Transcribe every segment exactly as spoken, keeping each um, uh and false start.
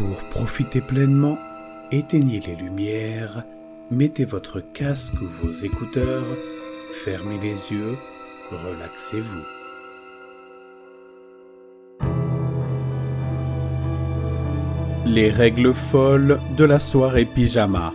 Pour profiter pleinement, éteignez les lumières, mettez votre casque ou vos écouteurs, fermez les yeux, relaxez-vous. Les règles folles de la soirée pyjama.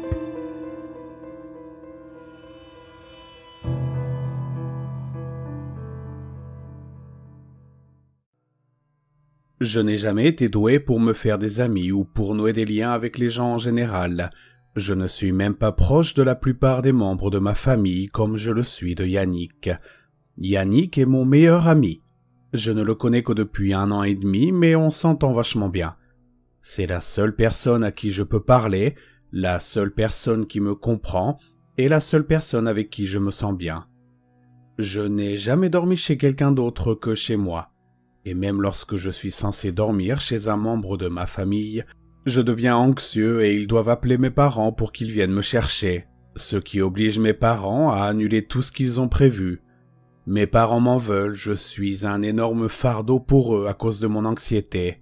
Je n'ai jamais été doué pour me faire des amis ou pour nouer des liens avec les gens en général. Je ne suis même pas proche de la plupart des membres de ma famille comme je le suis de Yannick. Yannick est mon meilleur ami. Je ne le connais que depuis un an et demi, mais on s'entend vachement bien. C'est la seule personne à qui je peux parler, la seule personne qui me comprend et la seule personne avec qui je me sens bien. Je n'ai jamais dormi chez quelqu'un d'autre que chez moi. Et même lorsque je suis censé dormir chez un membre de ma famille, je deviens anxieux et ils doivent appeler mes parents pour qu'ils viennent me chercher, ce qui oblige mes parents à annuler tout ce qu'ils ont prévu. Mes parents m'en veulent, je suis un énorme fardeau pour eux à cause de mon anxiété.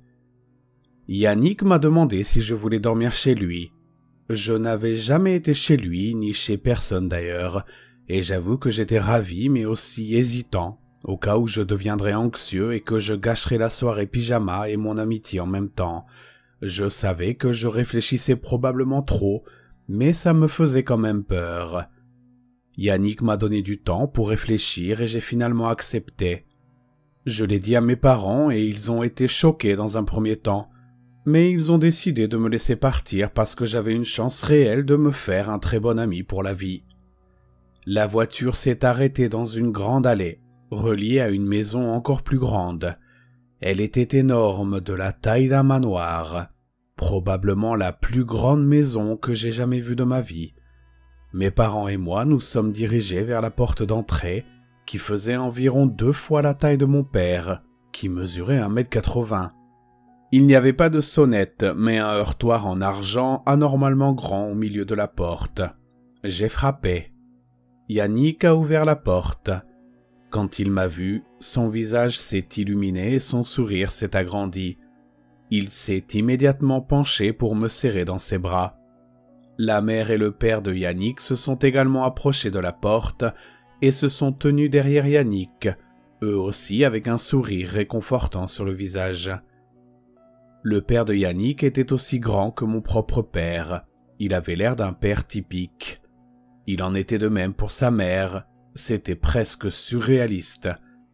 Yannick m'a demandé si je voulais dormir chez lui. Je n'avais jamais été chez lui, ni chez personne d'ailleurs, et j'avoue que j'étais ravi mais aussi hésitant, au cas où je deviendrais anxieux et que je gâcherais la soirée pyjama et mon amitié en même temps. Je savais que je réfléchissais probablement trop, mais ça me faisait quand même peur. Yannick m'a donné du temps pour réfléchir et j'ai finalement accepté. Je l'ai dit à mes parents et ils ont été choqués dans un premier temps, mais ils ont décidé de me laisser partir parce que j'avais une chance réelle de me faire un très bon ami pour la vie. La voiture s'est arrêtée dans une grande allée, reliée à une maison encore plus grande. Elle était énorme, de la taille d'un manoir, probablement la plus grande maison que j'ai jamais vue de ma vie. Mes parents et moi nous sommes dirigés vers la porte d'entrée, qui faisait environ deux fois la taille de mon père, qui mesurait un mètre quatre-vingts. Il n'y avait pas de sonnette, mais un heurtoir en argent anormalement grand au milieu de la porte. J'ai frappé. Yannick a ouvert la porte. Quand il m'a vu, son visage s'est illuminé et son sourire s'est agrandi. Il s'est immédiatement penché pour me serrer dans ses bras. La mère et le père de Yannick se sont également approchés de la porte et se sont tenus derrière Yannick, eux aussi avec un sourire réconfortant sur le visage. Le père de Yannick était aussi grand que mon propre père. Il avait l'air d'un père typique. Il en était de même pour sa mère. C'était presque surréaliste.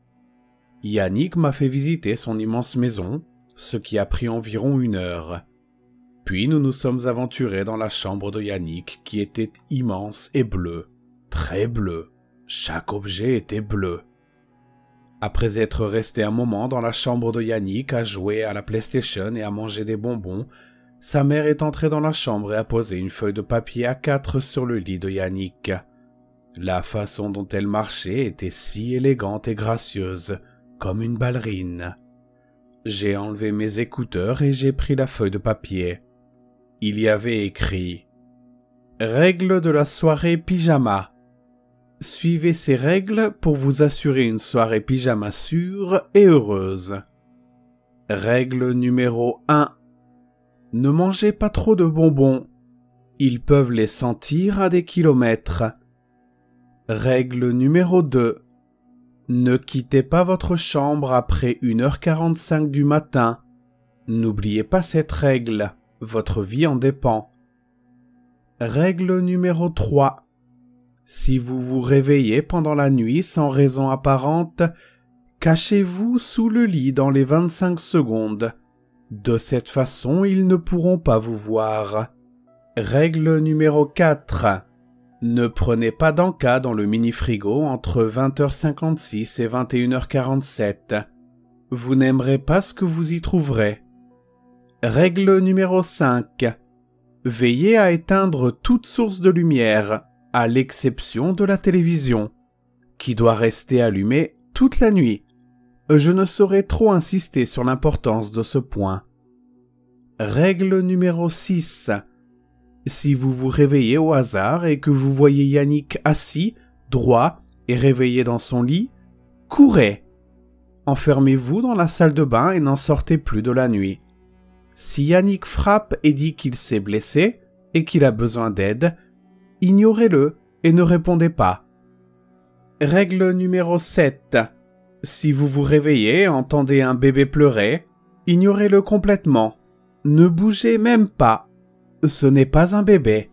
Yannick m'a fait visiter son immense maison, ce qui a pris environ une heure. Puis nous nous sommes aventurés dans la chambre de Yannick, qui était immense et bleue, très bleue. Chaque objet était bleu. Après être resté un moment dans la chambre de Yannick à jouer à la PlayStation et à manger des bonbons, sa mère est entrée dans la chambre et a posé une feuille de papier A quatre sur le lit de Yannick. La façon dont elle marchait était si élégante et gracieuse, comme une ballerine. J'ai enlevé mes écouteurs et j'ai pris la feuille de papier. Il y avait écrit « Règles de la soirée pyjama. Suivez ces règles pour vous assurer une soirée pyjama sûre et heureuse. Règle numéro un. Ne mangez pas trop de bonbons. Ils peuvent les sentir à des kilomètres. Règle numéro deux. Ne quittez pas votre chambre après une heure quarante-cinq du matin. N'oubliez pas cette règle, votre vie en dépend. Règle numéro trois. Si vous vous réveillez pendant la nuit sans raison apparente, cachez-vous sous le lit dans les vingt-cinq secondes. De cette façon, ils ne pourront pas vous voir. Règle numéro quatre. Ne prenez pas d'en-cas dans le mini-frigo entre vingt heures cinquante-six et vingt et une heures quarante-sept. Vous n'aimerez pas ce que vous y trouverez. Règle numéro cinq. Veillez à éteindre toute source de lumière, à l'exception de la télévision, qui doit rester allumée toute la nuit. Je ne saurais trop insister sur l'importance de ce point. Règle numéro six. Si vous vous réveillez au hasard et que vous voyez Yannick assis, droit et réveillé dans son lit, courez. Enfermez-vous dans la salle de bain et n'en sortez plus de la nuit. Si Yannick frappe et dit qu'il s'est blessé et qu'il a besoin d'aide, ignorez-le et ne répondez pas. Règle numéro sept. Si vous vous réveillez et entendez un bébé pleurer, ignorez-le complètement. Ne bougez même pas. Ce n'est pas un bébé.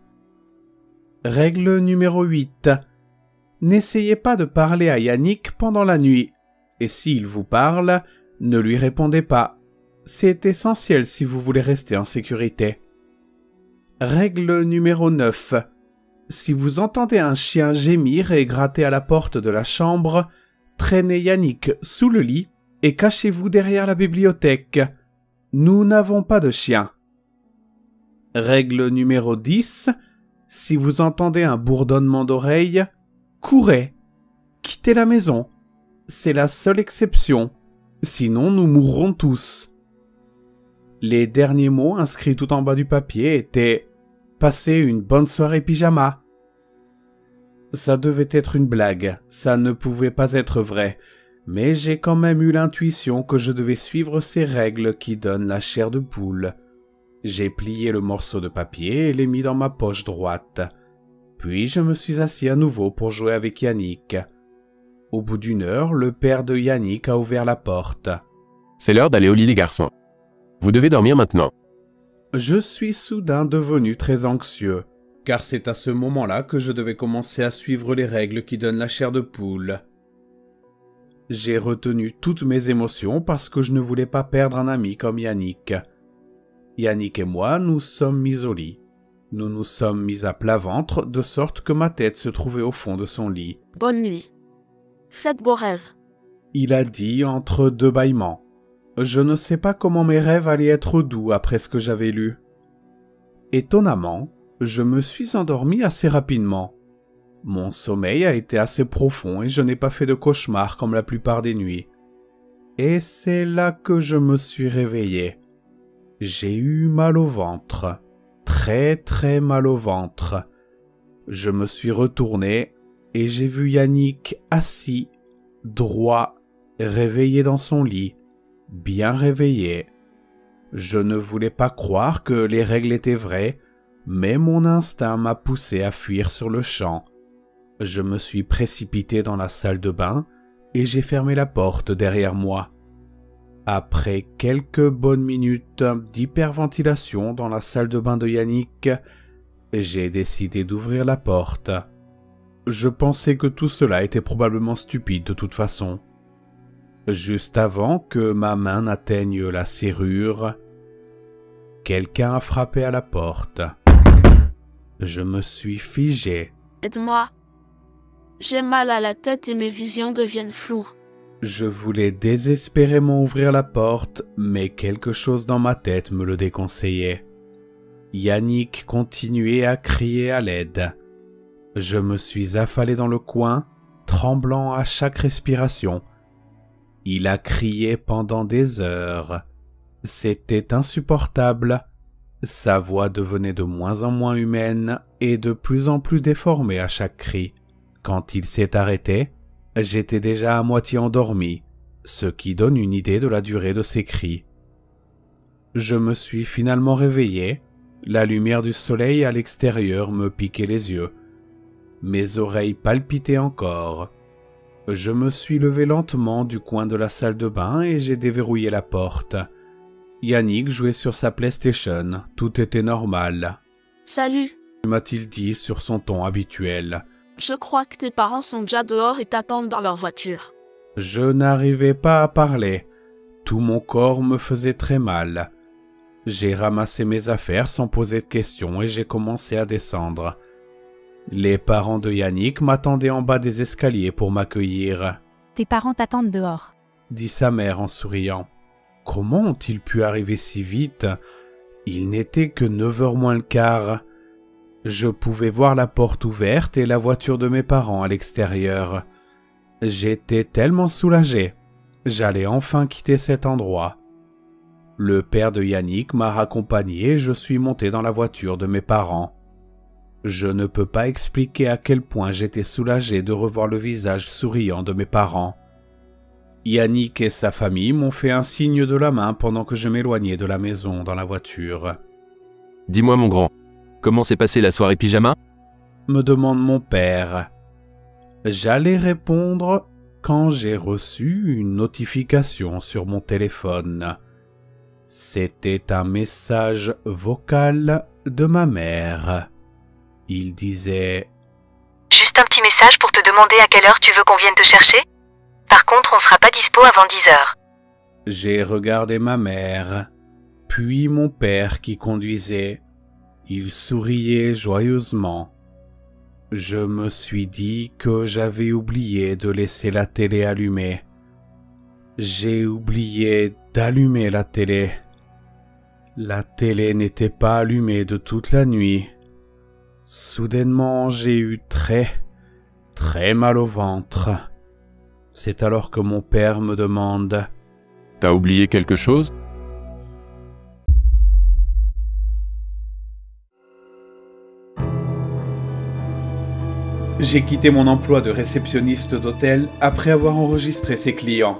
Règle numéro huit. N'essayez pas de parler à Yannick pendant la nuit. Et s'il vous parle, ne lui répondez pas. C'est essentiel si vous voulez rester en sécurité. Règle numéro neuf. Si vous entendez un chien gémir et gratter à la porte de la chambre, traînez Yannick sous le lit et cachez-vous derrière la bibliothèque. Nous n'avons pas de chien. Règle numéro dix. Si vous entendez un bourdonnement d'oreille, courez. Quittez la maison. C'est la seule exception. Sinon, nous mourrons tous. Les derniers mots inscrits tout en bas du papier étaient « Passez une bonne soirée pyjama ». Ça devait être une blague, ça ne pouvait pas être vrai, mais j'ai quand même eu l'intuition que je devais suivre ces règles qui donnent la chair de poule. J'ai plié le morceau de papier et l'ai mis dans ma poche droite. Puis je me suis assis à nouveau pour jouer avec Yannick. Au bout d'une heure, le père de Yannick a ouvert la porte. « C'est l'heure d'aller au lit les garçons. Vous devez dormir maintenant. » Je suis soudain devenu très anxieux, car c'est à ce moment-là que je devais commencer à suivre les règles qui donnent la chair de poule. J'ai retenu toutes mes émotions parce que je ne voulais pas perdre un ami comme Yannick. Yannick et moi nous sommes mis au lit. Nous nous sommes mis à plat ventre, de sorte que ma tête se trouvait au fond de son lit. « Bonne nuit. Faites beaux rêves. » Il a dit entre deux bâillements. Je ne sais pas comment mes rêves allaient être doux après ce que j'avais lu. Étonnamment, je me suis endormi assez rapidement. Mon sommeil a été assez profond et je n'ai pas fait de cauchemars comme la plupart des nuits. Et c'est là que je me suis réveillé. J'ai eu mal au ventre. Très très mal au ventre. Je me suis retourné et j'ai vu Yannick assis, droit, réveillé dans son lit, bien réveillé. Je ne voulais pas croire que les règles étaient vraies, mais mon instinct m'a poussé à fuir sur le champ. Je me suis précipité dans la salle de bain et j'ai fermé la porte derrière moi. Après quelques bonnes minutes d'hyperventilation dans la salle de bain de Yannick, j'ai décidé d'ouvrir la porte. Je pensais que tout cela était probablement stupide de toute façon. Juste avant que ma main n'atteigne la serrure, quelqu'un a frappé à la porte. Je me suis figé. « Aide-moi. J'ai mal à la tête et mes visions deviennent floues. » Je voulais désespérément ouvrir la porte, mais quelque chose dans ma tête me le déconseillait. Yannick continuait à crier à l'aide. Je me suis affalé dans le coin, tremblant à chaque respiration. Il a crié pendant des heures. C'était insupportable. Sa voix devenait de moins en moins humaine et de plus en plus déformée à chaque cri. Quand il s'est arrêté, j'étais déjà à moitié endormi, ce qui donne une idée de la durée de ses cris. Je me suis finalement réveillé. La lumière du soleil à l'extérieur me piquait les yeux. Mes oreilles palpitaient encore. Je me suis levé lentement du coin de la salle de bain et j'ai déverrouillé la porte. Yannick jouait sur sa PlayStation, tout était normal. « Salut, » m'a-t-il dit sur son ton habituel. « Je crois que tes parents sont déjà dehors et t'attendent dans leur voiture. » Je n'arrivais pas à parler. Tout mon corps me faisait très mal. J'ai ramassé mes affaires sans poser de questions et j'ai commencé à descendre. Les parents de Yannick m'attendaient en bas des escaliers pour m'accueillir. « Tes parents t'attendent dehors, » dit sa mère en souriant. Comment ont-ils pu arriver si vite? Il n'était que neuf heures moins le quart. Je pouvais voir la porte ouverte et la voiture de mes parents à l'extérieur. J'étais tellement soulagé. J'allais enfin quitter cet endroit. Le père de Yannick m'a raccompagné et je suis monté dans la voiture de mes parents. Je ne peux pas expliquer à quel point j'étais soulagé de revoir le visage souriant de mes parents. Yannick et sa famille m'ont fait un signe de la main pendant que je m'éloignais de la maison dans la voiture. « Dis-moi mon grand, comment s'est passée la soirée pyjama ?» me demande mon père. J'allais répondre quand j'ai reçu une notification sur mon téléphone. C'était un message vocal de ma mère. Il disait « Juste un petit message pour te demander à quelle heure tu veux qu'on vienne te chercher ? Par contre, on sera pas dispo avant dix heures. » J'ai regardé ma mère, puis mon père qui conduisait. Il souriait joyeusement. Je me suis dit que j'avais oublié de laisser la télé allumée. J'ai oublié d'allumer la télé. La télé n'était pas allumée de toute la nuit. Soudainement, j'ai eu très, très mal au ventre. C'est alors que mon père me demande « T'as oublié quelque chose ?» J'ai quitté mon emploi de réceptionniste d'hôtel après avoir enregistré ses clients.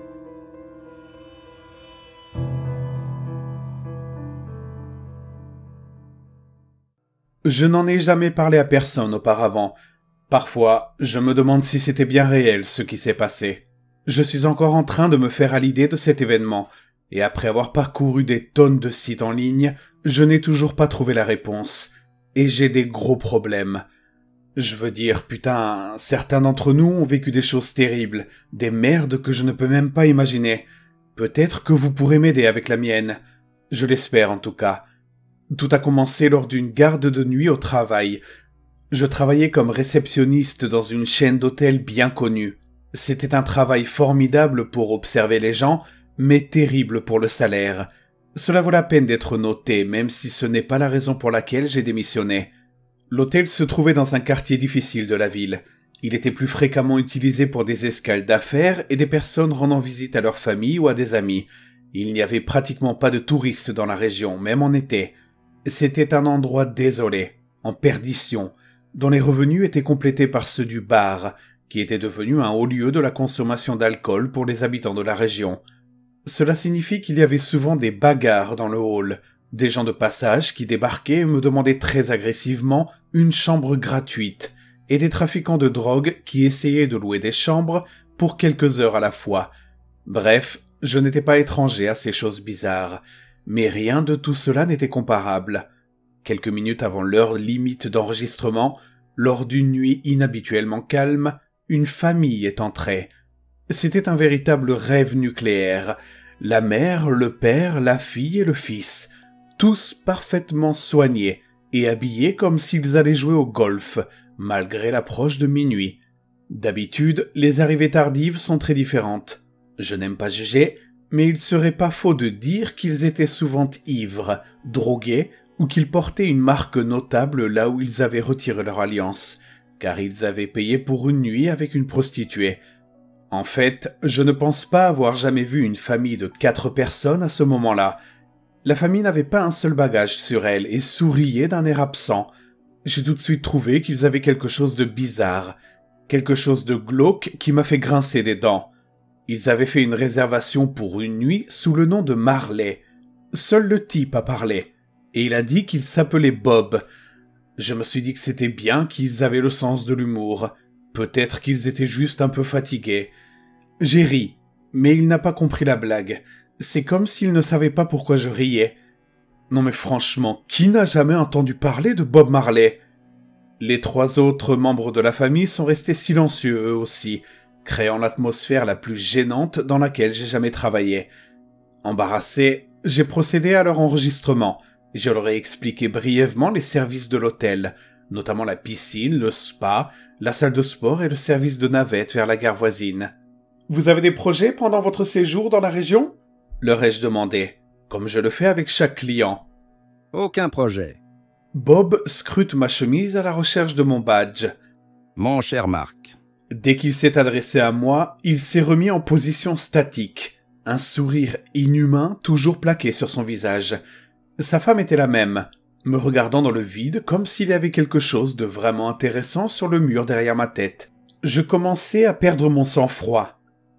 Je n'en ai jamais parlé à personne auparavant. Parfois, je me demande si c'était bien réel ce qui s'est passé. Je suis encore en train de me faire à l'idée de cet événement, et après avoir parcouru des tonnes de sites en ligne, je n'ai toujours pas trouvé la réponse. Et j'ai des gros problèmes. Je veux dire, putain, certains d'entre nous ont vécu des choses terribles, des merdes que je ne peux même pas imaginer. Peut-être que vous pourrez m'aider avec la mienne. Je l'espère en tout cas. Tout a commencé lors d'une garde de nuit au travail. Je travaillais comme réceptionniste dans une chaîne d'hôtels bien connue. C'était un travail formidable pour observer les gens, mais terrible pour le salaire. Cela vaut la peine d'être noté, même si ce n'est pas la raison pour laquelle j'ai démissionné. L'hôtel se trouvait dans un quartier difficile de la ville. Il était plus fréquemment utilisé pour des escales d'affaires et des personnes rendant visite à leur famille ou à des amis. Il n'y avait pratiquement pas de touristes dans la région, même en été. C'était un endroit désolé, en perdition, dont les revenus étaient complétés par ceux du bar, qui était devenu un haut lieu de la consommation d'alcool pour les habitants de la région. Cela signifie qu'il y avait souvent des bagarres dans le hall, des gens de passage qui débarquaient et me demandaient très agressivement une chambre gratuite, et des trafiquants de drogue qui essayaient de louer des chambres pour quelques heures à la fois. Bref, je n'étais pas étranger à ces choses bizarres, mais rien de tout cela n'était comparable. Quelques minutes avant l'heure limite d'enregistrement, lors d'une nuit inhabituellement calme, une famille est entrée. C'était un véritable rêve nucléaire. La mère, le père, la fille et le fils, tous parfaitement soignés et habillés comme s'ils allaient jouer au golf, malgré l'approche de minuit. D'habitude, les arrivées tardives sont très différentes. Je n'aime pas juger, mais il serait pas faux de dire qu'ils étaient souvent ivres, drogués, ou qu'ils portaient une marque notable là où ils avaient retiré leur alliance, car ils avaient payé pour une nuit avec une prostituée. En fait, je ne pense pas avoir jamais vu une famille de quatre personnes à ce moment-là. La famille n'avait pas un seul bagage sur elle et souriait d'un air absent. J'ai tout de suite trouvé qu'ils avaient quelque chose de bizarre, quelque chose de glauque qui m'a fait grincer des dents. Ils avaient fait une réservation pour une nuit sous le nom de Marley. Seul le type a parlé, et il a dit qu'il s'appelait Bob. Je me suis dit que c'était bien qu'ils avaient le sens de l'humour. Peut-être qu'ils étaient juste un peu fatigués. J'ai ri, mais il n'a pas compris la blague. C'est comme s'il ne savait pas pourquoi je riais. Non mais franchement, qui n'a jamais entendu parler de Bob Marley ? Les trois autres membres de la famille sont restés silencieux eux aussi, créant l'atmosphère la plus gênante dans laquelle j'ai jamais travaillé. Embarrassé, j'ai procédé à leur enregistrement. Je leur ai expliqué brièvement les services de l'hôtel, notamment la piscine, le spa, la salle de sport et le service de navette vers la gare voisine. « Vous avez des projets pendant votre séjour dans la région ?» leur ai-je demandé, comme je le fais avec chaque client. « Aucun projet. » Bob scrute ma chemise à la recherche de mon badge. « Mon cher Marc. » Dès qu'il s'est adressé à moi, il s'est remis en position statique, un sourire inhumain toujours plaqué sur son visage. Sa femme était la même, me regardant dans le vide comme s'il y avait quelque chose de vraiment intéressant sur le mur derrière ma tête. Je commençais à perdre mon sang-froid.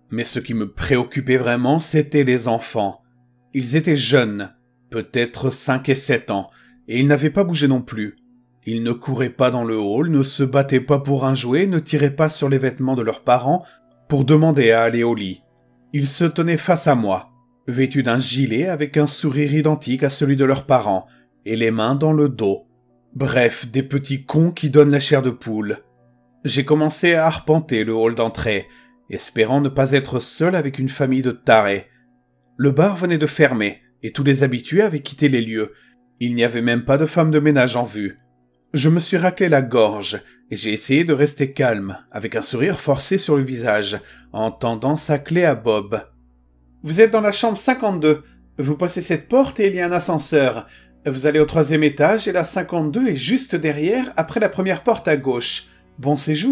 Mais ce qui me préoccupait vraiment, c'étaient les enfants. Ils étaient jeunes, peut-être cinq et sept ans, et ils n'avaient pas bougé non plus. Ils ne couraient pas dans le hall, ne se battaient pas pour un jouet, ne tiraient pas sur les vêtements de leurs parents pour demander à aller au lit. Ils se tenaient face à moi, vêtus d'un gilet avec un sourire identique à celui de leurs parents, et les mains dans le dos. Bref, des petits cons qui donnent la chair de poule. J'ai commencé à arpenter le hall d'entrée, espérant ne pas être seul avec une famille de tarés. Le bar venait de fermer, et tous les habitués avaient quitté les lieux. Il n'y avait même pas de femme de ménage en vue. Je me suis raclé la gorge, et j'ai essayé de rester calme, avec un sourire forcé sur le visage, en tendant sa clé à Bob. « Vous êtes dans la chambre cinquante-deux. Vous passez cette porte et il y a un ascenseur. Vous allez au troisième étage et la cinquante-deux est juste derrière, après la première porte à gauche. Bon séjour !»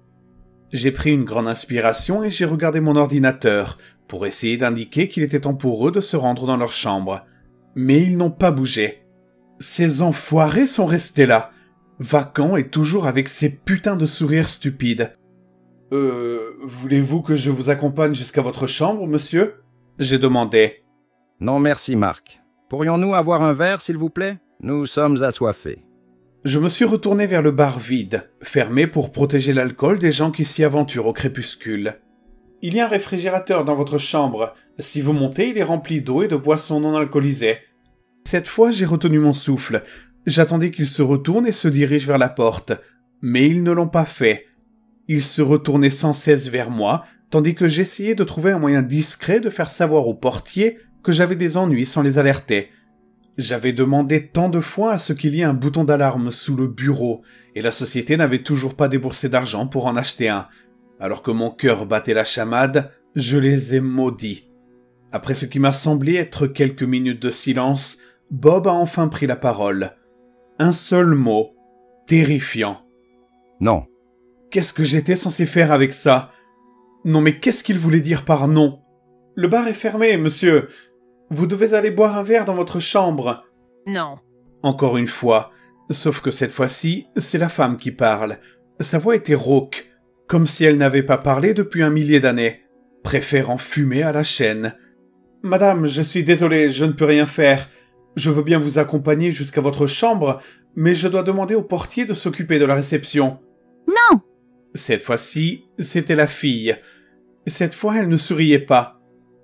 J'ai pris une grande inspiration et j'ai regardé mon ordinateur, pour essayer d'indiquer qu'il était temps pour eux de se rendre dans leur chambre. Mais ils n'ont pas bougé. Ces enfoirés sont restés là, vacants et toujours avec ces putains de sourires stupides. « Euh, voulez-vous que je vous accompagne jusqu'à votre chambre, monsieur ?» j'ai demandé. « Non merci, Marc. Pourrions-nous avoir un verre, s'il vous plaît? Nous sommes assoiffés. » Je me suis retourné vers le bar vide, fermé pour protéger l'alcool des gens qui s'y aventurent au crépuscule. « Il y a un réfrigérateur dans votre chambre. Si vous montez, il est rempli d'eau et de boissons non alcoolisées. » Cette fois, j'ai retenu mon souffle. J'attendais qu'ils se retournent et se dirigent vers la porte. Mais ils ne l'ont pas fait. Ils se retournaient sans cesse vers moi, tandis que j'essayais de trouver un moyen discret de faire savoir aux portiers que j'avais des ennuis sans les alerter. J'avais demandé tant de fois à ce qu'il y ait un bouton d'alarme sous le bureau, et la société n'avait toujours pas déboursé d'argent pour en acheter un. Alors que mon cœur battait la chamade, je les ai maudits. Après ce qui m'a semblé être quelques minutes de silence, Bob a enfin pris la parole. Un seul mot, terrifiant. Non. Qu'est-ce que j'étais censé faire avec ça? Non mais qu'est-ce qu'il voulait dire par non? Le bar est fermé, monsieur. Vous devez aller boire un verre dans votre chambre. Non. Encore une fois, sauf que cette fois-ci, c'est la femme qui parle. Sa voix était rauque, comme si elle n'avait pas parlé depuis un millier d'années, préférant fumer à la chaîne. « Madame, je suis désolé, je ne peux rien faire. Je veux bien vous accompagner jusqu'à votre chambre, mais je dois demander au portier de s'occuper de la réception. » Non! Cette fois-ci, c'était la fille. Cette fois, elle ne souriait pas.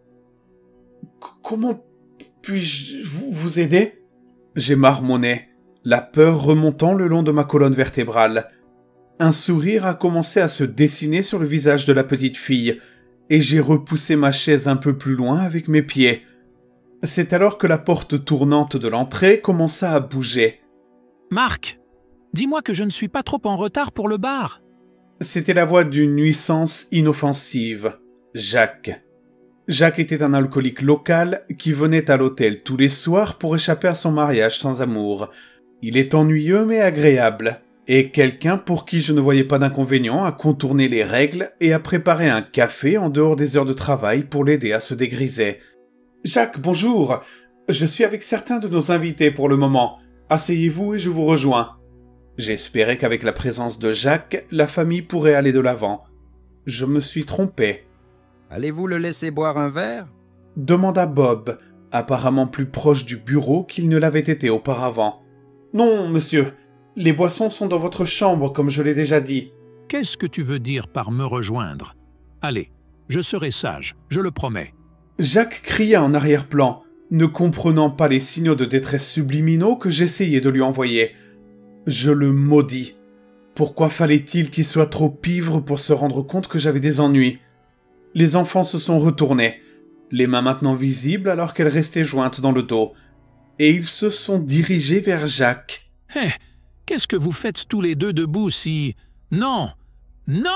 « Comment puis-je vous, vous aider ?» J'ai marmonné, la peur remontant le long de ma colonne vertébrale. Un sourire a commencé à se dessiner sur le visage de la petite fille, et j'ai repoussé ma chaise un peu plus loin avec mes pieds. C'est alors que la porte tournante de l'entrée commença à bouger. « Marc, dis-moi que je ne suis pas trop en retard pour le bar. » C'était la voix d'une nuisance inoffensive, Jacques. Jacques était un alcoolique local qui venait à l'hôtel tous les soirs pour échapper à son mariage sans amour. Il est ennuyeux mais agréable, et quelqu'un pour qui je ne voyais pas d'inconvénient à contourner les règles et à préparer un café en dehors des heures de travail pour l'aider à se dégriser. « Jacques, bonjour. Je suis avec certains de nos invités pour le moment. Asseyez-vous et je vous rejoins. » J'espérais qu'avec la présence de Jacques, la famille pourrait aller de l'avant. Je me suis trompé. « Allez-vous le laisser boire un verre ?» demanda Bob, apparemment plus proche du bureau qu'il ne l'avait été auparavant. « Non, monsieur. Les boissons sont dans votre chambre, comme je l'ai déjà dit. » Qu'est-ce que tu veux dire par me rejoindre? Allez, je serai sage, je le promets. Jacques cria en arrière-plan, ne comprenant pas les signaux de détresse subliminaux que j'essayais de lui envoyer. Je le maudis. Pourquoi fallait-il qu'il soit trop ivre pour se rendre compte que j'avais des ennuis? Les enfants se sont retournés, les mains maintenant visibles alors qu'elles restaient jointes dans le dos, et ils se sont dirigés vers Jacques. Hé, hey, qu'est-ce que vous faites tous les deux debout si... Non! Non!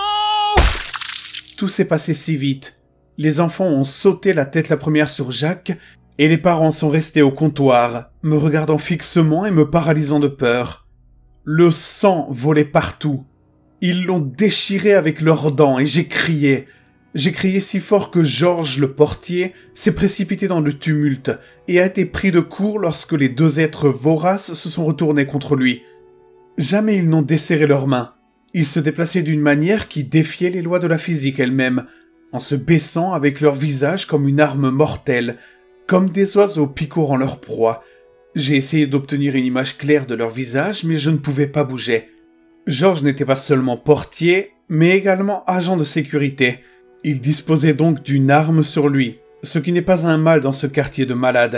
Tout s'est passé si vite. Les enfants ont sauté la tête la première sur Jacques, et les parents sont restés au comptoir, me regardant fixement et me paralysant de peur. Le sang volait partout. Ils l'ont déchiré avec leurs dents et j'ai crié. J'ai crié si fort que Georges, le portier, s'est précipité dans le tumulte et a été pris de court lorsque les deux êtres voraces se sont retournés contre lui. Jamais ils n'ont desserré leurs mains. Ils se déplaçaient d'une manière qui défiait les lois de la physique elle-même, en se baissant avec leur visage comme une arme mortelle, comme des oiseaux picorant leur proie. J'ai essayé d'obtenir une image claire de leur visage, mais je ne pouvais pas bouger. George n'était pas seulement portier, mais également agent de sécurité. Il disposait donc d'une arme sur lui, ce qui n'est pas un mal dans ce quartier de malades.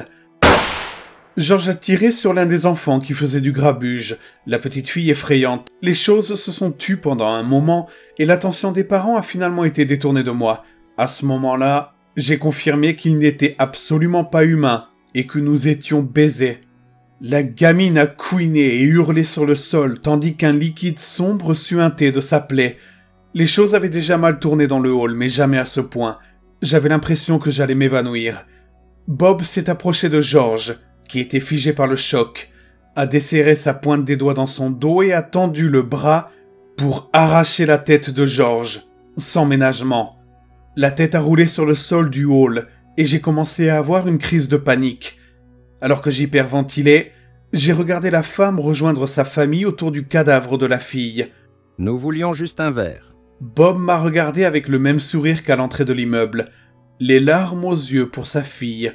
George a tiré sur l'un des enfants qui faisait du grabuge, la petite fille effrayante. Les choses se sont tues pendant un moment, et l'attention des parents a finalement été détournée de moi. À ce moment-là, j'ai confirmé qu'il n'était absolument pas humain, et que nous étions baisés. La gamine a couiné et hurlé sur le sol, tandis qu'un liquide sombre suintait de sa plaie. Les choses avaient déjà mal tourné dans le hall, mais jamais à ce point. J'avais l'impression que j'allais m'évanouir. Bob s'est approché de George, qui était figé par le choc, a desserré sa pointe des doigts dans son dos et a tendu le bras pour arracher la tête de George, sans ménagement. La tête a roulé sur le sol du hall, et j'ai commencé à avoir une crise de panique. Alors que j'hyperventilais, j'ai regardé la femme rejoindre sa famille autour du cadavre de la fille. Nous voulions juste un verre. Bob m'a regardé avec le même sourire qu'à l'entrée de l'immeuble, les larmes aux yeux pour sa fille.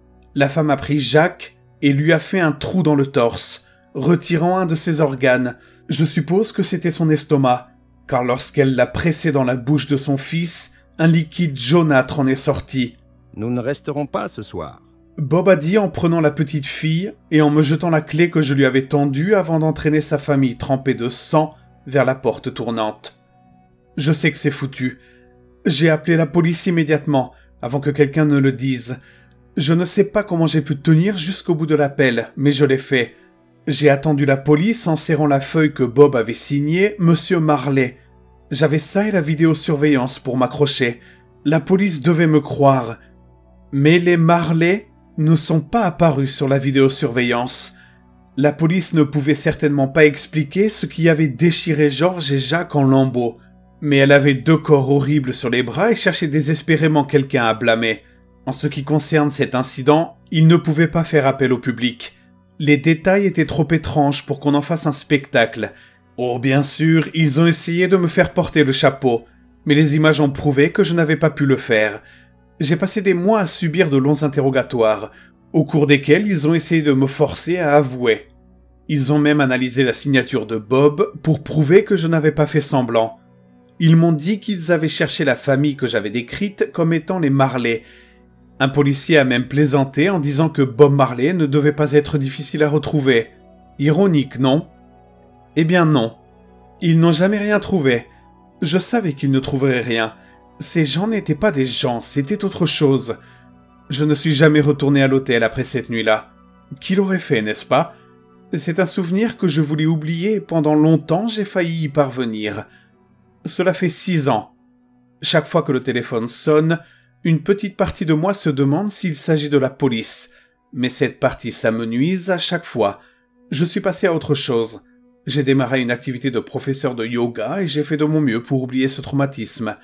La femme a pris Jacques et lui a fait un trou dans le torse, retirant un de ses organes. Je suppose que c'était son estomac, car lorsqu'elle l'a pressé dans la bouche de son fils, un liquide jaunâtre en est sorti. Nous ne resterons pas ce soir. Bob a dit en prenant la petite fille et en me jetant la clé que je lui avais tendue avant d'entraîner sa famille trempée de sang vers la porte tournante. Je sais que c'est foutu. J'ai appelé la police immédiatement, avant que quelqu'un ne le dise. Je ne sais pas comment j'ai pu tenir jusqu'au bout de l'appel, mais je l'ai fait. J'ai attendu la police en serrant la feuille que Bob avait signée, Monsieur Marley. J'avais ça et la vidéosurveillance pour m'accrocher. La police devait me croire. Mais les Marley ne sont pas apparus sur la vidéosurveillance. La police ne pouvait certainement pas expliquer ce qui avait déchiré George et Jacques en lambeaux. Mais elle avait deux corps horribles sur les bras et cherchait désespérément quelqu'un à blâmer. En ce qui concerne cet incident, il ne pouvait pas faire appel au public. Les détails étaient trop étranges pour qu'on en fasse un spectacle. Oh, bien sûr, ils ont essayé de me faire porter le chapeau, mais les images ont prouvé que je n'avais pas pu le faire. J'ai passé des mois à subir de longs interrogatoires, au cours desquels ils ont essayé de me forcer à avouer. Ils ont même analysé la signature de Bob pour prouver que je n'avais pas fait semblant. Ils m'ont dit qu'ils avaient cherché la famille que j'avais décrite comme étant les Marley. Un policier a même plaisanté en disant que Bob Marley ne devait pas être difficile à retrouver. Ironique, non? Eh bien non. Ils n'ont jamais rien trouvé. Je savais qu'ils ne trouveraient rien. Ces gens n'étaient pas des gens, c'était autre chose. Je ne suis jamais retourné à l'hôtel après cette nuit-là. Qui l'aurait fait, n'est-ce pas? C'est un souvenir que je voulais oublier et pendant longtemps j'ai failli y parvenir. Cela fait six ans. Chaque fois que le téléphone sonne, une petite partie de moi se demande s'il s'agit de la police. Mais cette partie s'amenuise à chaque fois. Je suis passé à autre chose. J'ai démarré une activité de professeur de yoga et j'ai fait de mon mieux pour oublier ce traumatisme.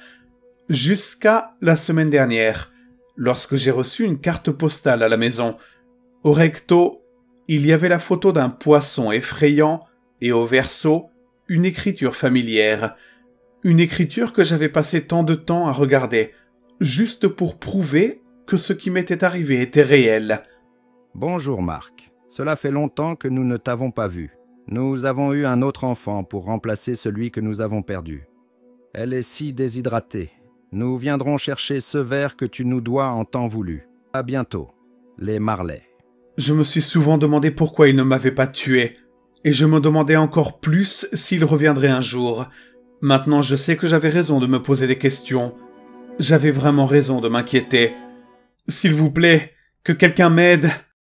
Jusqu'à la semaine dernière, lorsque j'ai reçu une carte postale à la maison. Au recto, il y avait la photo d'un poisson effrayant et au verso, une écriture familière. Une écriture que j'avais passé tant de temps à regarder, juste pour prouver que ce qui m'était arrivé était réel. Bonjour Marc. Cela fait longtemps que nous ne t'avons pas vu. Nous avons eu un autre enfant pour remplacer celui que nous avons perdu. Elle est si déshydratée. Nous viendrons chercher ce verre que tu nous dois en temps voulu. À bientôt. Les Marley. Je me suis souvent demandé pourquoi il ne m'avait pas tué, et je me demandais encore plus s'il reviendrait un jour. Maintenant, je sais que j'avais raison de me poser des questions. J'avais vraiment raison de m'inquiéter. S'il vous plaît, que quelqu'un m'aide.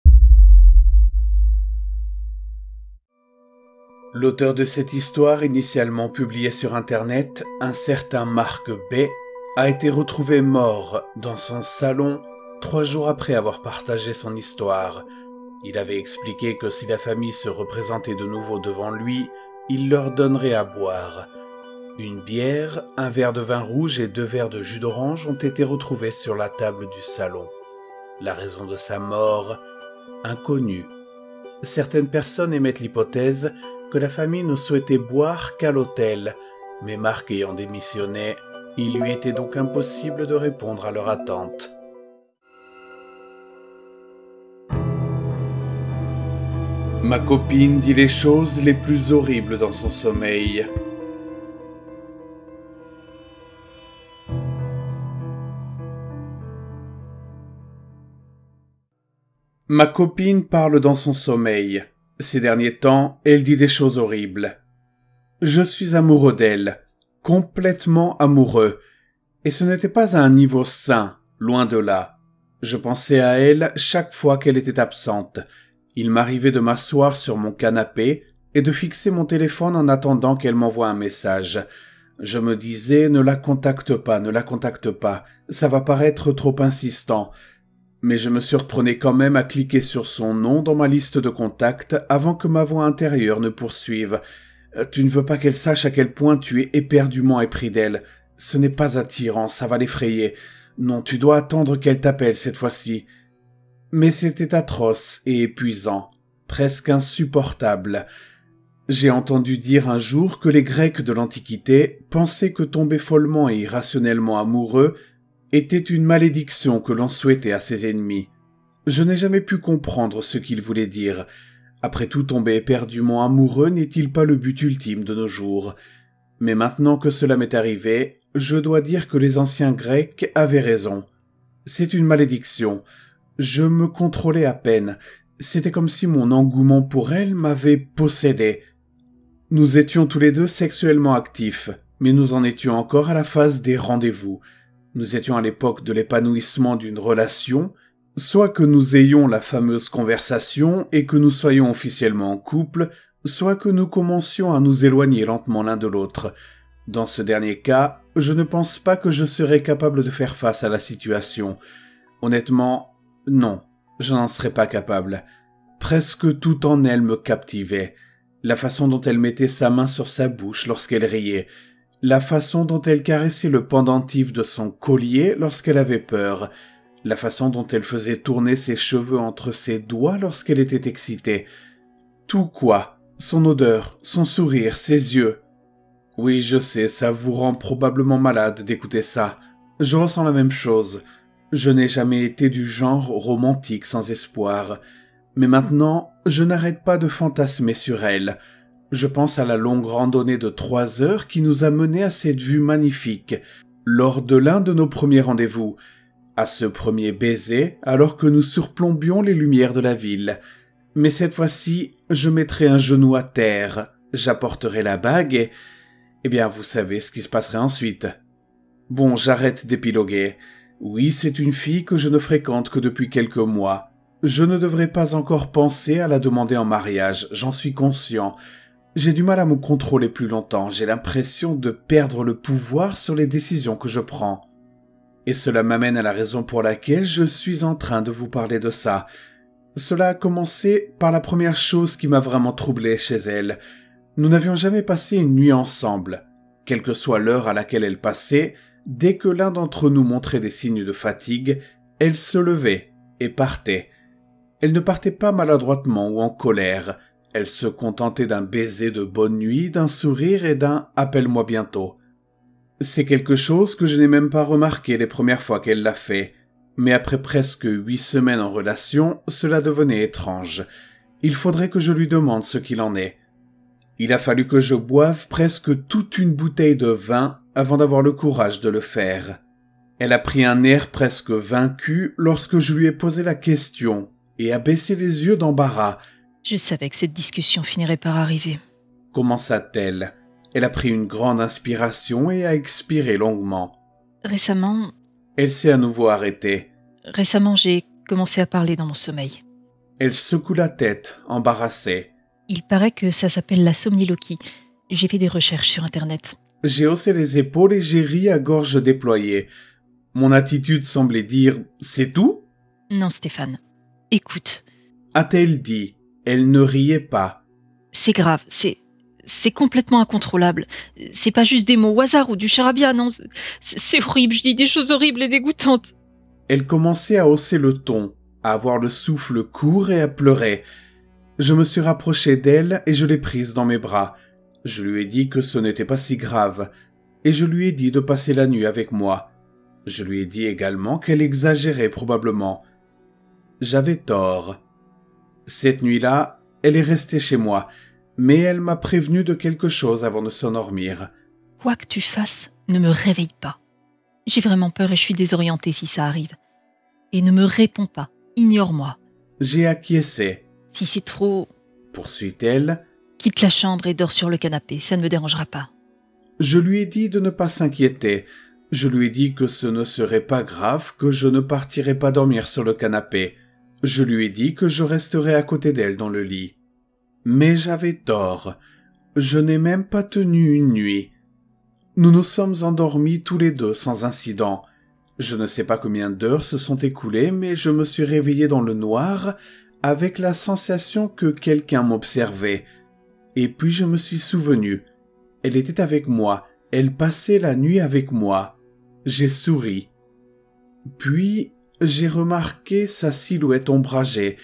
L'auteur de cette histoire, initialement publiée sur Internet, un certain Marc B, a été retrouvé mort dans son salon trois jours après avoir partagé son histoire. Il avait expliqué que si la famille se représentait de nouveau devant lui, il leur donnerait à boire. Une bière, un verre de vin rouge et deux verres de jus d'orange ont été retrouvés sur la table du salon. La raison de sa mort, inconnue. Certaines personnes émettent l'hypothèse que la famille ne souhaitait boire qu'à l'hôtel, mais Marc ayant démissionné, Il lui était donc impossible de répondre à leur attente. Ma copine dit les choses les plus horribles dans son sommeil. Ma copine parle dans son sommeil. Ces derniers temps, elle dit des choses horribles. Je suis amoureux d'elle, complètement amoureux. Et ce n'était pas à un niveau sain, loin de là. Je pensais à elle chaque fois qu'elle était absente. Il m'arrivait de m'asseoir sur mon canapé et de fixer mon téléphone en attendant qu'elle m'envoie un message. Je me disais, ne la contacte pas, ne la contacte pas, ça va paraître trop insistant. Mais je me surprenais quand même à cliquer sur son nom dans ma liste de contacts avant que ma voix intérieure ne poursuive. Tu ne veux pas qu'elle sache à quel point tu es éperdument épris d'elle. Ce n'est pas attirant, ça va l'effrayer. Non, tu dois attendre qu'elle t'appelle cette fois-ci. Mais c'était atroce et épuisant, presque insupportable. J'ai entendu dire un jour que les Grecs de l'Antiquité pensaient que tomber follement et irrationnellement amoureux était une malédiction que l'on souhaitait à ses ennemis. Je n'ai jamais pu comprendre ce qu'il voulait dire. Après tout, tomber éperdument amoureux n'est-il pas le but ultime de nos jours? Mais maintenant que cela m'est arrivé, je dois dire que les anciens Grecs avaient raison. C'est une malédiction. Je me contrôlais à peine. C'était comme si mon engouement pour elle m'avait possédé. Nous étions tous les deux sexuellement actifs, mais nous en étions encore à la phase des rendez-vous. Nous étions à l'époque de l'épanouissement d'une relation, soit que nous ayons la fameuse conversation et que nous soyons officiellement en couple, soit que nous commencions à nous éloigner lentement l'un de l'autre. Dans ce dernier cas, je ne pense pas que je serais capable de faire face à la situation. Honnêtement, non, je n'en serais pas capable. Presque tout en elle me captivait. La façon dont elle mettait sa main sur sa bouche lorsqu'elle riait, la façon dont elle caressait le pendentif de son collier lorsqu'elle avait peur, la façon dont elle faisait tourner ses cheveux entre ses doigts lorsqu'elle était excitée. Tout quoi, son odeur, son sourire, ses yeux. Oui, je sais, ça vous rend probablement malade d'écouter ça. Je ressens la même chose. Je n'ai jamais été du genre romantique sans espoir. Mais maintenant, je n'arrête pas de fantasmer sur elle. Je pense à la longue randonnée de trois heures qui nous a menés à cette vue magnifique, lors de l'un de nos premiers rendez-vous, à ce premier baiser alors que nous surplombions les lumières de la ville. Mais cette fois-ci, je mettrai un genou à terre, j'apporterai la bague et... Eh bien, vous savez ce qui se passerait ensuite. Bon, j'arrête d'épiloguer. Oui, c'est une fille que je ne fréquente que depuis quelques mois. Je ne devrais pas encore penser à la demander en mariage, j'en suis conscient. J'ai du mal à me contrôler plus longtemps, j'ai l'impression de perdre le pouvoir sur les décisions que je prends. Et cela m'amène à la raison pour laquelle je suis en train de vous parler de ça. Cela a commencé par la première chose qui m'a vraiment troublé chez elle. Nous n'avions jamais passé une nuit ensemble. Quelle que soit l'heure à laquelle elle passait, dès que l'un d'entre nous montrait des signes de fatigue, elle se levait et partait. Elle ne partait pas maladroitement ou en colère. Elle se contentait d'un baiser de bonne nuit, d'un sourire et d'un « appelle-moi bientôt ». C'est quelque chose que je n'ai même pas remarqué les premières fois qu'elle l'a fait. Mais après presque huit semaines en relation, cela devenait étrange. Il faudrait que je lui demande ce qu'il en est. Il a fallu que je boive presque toute une bouteille de vin avant d'avoir le courage de le faire. Elle a pris un air presque vaincu lorsque je lui ai posé la question et a baissé les yeux d'embarras. Je savais que cette discussion finirait par arriver. Commença-t-elle. Elle a pris une grande inspiration et a expiré longuement. Récemment... Elle s'est à nouveau arrêtée. Récemment, j'ai commencé à parler dans mon sommeil. Elle secoue la tête, embarrassée. Il paraît que ça s'appelle la somniloquie. J'ai fait des recherches sur Internet. J'ai haussé les épaules et j'ai ri à gorge déployée. Mon attitude semblait dire « C'est tout ?» Non, Stéphane. Écoute. A-t-elle dit. Elle ne riait pas. C'est grave, c'est... C'est complètement incontrôlable. C'est pas juste des mots au hasard ou du charabia, non. C'est horrible, je dis des choses horribles et dégoûtantes. Elle commençait à hausser le ton, à avoir le souffle court et à pleurer. Je me suis rapproché d'elle et je l'ai prise dans mes bras. Je lui ai dit que ce n'était pas si grave. et je lui ai dit de passer la nuit avec moi. Je lui ai dit également qu'elle exagérait probablement. J'avais tort. Cette nuit-là, elle est restée chez moi, mais elle m'a prévenu de quelque chose avant de s'endormir. Quoi que tu fasses, ne me réveille pas. J'ai vraiment peur et je suis désorientée si ça arrive. Et ne me réponds pas, ignore-moi. J'ai acquiescé. Si c'est trop... Poursuit-elle. Quitte la chambre et dors sur le canapé, ça ne me dérangera pas. Je lui ai dit de ne pas s'inquiéter. Je lui ai dit que ce ne serait pas grave, que je ne partirais pas dormir sur le canapé. Je lui ai dit que je resterais à côté d'elle dans le lit. Mais j'avais tort. Je n'ai même pas tenu une nuit. Nous nous sommes endormis tous les deux sans incident. Je ne sais pas combien d'heures se sont écoulées, mais je me suis réveillé dans le noir avec la sensation que quelqu'un m'observait. Et puis je me suis souvenu. Elle était avec moi. Elle passait la nuit avec moi. J'ai souri. Puis j'ai remarqué sa silhouette ombragée,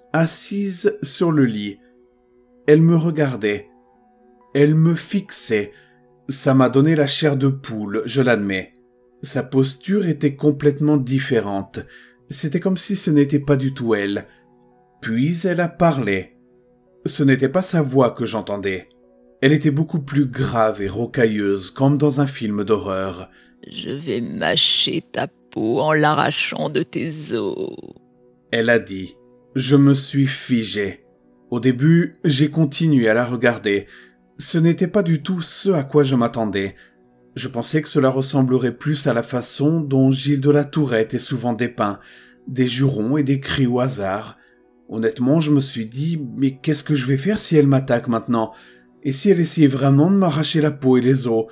assise sur le lit. Elle me regardait. Elle me fixait. Ça m'a donné la chair de poule, je l'admets. Sa posture était complètement différente. C'était comme si ce n'était pas du tout elle. Puis elle a parlé. Ce n'était pas sa voix que j'entendais. Elle était beaucoup plus grave et rocailleuse, comme dans un film d'horreur. « Je vais mâcher ta peau en l'arrachant de tes os. » Elle a dit. Je me suis figé. Au début, j'ai continué à la regarder. Ce n'était pas du tout ce à quoi je m'attendais. Je pensais que cela ressemblerait plus à la façon dont Gilles de la Tourette est souvent dépeint, des jurons et des cris au hasard. Honnêtement, je me suis dit, mais qu'est-ce que je vais faire si elle m'attaque maintenant? Et si elle essayait vraiment de m'arracher la peau et les os?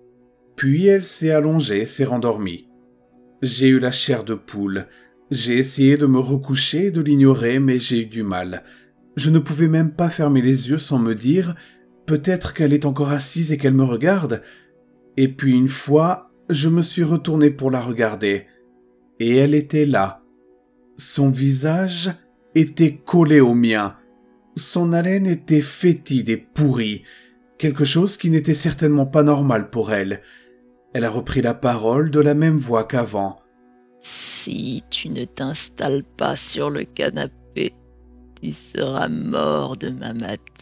Puis elle s'est allongée, s'est rendormie. J'ai eu la chair de poule. J'ai essayé de me recoucher et de l'ignorer, mais j'ai eu du mal. Je ne pouvais même pas fermer les yeux sans me dire « Peut-être qu'elle est encore assise et qu'elle me regarde ?» Et puis une fois, je me suis retourné pour la regarder. Et elle était là. Son visage était collé au mien. Son haleine était fétide et pourrie, quelque chose qui n'était certainement pas normal pour elle. Elle a repris la parole de la même voix qu'avant. « Si tu ne t'installes pas sur le canapé, tu seras mort demain matin. »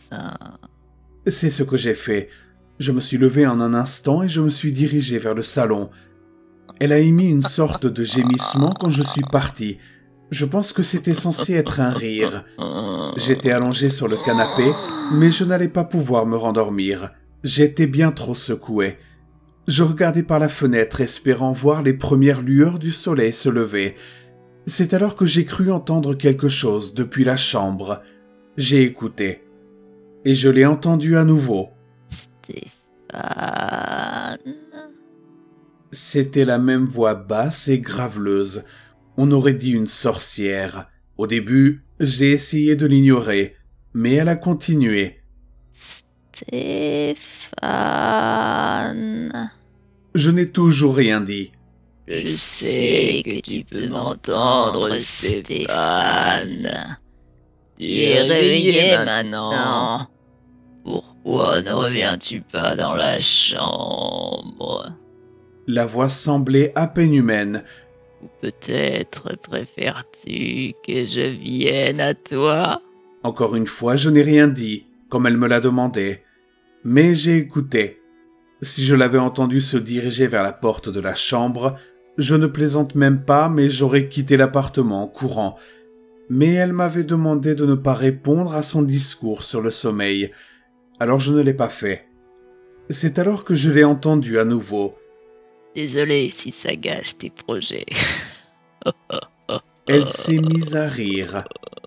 C'est ce que j'ai fait. Je me suis levé en un instant et je me suis dirigé vers le salon. Elle a émis une sorte de gémissement quand je suis parti. Je pense que c'était censé être un rire. J'étais allongé sur le canapé, mais je n'allais pas pouvoir me rendormir. J'étais bien trop secoué. Je regardais par la fenêtre, espérant voir les premières lueurs du soleil se lever. C'est alors que j'ai cru entendre quelque chose depuis la chambre. J'ai écouté. Et je l'ai entendu à nouveau. Stéphane... C'était la même voix basse et graveleuse. On aurait dit une sorcière. Au début, j'ai essayé de l'ignorer, mais elle a continué. Stéphane... Je n'ai toujours rien dit. Je sais que tu peux m'entendre, Stéphane. Tu es réveillé maintenant. Pourquoi ne reviens-tu pas dans la chambre? La voix semblait à peine humaine. Ou peut-être préfères-tu que je vienne à toi? Encore une fois, je n'ai rien dit, comme elle me l'a demandé. Mais j'ai écouté. Si je l'avais entendu se diriger vers la porte de la chambre, je ne plaisante même pas, mais j'aurais quitté l'appartement en courant. Mais elle m'avait demandé de ne pas répondre à son discours sur le sommeil. Alors je ne l'ai pas fait. C'est alors que je l'ai entendu à nouveau. Désolé si ça gâche tes projets. Elle s'est mise à rire.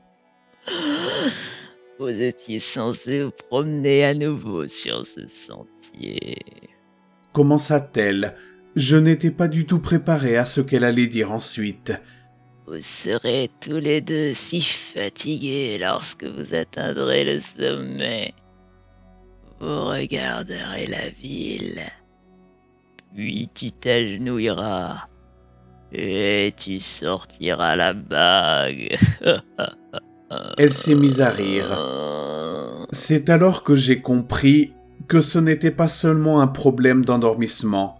Vous étiez censé vous promener à nouveau sur ce sentier. Commença-t-elle. Je n'étais pas du tout préparé à ce qu'elle allait dire ensuite. Vous serez tous les deux si fatigués lorsque vous atteindrez le sommet. Vous regarderez la ville. Puis tu t'agenouilleras. Et tu sortiras la bague. Elle s'est mise à rire. C'est alors que j'ai compris que ce n'était pas seulement un problème d'endormissement.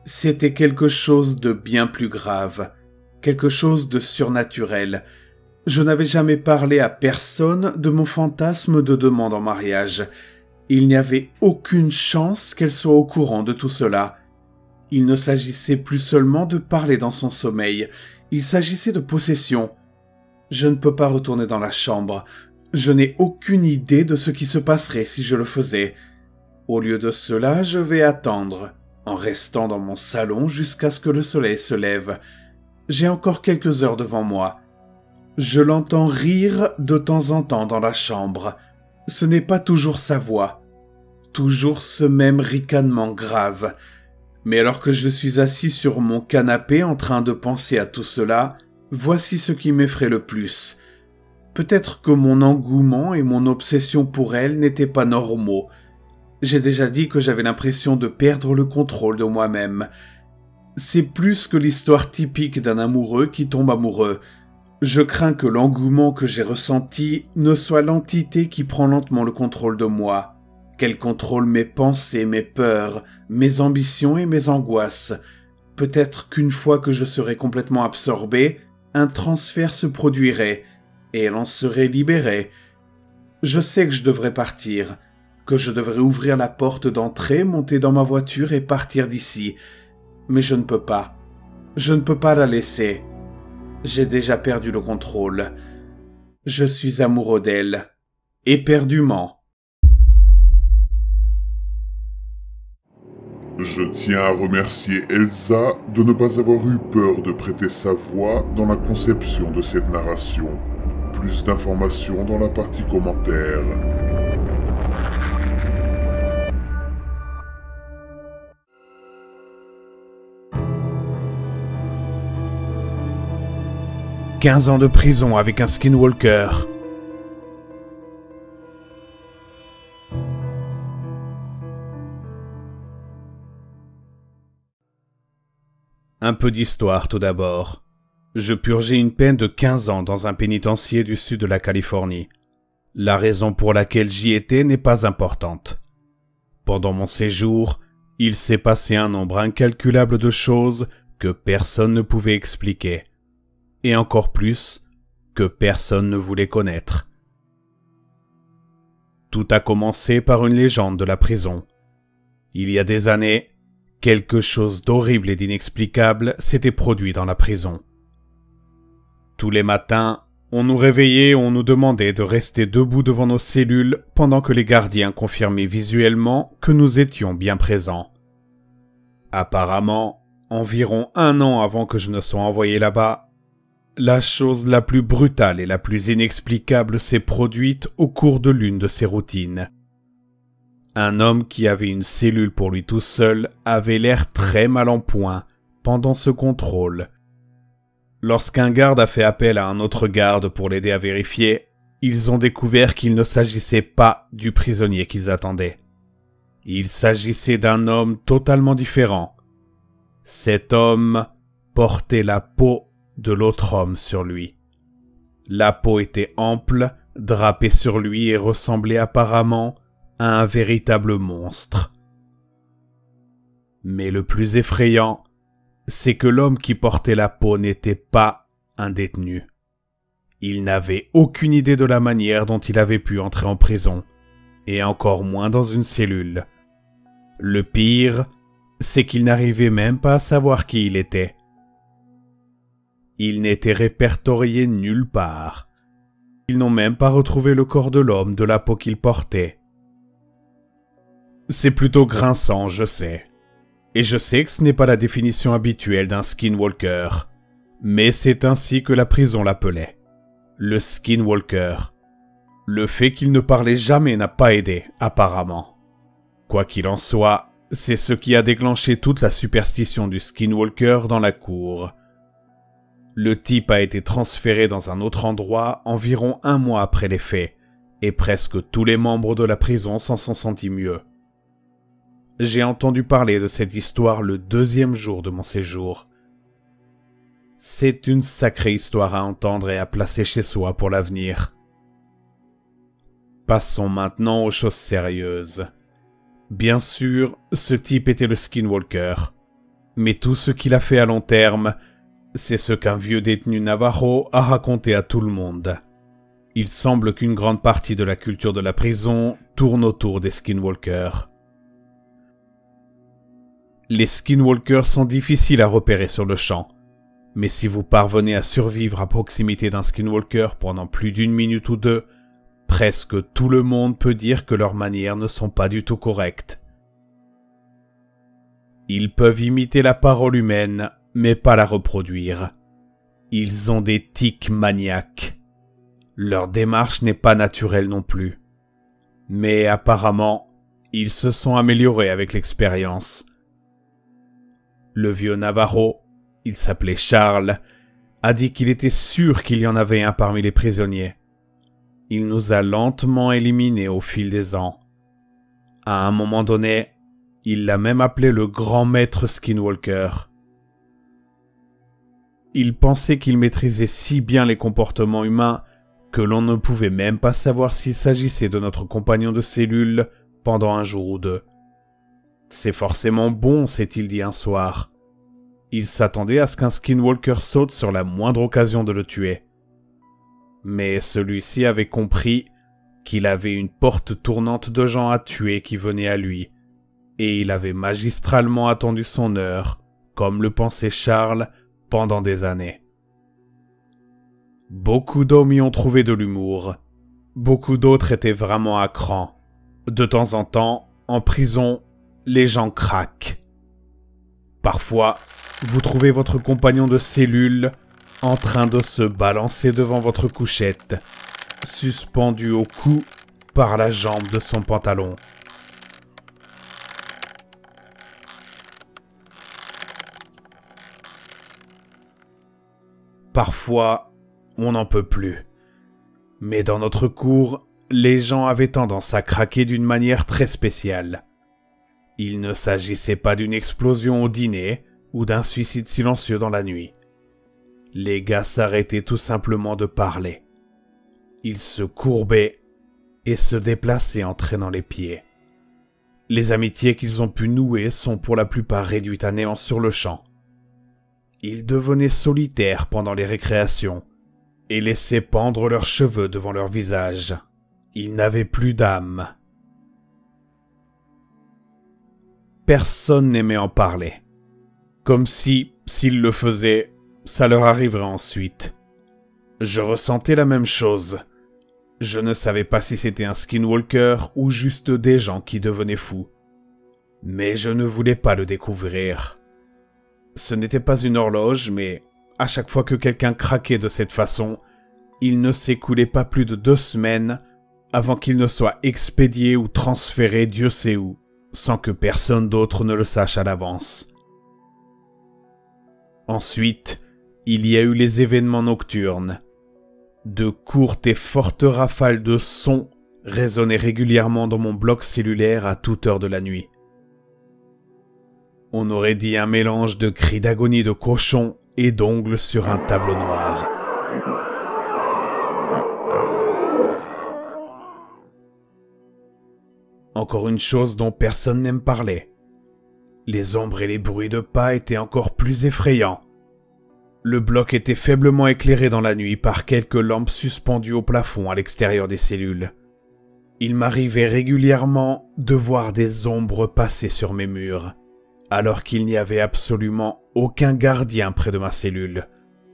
C'était quelque chose de bien plus grave, quelque chose de surnaturel. Je n'avais jamais parlé à personne de mon fantasme de demande en mariage. Il n'y avait aucune chance qu'elle soit au courant de tout cela. Il ne s'agissait plus seulement de parler dans son sommeil, il s'agissait de possession. Je ne peux pas retourner dans la chambre. Je n'ai aucune idée de ce qui se passerait si je le faisais. Au lieu de cela, je vais attendre, en restant dans mon salon jusqu'à ce que le soleil se lève. J'ai encore quelques heures devant moi. Je l'entends rire de temps en temps dans la chambre. Ce n'est pas toujours sa voix. Toujours ce même ricanement grave. Mais alors que je suis assis sur mon canapé en train de penser à tout cela, voici ce qui m'effraie le plus. Peut-être que mon engouement et mon obsession pour elle n'étaient pas normaux. J'ai déjà dit que j'avais l'impression de perdre le contrôle de moi-même. C'est plus que l'histoire typique d'un amoureux qui tombe amoureux. Je crains que l'engouement que j'ai ressenti ne soit l'entité qui prend lentement le contrôle de moi, qu'elle contrôle mes pensées, mes peurs, mes ambitions et mes angoisses. Peut-être qu'une fois que je serai complètement absorbé, un transfert se produirait, et elle en serait libérée. Je sais que je devrais partir, que je devrais ouvrir la porte d'entrée, monter dans ma voiture et partir d'ici. Mais je ne peux pas. Je ne peux pas la laisser. J'ai déjà perdu le contrôle. Je suis amoureux d'elle. Éperdument. Je tiens à remercier Elsa de ne pas avoir eu peur de prêter sa voix dans la conception de cette narration. Plus d'informations dans la partie commentaires. quinze ans de prison avec un skinwalker. Un peu d'histoire tout d'abord. Je purgeais une peine de quinze ans dans un pénitencier du sud de la Californie. La raison pour laquelle j'y étais n'est pas importante. Pendant mon séjour, il s'est passé un nombre incalculable de choses que personne ne pouvait expliquer. Et encore plus, que personne ne voulait connaître. Tout a commencé par une légende de la prison. Il y a des années, quelque chose d'horrible et d'inexplicable s'était produit dans la prison. Tous les matins, on nous réveillait et on nous demandait de rester debout devant nos cellules pendant que les gardiens confirmaient visuellement que nous étions bien présents. Apparemment, environ un an avant que je ne sois envoyé là-bas, la chose la plus brutale et la plus inexplicable s'est produite au cours de l'une de ces routines. Un homme qui avait une cellule pour lui tout seul avait l'air très mal en point pendant ce contrôle. Lorsqu'un garde a fait appel à un autre garde pour l'aider à vérifier, ils ont découvert qu'il ne s'agissait pas du prisonnier qu'ils attendaient. Il s'agissait d'un homme totalement différent. Cet homme portait la peau de l'autre homme sur lui. La peau était ample, drapée sur lui et ressemblait apparemment à un véritable monstre. Mais le plus effrayant, c'est que l'homme qui portait la peau n'était pas un détenu. Il n'avait aucune idée de la manière dont il avait pu entrer en prison, et encore moins dans une cellule. Le pire, c'est qu'il n'arrivait même pas à savoir qui il était. Il n'était répertorié nulle part. Ils n'ont même pas retrouvé le corps de l'homme de la peau qu'il portait. C'est plutôt grinçant, je sais. Et je sais que ce n'est pas la définition habituelle d'un skinwalker. Mais c'est ainsi que la prison l'appelait. Le skinwalker. Le fait qu'il ne parlait jamais n'a pas aidé, apparemment. Quoi qu'il en soit, c'est ce qui a déclenché toute la superstition du skinwalker dans la cour. Le type a été transféré dans un autre endroit environ un mois après les faits, et presque tous les membres de la prison s'en sont sentis mieux. J'ai entendu parler de cette histoire le deuxième jour de mon séjour. C'est une sacrée histoire à entendre et à placer chez soi pour l'avenir. Passons maintenant aux choses sérieuses. Bien sûr, ce type était le skinwalker. Mais tout ce qu'il a fait à long terme, c'est ce qu'un vieux détenu Navajo a raconté à tout le monde. Il semble qu'une grande partie de la culture de la prison tourne autour des skinwalkers. Les skinwalkers sont difficiles à repérer sur le champ, mais si vous parvenez à survivre à proximité d'un skinwalker pendant plus d'une minute ou deux, presque tout le monde peut dire que leurs manières ne sont pas du tout correctes. Ils peuvent imiter la parole humaine, mais pas la reproduire. Ils ont des tics maniaques. Leur démarche n'est pas naturelle non plus. Mais apparemment, ils se sont améliorés avec l'expérience. Le vieux Navajo, il s'appelait Charles, a dit qu'il était sûr qu'il y en avait un parmi les prisonniers. Il nous a lentement éliminés au fil des ans. À un moment donné, il l'a même appelé le grand maître Skinwalker. Il pensait qu'il maîtrisait si bien les comportements humains que l'on ne pouvait même pas savoir s'il s'agissait de notre compagnon de cellule pendant un jour ou deux. C'est forcément bon, s'est-il dit un soir. Il s'attendait à ce qu'un skinwalker saute sur la moindre occasion de le tuer. Mais celui-ci avait compris qu'il avait une porte tournante de gens à tuer qui venaient à lui, et il avait magistralement attendu son heure, comme le pensait Charles, pendant des années. Beaucoup d'hommes y ont trouvé de l'humour. Beaucoup d'autres étaient vraiment à cran. De temps en temps, en prison, les gens craquent. Parfois, vous trouvez votre compagnon de cellule en train de se balancer devant votre couchette, suspendu au cou par la jambe de son pantalon. Parfois, on n'en peut plus. Mais dans notre cour, les gens avaient tendance à craquer d'une manière très spéciale. Il ne s'agissait pas d'une explosion au dîner ou d'un suicide silencieux dans la nuit. Les gars s'arrêtaient tout simplement de parler. Ils se courbaient et se déplaçaient en traînant les pieds. Les amitiés qu'ils ont pu nouer sont pour la plupart réduites à néant sur le champ. Ils devenaient solitaires pendant les récréations et laissaient pendre leurs cheveux devant leur visage. Ils n'avaient plus d'âme. Personne n'aimait en parler. Comme si, s'ils le faisaient, ça leur arriverait ensuite. Je ressentais la même chose. Je ne savais pas si c'était un skinwalker ou juste des gens qui devenaient fous. Mais je ne voulais pas le découvrir. Ce n'était pas une horloge, mais à chaque fois que quelqu'un craquait de cette façon, il ne s'écoulait pas plus de deux semaines avant qu'il ne soit expédié ou transféré Dieu sait où, sans que personne d'autre ne le sache à l'avance. Ensuite, il y a eu les événements nocturnes. De courtes et fortes rafales de sons résonnaient régulièrement dans mon bloc cellulaire à toute heure de la nuit. On aurait dit un mélange de cris d'agonie de cochon et d'ongles sur un tableau noir. Encore une chose dont personne n'aime parler. Les ombres et les bruits de pas étaient encore plus effrayants. Le bloc était faiblement éclairé dans la nuit par quelques lampes suspendues au plafond à l'extérieur des cellules. Il m'arrivait régulièrement de voir des ombres passer sur mes murs, alors qu'il n'y avait absolument aucun gardien près de ma cellule.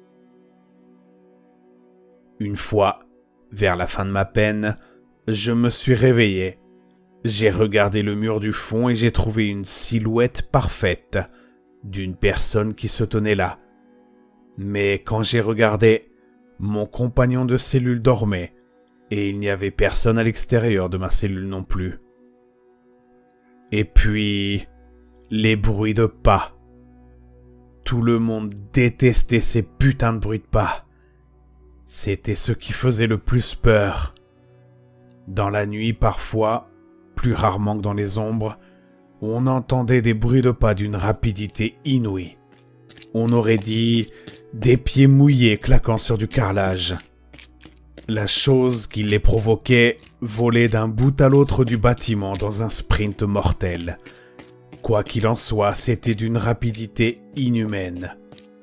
Une fois, vers la fin de ma peine, je me suis réveillé. J'ai regardé le mur du fond et j'ai trouvé une silhouette parfaite d'une personne qui se tenait là. Mais quand j'ai regardé, mon compagnon de cellule dormait et il n'y avait personne à l'extérieur de ma cellule non plus. Et puis, les bruits de pas. Tout le monde détestait ces putains de bruits de pas. C'était ce qui faisait le plus peur. Dans la nuit parfois, plus rarement que dans les ombres, on entendait des bruits de pas d'une rapidité inouïe. On aurait dit des pieds mouillés claquant sur du carrelage. La chose qui les provoquait volait d'un bout à l'autre du bâtiment dans un sprint mortel. Quoi qu'il en soit, c'était d'une rapidité inhumaine.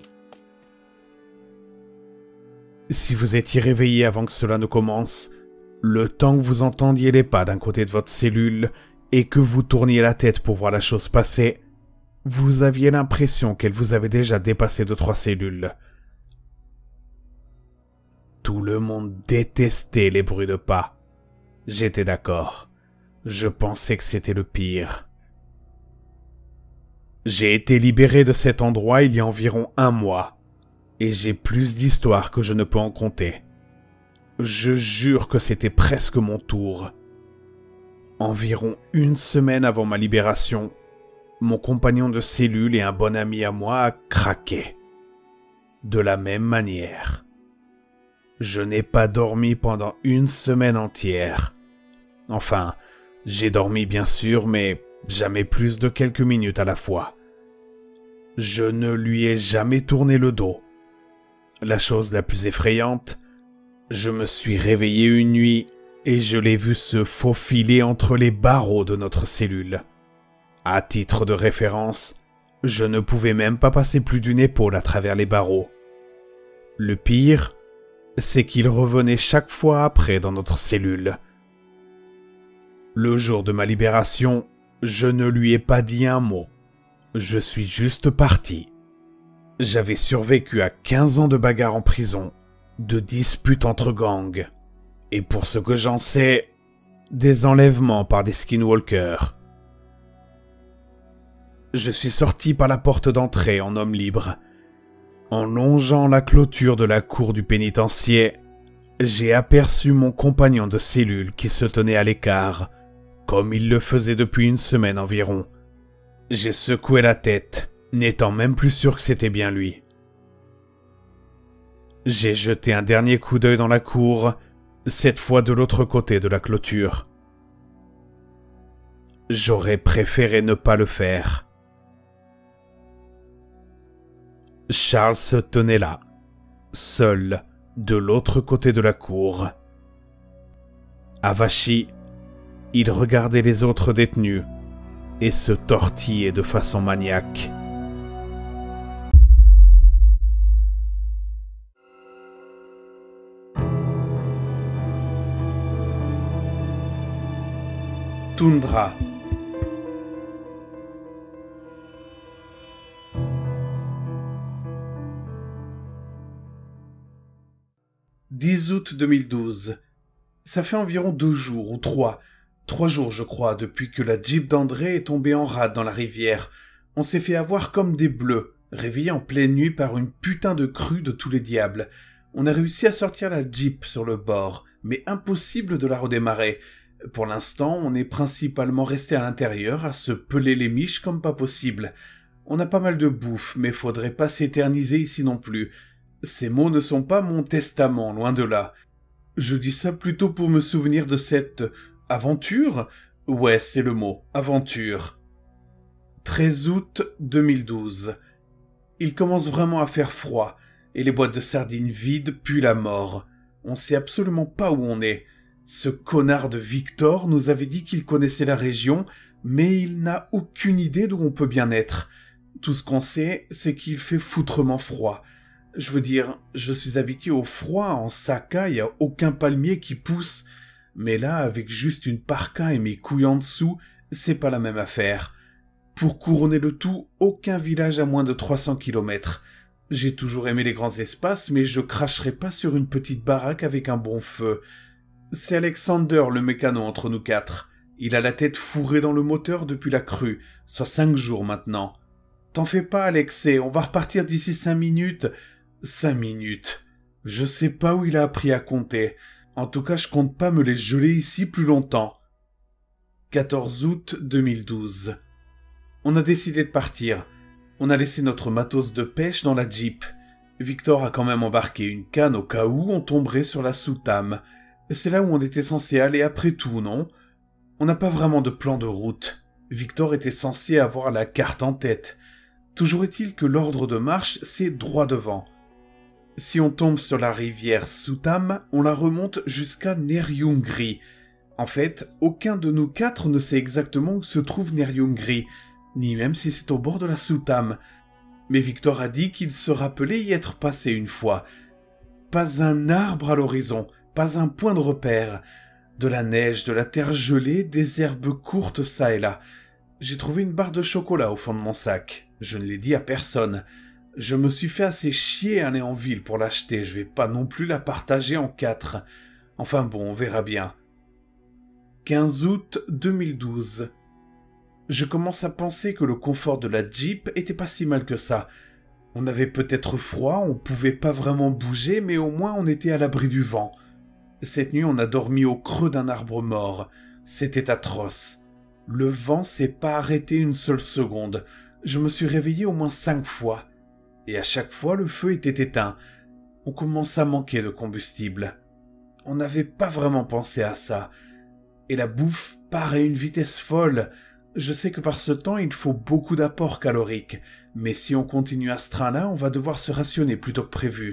Si vous étiez réveillé avant que cela ne commence, le temps que vous entendiez les pas d'un côté de votre cellule et que vous tourniez la tête pour voir la chose passer, vous aviez l'impression qu'elle vous avait déjà dépassé de trois cellules. Tout le monde détestait les bruits de pas. J'étais d'accord. Je pensais que c'était le pire. J'ai été libéré de cet endroit il y a environ un mois, et j'ai plus d'histoires que je ne peux en compter. Je jure que c'était presque mon tour. Environ une semaine avant ma libération, mon compagnon de cellule et un bon ami à moi a craqué. De la même manière. Je n'ai pas dormi pendant une semaine entière. Enfin, j'ai dormi bien sûr, mais jamais plus de quelques minutes à la fois. Je ne lui ai jamais tourné le dos. La chose la plus effrayante, je me suis réveillé une nuit et je l'ai vu se faufiler entre les barreaux de notre cellule. À titre de référence, je ne pouvais même pas passer plus d'une épaule à travers les barreaux. Le pire, c'est qu'il revenait chaque fois après dans notre cellule. Le jour de ma libération, je ne lui ai pas dit un mot. Je suis juste parti. J'avais survécu à quinze ans de bagarres en prison, de disputes entre gangs, et pour ce que j'en sais, des enlèvements par des skinwalkers. Je suis sorti par la porte d'entrée en homme libre. En longeant la clôture de la cour du pénitencier, j'ai aperçu mon compagnon de cellule qui se tenait à l'écart, comme il le faisait depuis une semaine environ. J'ai secoué la tête, n'étant même plus sûr que c'était bien lui. J'ai jeté un dernier coup d'œil dans la cour, cette fois de l'autre côté de la clôture. J'aurais préféré ne pas le faire. Charles se tenait là, seul, de l'autre côté de la cour. Avachi, il regardait les autres détenus et se tortillait de façon maniaque. Toundra. dix août deux mille douze. Ça fait environ deux jours ou trois. Trois jours, je crois, depuis que la Jeep d'André est tombée en rade dans la rivière. On s'est fait avoir comme des bleus, réveillés en pleine nuit par une putain de crue de tous les diables. On a réussi à sortir la Jeep sur le bord, mais impossible de la redémarrer. Pour l'instant, on est principalement resté à l'intérieur à se peler les miches comme pas possible. On a pas mal de bouffe, mais faudrait pas s'éterniser ici non plus. Ces mots ne sont pas mon testament, loin de là. Je dis ça plutôt pour me souvenir de cette aventure. Ouais, c'est le mot, aventure. treize août deux mille douze. Il commence vraiment à faire froid, et les boîtes de sardines vides puent la mort. On sait absolument pas où on est. Ce connard de Victor nous avait dit qu'il connaissait la région, mais il n'a aucune idée d'où on peut bien être. Tout ce qu'on sait, c'est qu'il fait foutrement froid. Je veux dire, je suis habitué au froid, en Saka, il n'y a aucun palmier qui pousse. Mais là, avec juste une parka et mes couilles en dessous, c'est pas la même affaire. Pour couronner le tout, aucun village à moins de trois cents kilomètres. J'ai toujours aimé les grands espaces, mais je cracherai pas sur une petite baraque avec un bon feu. C'est Alexander le mécano entre nous quatre. Il a la tête fourrée dans le moteur depuis la crue, soit cinq jours maintenant. T'en fais pas, Alexei, on va repartir d'ici cinq minutes. Cinq minutes. Je sais pas où il a appris à compter. En tout cas, je compte pas me les geler ici plus longtemps. quatorze août deux mille douze. On a décidé de partir. On a laissé notre matos de pêche dans la Jeep. Victor a quand même embarqué une canne au cas où on tomberait sur la Soutame. C'est là où on était censé aller après tout, non? On n'a pas vraiment de plan de route. Victor était censé avoir la carte en tête. Toujours est-il que l'ordre de marche, c'est droit devant. Si on tombe sur la rivière Soutame, on la remonte jusqu'à Nerjungri. En fait, aucun de nous quatre ne sait exactement où se trouve Nerjungri. ni même si c'est au bord de la Soutame. Mais Victor a dit qu'il se rappelait y être passé une fois. Pas un arbre à l'horizon, pas un point de repère. De la neige, de la terre gelée, des herbes courtes çà et là. J'ai trouvé une barre de chocolat au fond de mon sac. Je ne l'ai dit à personne. Je me suis fait assez chier à aller en ville pour l'acheter. Je vais pas non plus la partager en quatre. Enfin bon, on verra bien. quinze août deux mille douze. Je commence à penser que le confort de la Jeep était pas si mal que ça. On avait peut-être froid, on pouvait pas vraiment bouger, mais au moins on était à l'abri du vent. Cette nuit, on a dormi au creux d'un arbre mort. C'était atroce. Le vent s'est pas arrêté une seule seconde. Je me suis réveillé au moins cinq fois. Et à chaque fois, le feu était éteint. On commence à manquer de combustible. On n'avait pas vraiment pensé à ça. Et la bouffe part à une vitesse folle. Je sais que par ce temps, il faut beaucoup d'apports caloriques. Mais si on continue à ce train-là, on va devoir se rationner plutôt que prévu.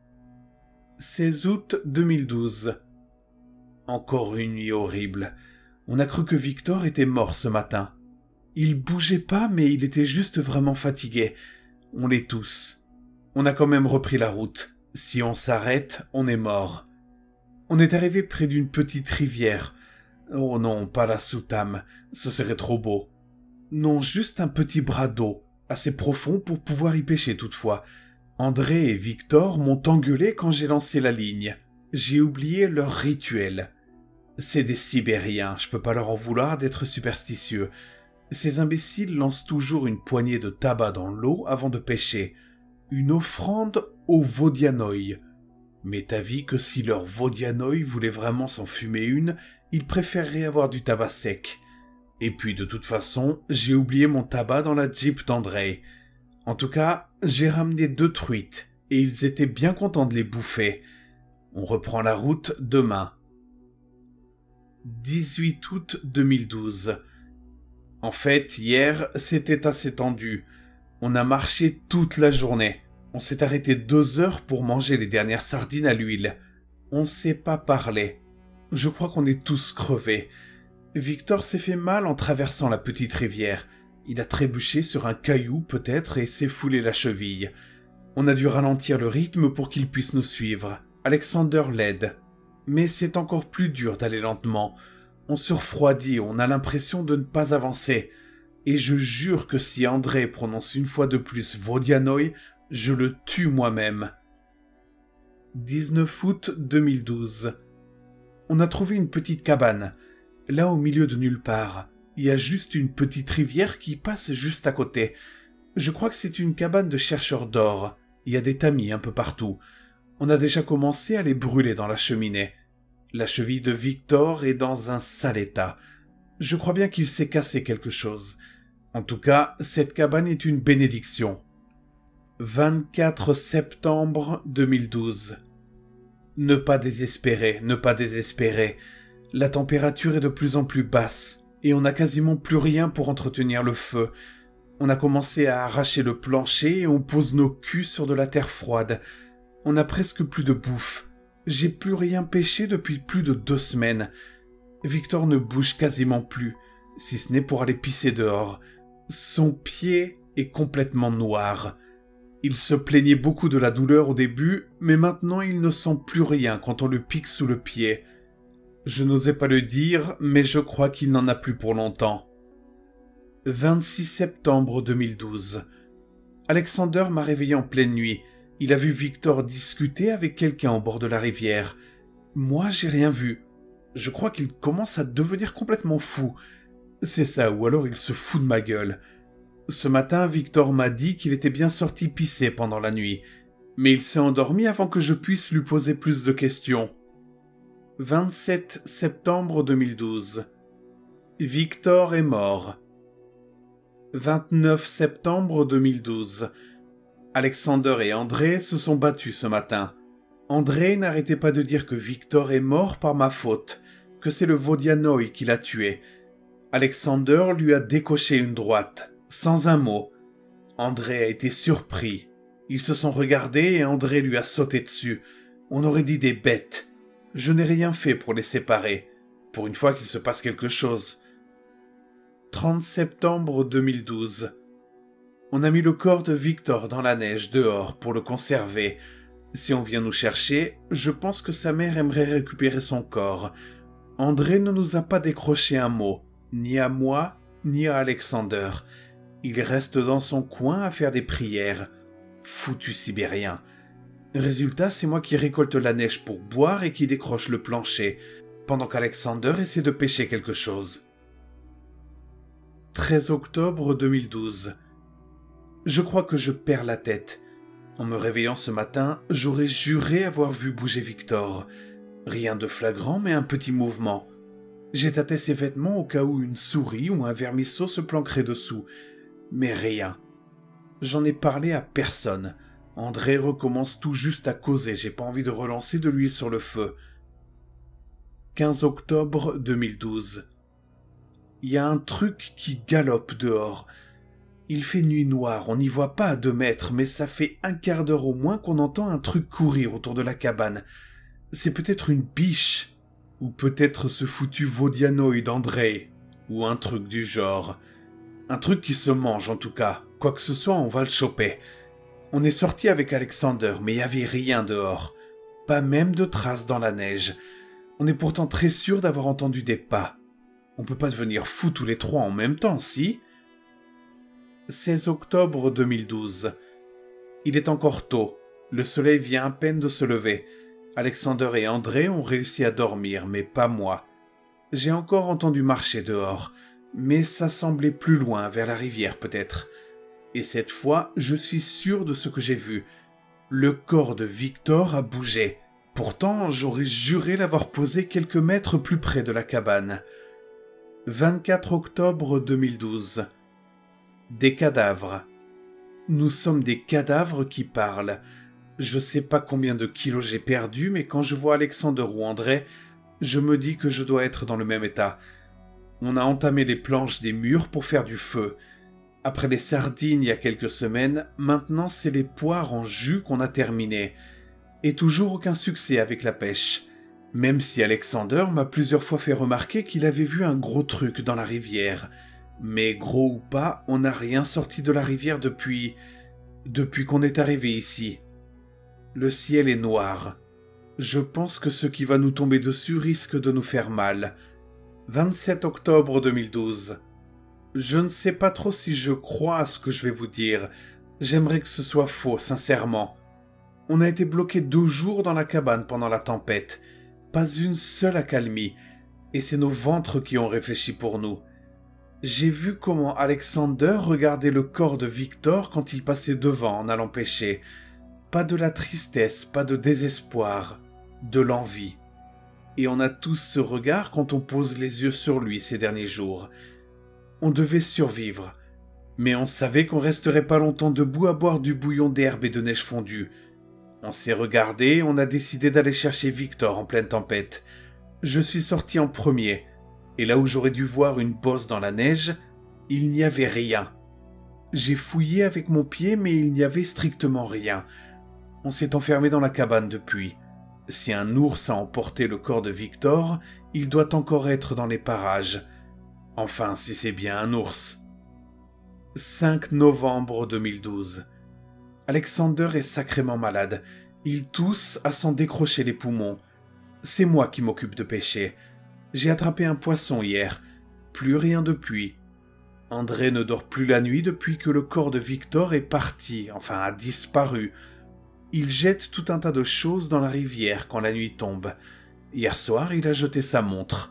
seize août deux mille douze. Encore une nuit horrible. On a cru que Victor était mort ce matin. Il bougeait pas, mais il était juste vraiment fatigué. On l'est tous. On a quand même repris la route. Si on s'arrête, on est mort. On est arrivé près d'une petite rivière. Oh non, pas la Soutame, ce serait trop beau. Non, juste un petit bras d'eau, assez profond pour pouvoir y pêcher toutefois. André et Victor m'ont engueulé quand j'ai lancé la ligne. J'ai oublié leur rituel. C'est des Sibériens, je peux pas leur en vouloir d'être superstitieux. Ces imbéciles lancent toujours une poignée de tabac dans l'eau avant de pêcher. Une offrande au Vodianoï. Mais t'avis que si leur Vodianoï voulait vraiment s'en fumer une, ils préféreraient avoir du tabac sec. Et puis de toute façon, j'ai oublié mon tabac dans la Jeep d'André. En tout cas, j'ai ramené deux truites, et ils étaient bien contents de les bouffer. On reprend la route demain. dix-huit août deux mille douze. En fait, hier, c'était assez tendu. On a marché toute la journée. On s'est arrêté deux heures pour manger les dernières sardines à l'huile. On s'est pas parlé. Je crois qu'on est tous crevés. Victor s'est fait mal en traversant la petite rivière. Il a trébuché sur un caillou peut-être et s'est foulé la cheville. On a dû ralentir le rythme pour qu'il puisse nous suivre. Alexander l'aide. Mais c'est encore plus dur d'aller lentement. On se refroidit, on a l'impression de ne pas avancer. Et je jure que si André prononce une fois de plus Vodianoï, je le tue moi-même. dix-neuf août deux mille douze. On a trouvé une petite cabane. Là au milieu de nulle part. Il y a juste une petite rivière qui passe juste à côté. Je crois que c'est une cabane de chercheurs d'or. Il y a des tamis un peu partout. On a déjà commencé à les brûler dans la cheminée. La cheville de Victor est dans un sale état. Je crois bien qu'il s'est cassé quelque chose. En tout cas, cette cabane est une bénédiction. vingt-quatre septembre deux mille douze. Ne pas désespérer, ne pas désespérer. La température est de plus en plus basse, et on n'a quasiment plus rien pour entretenir le feu. On a commencé à arracher le plancher et on pose nos culs sur de la terre froide. On n'a presque plus de bouffe. J'ai plus rien pêché depuis plus de deux semaines. Victor ne bouge quasiment plus, si ce n'est pour aller pisser dehors. Son pied est complètement noir. Il se plaignait beaucoup de la douleur au début, mais maintenant il ne sent plus rien quand on le pique sous le pied. Je n'osais pas le dire, mais je crois qu'il n'en a plus pour longtemps. vingt-six septembre deux mille douze. Alexander m'a réveillé en pleine nuit. Il a vu Victor discuter avec quelqu'un au bord de la rivière. Moi, j'ai rien vu. Je crois qu'il commence à devenir complètement fou. C'est ça, ou alors il se fout de ma gueule. Ce matin, Victor m'a dit qu'il était bien sorti pisser pendant la nuit, mais il s'est endormi avant que je puisse lui poser plus de questions. vingt-sept septembre deux mille douze. Victor est mort. vingt-neuf septembre deux mille douze. Alexander et André se sont battus ce matin. André n'arrêtait pas de dire que Victor est mort par ma faute, que c'est le Vodianoï qui l'a tué. Alexander lui a décoché une droite, sans un mot. André a été surpris. Ils se sont regardés et André lui a sauté dessus. On aurait dit des bêtes. Je n'ai rien fait pour les séparer, pour une fois qu'il se passe quelque chose. trente septembre deux mille douze. On a mis le corps de Victor dans la neige dehors pour le conserver. Si on vient nous chercher, je pense que sa mère aimerait récupérer son corps. André ne nous a pas décroché un mot, ni à moi, ni à Alexander. Il reste dans son coin à faire des prières. Foutu sibérien. Résultat, c'est moi qui récolte la neige pour boire et qui décroche le plancher, pendant qu'Alexander essaie de pêcher quelque chose. treize octobre deux mille douze. Je crois que je perds la tête. En me réveillant ce matin, j'aurais juré avoir vu bouger Victor. Rien de flagrant, mais un petit mouvement. J'ai tâté ses vêtements au cas où une souris ou un vermisseau se planquerait dessous. Mais rien. J'en ai parlé à personne. André recommence tout juste à causer, j'ai pas envie de relancer de l'huile sur le feu. quinze octobre deux mille douze. Il y a un truc qui galope dehors. Il fait nuit noire, on n'y voit pas à deux mètres, mais ça fait un quart d'heure au moins qu'on entend un truc courir autour de la cabane. C'est peut-être une biche, ou peut-être ce foutu vaudianoïde d'André, ou un truc du genre. Un truc qui se mange en tout cas, quoi que ce soit on va le choper. On est sorti avec Alexander, mais il n'y avait rien dehors. Pas même de traces dans la neige. On est pourtant très sûr d'avoir entendu des pas. On peut pas devenir fous tous les trois en même temps, si ? seize octobre deux mille douze. Il est encore tôt. Le soleil vient à peine de se lever. Alexander et André ont réussi à dormir, mais pas moi. J'ai encore entendu marcher dehors, mais ça semblait plus loin, vers la rivière peut-être. Et cette fois, je suis sûr de ce que j'ai vu. Le corps de Victor a bougé. Pourtant, j'aurais juré l'avoir posé quelques mètres plus près de la cabane. vingt-quatre octobre deux mille douze. Des cadavres. Nous sommes des cadavres qui parlent. Je sais pas combien de kilos j'ai perdu, mais quand je vois Alexander ou André, je me dis que je dois être dans le même état. On a entamé les planches des murs pour faire du feu. Après les sardines il y a quelques semaines, maintenant c'est les poires en jus qu'on a terminé. Et toujours aucun succès avec la pêche. Même si Alexander m'a plusieurs fois fait remarquer qu'il avait vu un gros truc dans la rivière. Mais gros ou pas, on n'a rien sorti de la rivière depuis... depuis qu'on est arrivé ici. Le ciel est noir. Je pense que ce qui va nous tomber dessus risque de nous faire mal. vingt-sept octobre deux mille douze. Je ne sais pas trop si je crois à ce que je vais vous dire. J'aimerais que ce soit faux, sincèrement. On a été bloqués deux jours dans la cabane pendant la tempête. Pas une seule accalmie. Et c'est nos ventres qui ont réfléchi pour nous. J'ai vu comment Alexander regardait le corps de Victor quand il passait devant en allant pêcher. Pas de la tristesse, pas de désespoir, de l'envie. Et on a tous ce regard quand on pose les yeux sur lui ces derniers jours. On devait survivre, mais on savait qu'on resterait pas longtemps debout à boire du bouillon d'herbe et de neige fondue. On s'est regardé, on a décidé d'aller chercher Victor en pleine tempête. Je suis sorti en premier, et là où j'aurais dû voir une bosse dans la neige, il n'y avait rien. J'ai fouillé avec mon pied, mais il n'y avait strictement rien. On s'est enfermé dans la cabane depuis. Si un ours a emporté le corps de Victor, il doit encore être dans les parages. Enfin, si c'est bien un ours. cinq novembre deux mille douze. Alexander est sacrément malade. Il tousse à s'en décrocher les poumons. C'est moi qui m'occupe de pêcher. J'ai attrapé un poisson hier. Plus rien depuis. André ne dort plus la nuit depuis que le corps de Victor est parti, enfin a disparu. Il jette tout un tas de choses dans la rivière quand la nuit tombe. Hier soir, il a jeté sa montre.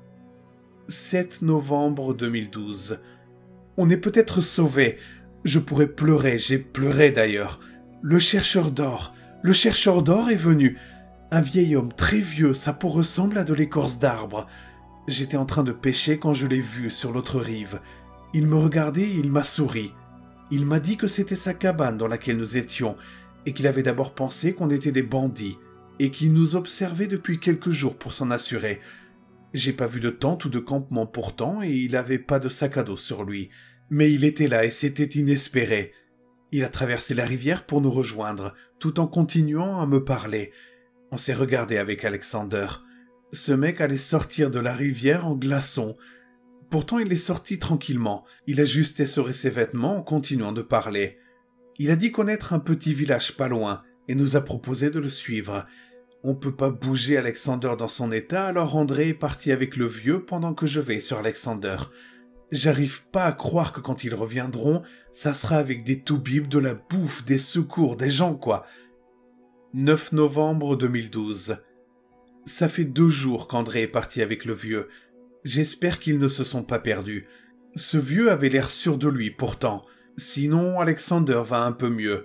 sept novembre deux mille douze. On est peut-être sauvés. Je pourrais pleurer, j'ai pleuré d'ailleurs. Le chercheur d'or, le chercheur d'or est venu. Un vieil homme très vieux, sa peau ressemble à de l'écorce d'arbre. J'étais en train de pêcher quand je l'ai vu sur l'autre rive. Il me regardait et il m'a souri. Il m'a dit que c'était sa cabane dans laquelle nous étions, et qu'il avait d'abord pensé qu'on était des bandits, et qu'il nous observait depuis quelques jours pour s'en assurer. J'ai pas vu de tente ou de campement pourtant, et il avait pas de sac à dos sur lui. Mais il était là et c'était inespéré. Il a traversé la rivière pour nous rejoindre, tout en continuant à me parler. On s'est regardé avec Alexander. Ce mec allait sortir de la rivière en glaçon. Pourtant, il est sorti tranquillement. Il a juste essoré ses vêtements en continuant de parler. Il a dit connaître un petit village pas loin et nous a proposé de le suivre. On peut pas bouger Alexander dans son état, alors André est parti avec le vieux pendant que je veille sur Alexander. J'arrive pas à croire que quand ils reviendront, ça sera avec des toubibs, de la bouffe, des secours, des gens quoi. neuf novembre deux mille douze. Ça fait deux jours qu'André est parti avec le vieux. J'espère qu'ils ne se sont pas perdus. Ce vieux avait l'air sûr de lui pourtant. Sinon, Alexander va un peu mieux.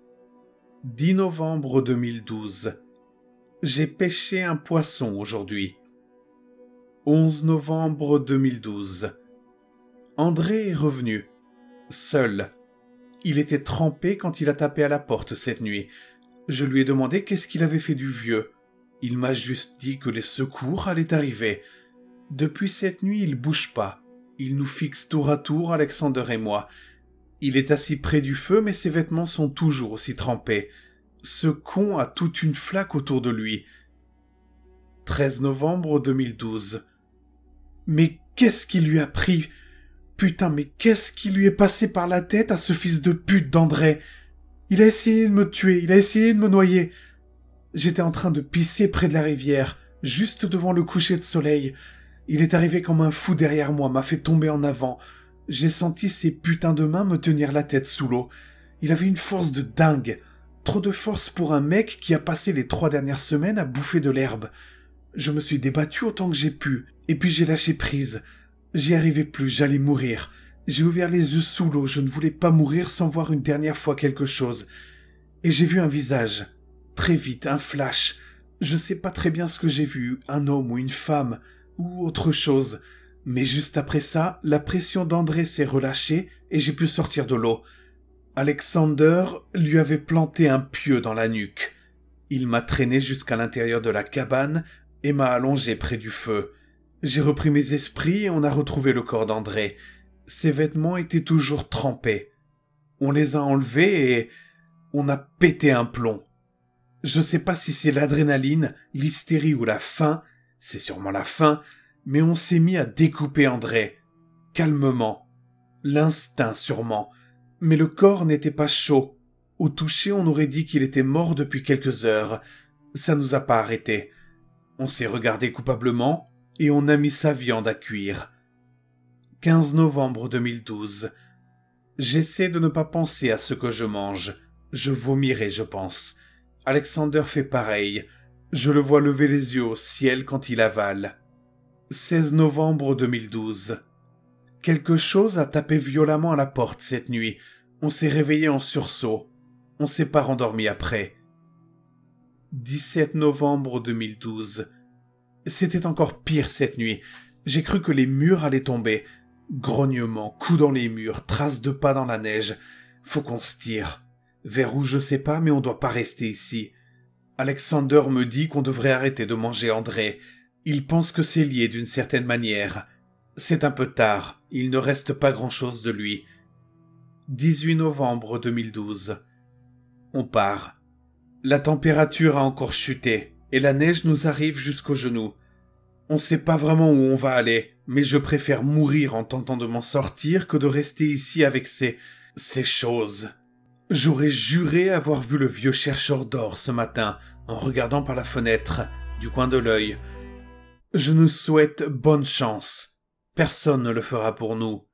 dix novembre deux mille douze. J'ai pêché un poisson aujourd'hui. onze novembre deux mille douze. André est revenu. Seul. Il était trempé quand il a tapé à la porte cette nuit. Je lui ai demandé qu'est-ce qu'il avait fait du vieux. Il m'a juste dit que les secours allaient arriver. Depuis cette nuit, il bouge pas. Il nous fixe tour à tour, Alexander et moi. Il est assis près du feu, mais ses vêtements sont toujours aussi trempés. Ce con a toute une flaque autour de lui. treize novembre deux mille douze. Mais qu'est-ce qui lui a pris ? Putain, mais qu'est-ce qui lui est passé par la tête à ce fils de pute d'André ? Il a essayé de me tuer, il a essayé de me noyer. J'étais en train de pisser près de la rivière, juste devant le coucher de soleil. Il est arrivé comme un fou derrière moi, m'a fait tomber en avant. J'ai senti ses putains de mains me tenir la tête sous l'eau. Il avait une force de dingue. Trop de force pour un mec qui a passé les trois dernières semaines à bouffer de l'herbe. Je me suis débattu autant que j'ai pu, et puis j'ai lâché prise. J'y arrivais plus, j'allais mourir. J'ai ouvert les yeux sous l'eau, je ne voulais pas mourir sans voir une dernière fois quelque chose. Et j'ai vu un visage. Très vite, un flash. Je sais pas très bien ce que j'ai vu, un homme ou une femme, ou autre chose. Mais juste après ça, la pression d'André s'est relâchée et j'ai pu sortir de l'eau. Alexander lui avait planté un pieu dans la nuque. Il m'a traîné jusqu'à l'intérieur de la cabane et m'a allongé près du feu. J'ai repris mes esprits et on a retrouvé le corps d'André. Ses vêtements étaient toujours trempés. On les a enlevés et on a pété un plomb. Je sais pas si c'est l'adrénaline, l'hystérie ou la faim, c'est sûrement la faim, mais on s'est mis à découper André. Calmement. L'instinct sûrement. Mais le corps n'était pas chaud. Au toucher, on aurait dit qu'il était mort depuis quelques heures. Ça nous a pas arrêtés. On s'est regardé coupablement et on a mis sa viande à cuire. quinze novembre deux mille douze. J'essaie de ne pas penser à ce que je mange. Je vomirai, je pense. Alexander fait pareil. Je le vois lever les yeux au ciel quand il avale. seize novembre deux mille douze. Quelque chose a tapé violemment à la porte cette nuit. On s'est réveillé en sursaut. On s'est pas rendormi après. dix-sept novembre deux mille douze. C'était encore pire cette nuit. J'ai cru que les murs allaient tomber. Grognements, coups dans les murs, traces de pas dans la neige. Faut qu'on se tire. Vers où je sais pas, mais on doit pas rester ici. Alexander me dit qu'on devrait arrêter de manger André. Il pense que c'est lié d'une certaine manière. C'est un peu tard, il ne reste pas grand-chose de lui. dix-huit novembre deux mille douze. On part. La température a encore chuté, et la neige nous arrive jusqu'aux genoux. On sait pas vraiment où on va aller, mais je préfère mourir en tentant de m'en sortir que de rester ici avec ces... ces choses. J'aurais juré avoir vu le vieux chercheur d'or ce matin, en regardant par la fenêtre, du coin de l'œil. Je nous souhaite bonne chance. Personne ne le fera pour nous.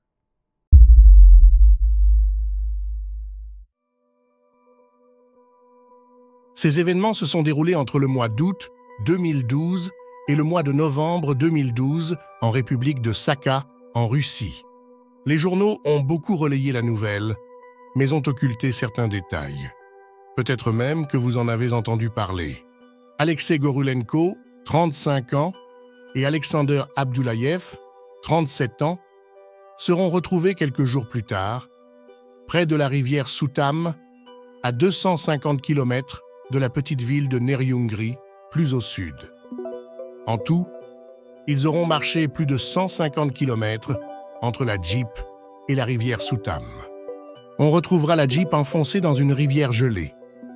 Ces événements se sont déroulés entre le mois d'août deux mille douze et le mois de novembre deux mille douze en République de Sakha, en Russie. Les journaux ont beaucoup relayé la nouvelle, mais ont occulté certains détails. Peut-être même que vous en avez entendu parler. Alexei Gorulenko, trente-cinq ans, et Alexander Abdoulayev, trente-sept ans, seront retrouvés quelques jours plus tard, près de la rivière Soutam, à deux cent cinquante kilomètres de la petite ville de Neriungri, plus au sud. En tout, ils auront marché plus de cent cinquante kilomètres entre la Jeep et la rivière Soutam. On retrouvera la Jeep enfoncée dans une rivière gelée.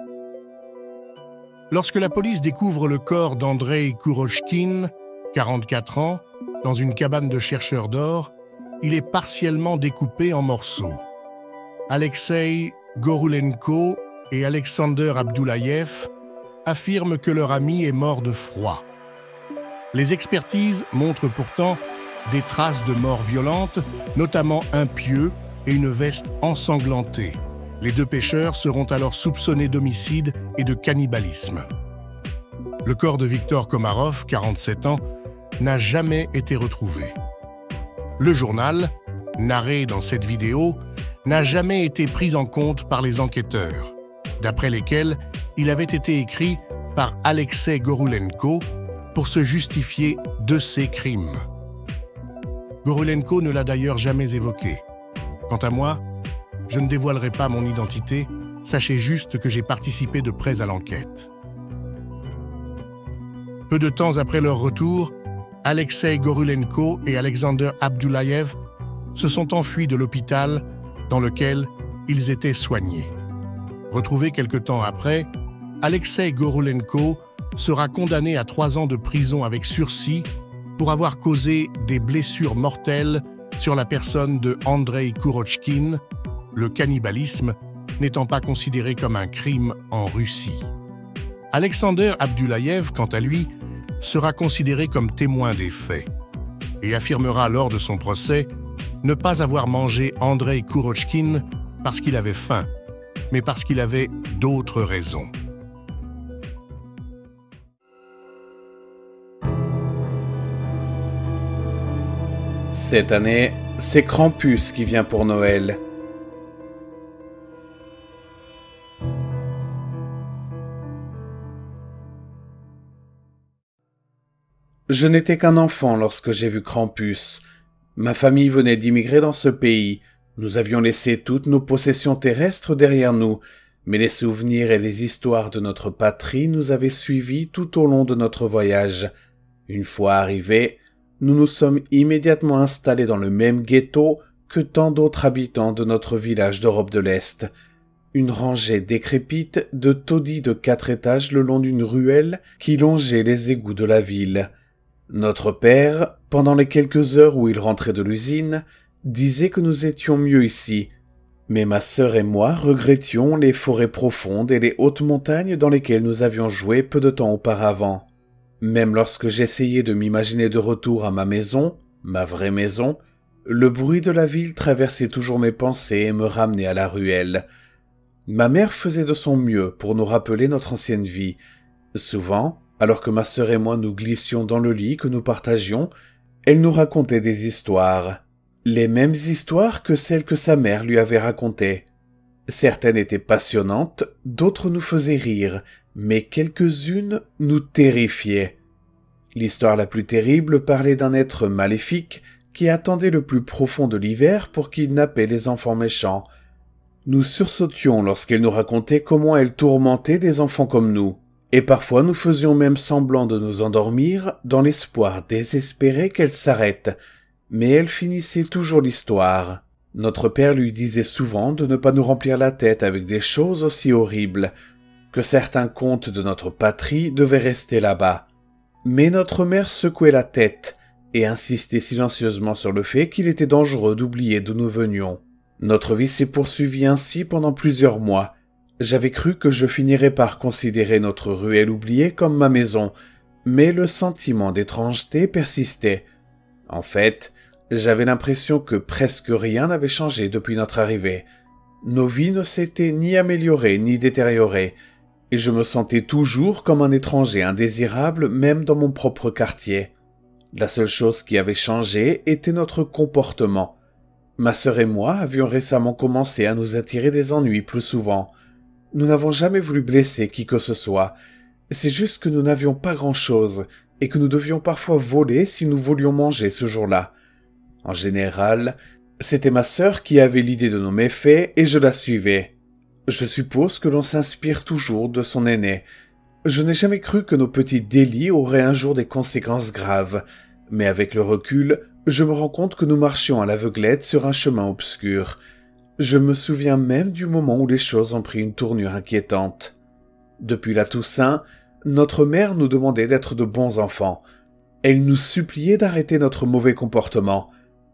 Lorsque la police découvre le corps d'Andrei Kurochkin, quarante-quatre ans, dans une cabane de chercheurs d'or, il est partiellement découpé en morceaux. Alexei Goroulenko et Alexander Abdoulayev affirment que leur ami est mort de froid. Les expertises montrent pourtant des traces de mort violente, notamment un pieu et une veste ensanglantée. Les deux pêcheurs seront alors soupçonnés d'homicide et de cannibalisme. Le corps de Viktor Komarov, quarante-sept ans, n'a jamais été retrouvé. Le journal, narré dans cette vidéo, n'a jamais été pris en compte par les enquêteurs, d'après lesquels il avait été écrit par Alexei Goroulenko pour se justifier de ses crimes. Goroulenko ne l'a d'ailleurs jamais évoqué. Quant à moi, je ne dévoilerai pas mon identité, sachez juste que j'ai participé de près à l'enquête. Peu de temps après leur retour, Alexei Goroulenko et Alexander Abdoulayev se sont enfuis de l'hôpital dans lequel ils étaient soignés. Retrouvé quelque temps après, Alexei Goroulenko sera condamné à trois ans de prison avec sursis pour avoir causé des blessures mortelles sur la personne de Andrei Kurochkin, le cannibalisme n'étant pas considéré comme un crime en Russie. Alexander Abdoulayev, quant à lui, sera considéré comme témoin des faits et affirmera lors de son procès ne pas avoir mangé Andrei Kurochkin parce qu'il avait faim, mais parce qu'il avait d'autres raisons. Cette année, c'est Krampus qui vient pour Noël. Je n'étais qu'un enfant lorsque j'ai vu Krampus. Ma famille venait d'immigrer dans ce pays. Nous avions laissé toutes nos possessions terrestres derrière nous, mais les souvenirs et les histoires de notre patrie nous avaient suivis tout au long de notre voyage. Une fois arrivés, nous nous sommes immédiatement installés dans le même ghetto que tant d'autres habitants de notre village d'Europe de l'Est. Une rangée décrépite de taudis de quatre étages le long d'une ruelle qui longeait les égouts de la ville. Notre père, pendant les quelques heures où il rentrait de l'usine, disait que nous étions mieux ici. Mais ma sœur et moi regrettions les forêts profondes et les hautes montagnes dans lesquelles nous avions joué peu de temps auparavant. Même lorsque j'essayais de m'imaginer de retour à ma maison, ma vraie maison, le bruit de la ville traversait toujours mes pensées et me ramenait à la ruelle. Ma mère faisait de son mieux pour nous rappeler notre ancienne vie. Souvent, alors que ma sœur et moi nous glissions dans le lit que nous partagions, elle nous racontait des histoires. Les mêmes histoires que celles que sa mère lui avait racontées. Certaines étaient passionnantes, d'autres nous faisaient rire, mais quelques-unes nous terrifiaient. L'histoire la plus terrible parlait d'un être maléfique qui attendait le plus profond de l'hiver pour kidnapper les enfants méchants. Nous sursautions lorsqu'elle nous racontait comment elle tourmentait des enfants comme nous, et parfois nous faisions même semblant de nous endormir dans l'espoir désespéré qu'elle s'arrête, mais elle finissait toujours l'histoire. Notre père lui disait souvent de ne pas nous remplir la tête avec des choses aussi horribles, que certains contes de notre patrie devaient rester là-bas. Mais notre mère secouait la tête et insistait silencieusement sur le fait qu'il était dangereux d'oublier d'où nous venions. Notre vie s'est poursuivie ainsi pendant plusieurs mois. J'avais cru que je finirais par considérer notre ruelle oubliée comme ma maison, mais le sentiment d'étrangeté persistait. En fait, j'avais l'impression que presque rien n'avait changé depuis notre arrivée. Nos vies ne s'étaient ni améliorées ni détériorées, et je me sentais toujours comme un étranger indésirable même dans mon propre quartier. La seule chose qui avait changé était notre comportement. Ma sœur et moi avions récemment commencé à nous attirer des ennuis plus souvent. Nous n'avons jamais voulu blesser qui que ce soit. C'est juste que nous n'avions pas grand-chose et que nous devions parfois voler si nous voulions manger ce jour-là. En général, c'était ma sœur qui avait l'idée de nos méfaits et je la suivais. Je suppose que l'on s'inspire toujours de son aîné. Je n'ai jamais cru que nos petits délits auraient un jour des conséquences graves, mais avec le recul, je me rends compte que nous marchions à l'aveuglette sur un chemin obscur. Je me souviens même du moment où les choses ont pris une tournure inquiétante. Depuis la Toussaint, notre mère nous demandait d'être de bons enfants. Elle nous suppliait d'arrêter notre mauvais comportement.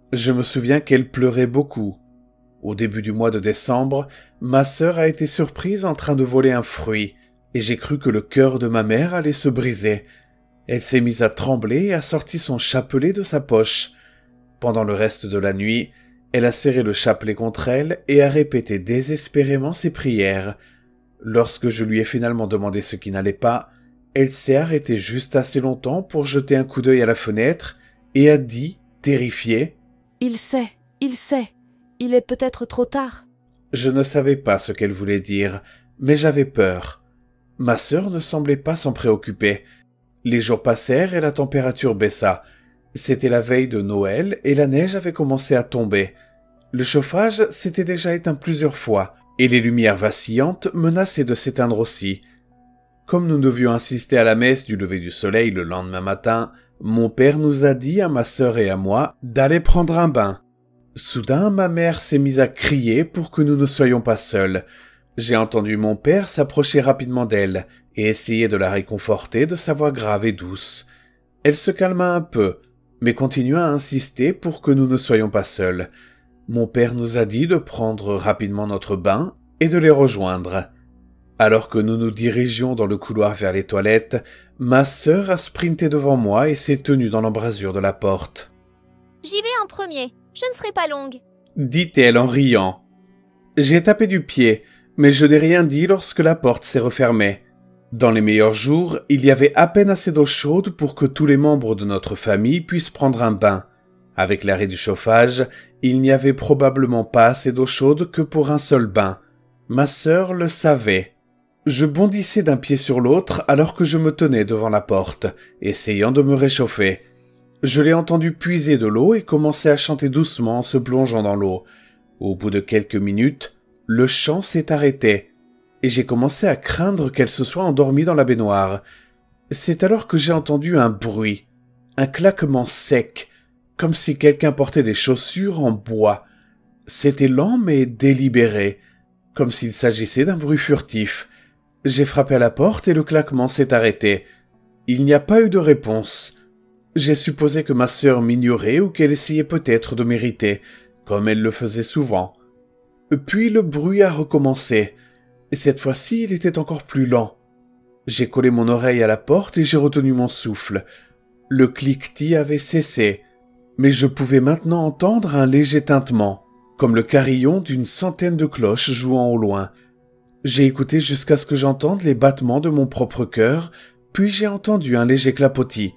Je me souviens qu'elle pleurait beaucoup. Au début du mois de décembre, ma sœur a été surprise en train de voler un fruit, et j'ai cru que le cœur de ma mère allait se briser. Elle s'est mise à trembler et a sorti son chapelet de sa poche. Pendant le reste de la nuit, elle a serré le chapelet contre elle et a répété désespérément ses prières. Lorsque je lui ai finalement demandé ce qui n'allait pas, elle s'est arrêtée juste assez longtemps pour jeter un coup d'œil à la fenêtre et a dit, terrifiée, « Il sait, il sait, il est peut-être trop tard. » Je ne savais pas ce qu'elle voulait dire, mais j'avais peur. Ma sœur ne semblait pas s'en préoccuper. Les jours passèrent et la température baissa. C'était la veille de Noël et la neige avait commencé à tomber. Le chauffage s'était déjà éteint plusieurs fois et les lumières vacillantes menaçaient de s'éteindre aussi. Comme nous devions assister à la messe du lever du soleil le lendemain matin, mon père nous a dit à ma sœur et à moi d'aller prendre un bain. Soudain, ma mère s'est mise à crier pour que nous ne soyons pas seuls. J'ai entendu mon père s'approcher rapidement d'elle et essayer de la réconforter de sa voix grave et douce. Elle se calma un peu, mais continua à insister pour que nous ne soyons pas seuls. Mon père nous a dit de prendre rapidement notre bain et de les rejoindre. Alors que nous nous dirigions dans le couloir vers les toilettes, ma sœur a sprinté devant moi et s'est tenue dans l'embrasure de la porte. « J'y vais en premier, je ne serai pas longue. » dit-elle en riant. J'ai tapé du pied, mais je n'ai rien dit lorsque la porte s'est refermée. Dans les meilleurs jours, il y avait à peine assez d'eau chaude pour que tous les membres de notre famille puissent prendre un bain. Avec l'arrêt du chauffage, il n'y avait probablement pas assez d'eau chaude que pour un seul bain. Ma sœur le savait. Je bondissais d'un pied sur l'autre alors que je me tenais devant la porte, essayant de me réchauffer. Je l'ai entendu puiser de l'eau et commencer à chanter doucement en se plongeant dans l'eau. Au bout de quelques minutes, le chant s'est arrêté. Et j'ai commencé à craindre qu'elle se soit endormie dans la baignoire. C'est alors que j'ai entendu un bruit, un claquement sec, comme si quelqu'un portait des chaussures en bois. C'était lent mais délibéré, comme s'il s'agissait d'un bruit furtif. J'ai frappé à la porte et le claquement s'est arrêté. Il n'y a pas eu de réponse. J'ai supposé que ma sœur m'ignorait ou qu'elle essayait peut-être de m'irriter, comme elle le faisait souvent. Puis le bruit a recommencé. Et cette fois-ci, il était encore plus lent. J'ai collé mon oreille à la porte et j'ai retenu mon souffle. Le cliquetis avait cessé, mais je pouvais maintenant entendre un léger tintement, comme le carillon d'une centaine de cloches jouant au loin. J'ai écouté jusqu'à ce que j'entende les battements de mon propre cœur, puis j'ai entendu un léger clapotis.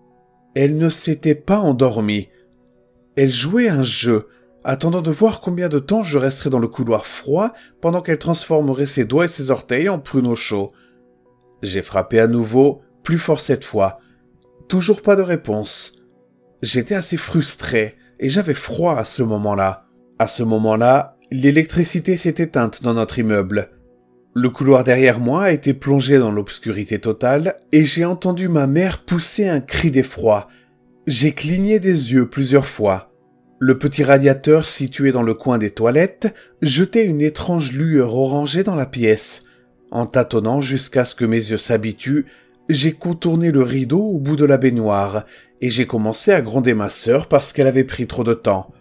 Elle ne s'était pas endormie. Elle jouait un jeu, attendant de voir combien de temps je resterais dans le couloir froid pendant qu'elle transformerait ses doigts et ses orteils en pruneaux chauds. J'ai frappé à nouveau, plus fort cette fois. Toujours pas de réponse. J'étais assez frustré et j'avais froid à ce moment-là. À ce moment-là, l'électricité s'est éteinte dans notre immeuble. Le couloir derrière moi a été plongé dans l'obscurité totale et j'ai entendu ma mère pousser un cri d'effroi. J'ai cligné des yeux plusieurs fois. Le petit radiateur situé dans le coin des toilettes jetait une étrange lueur orangée dans la pièce. En tâtonnant jusqu'à ce que mes yeux s'habituent, j'ai contourné le rideau au bout de la baignoire et j'ai commencé à gronder ma sœur parce qu'elle avait pris trop de temps.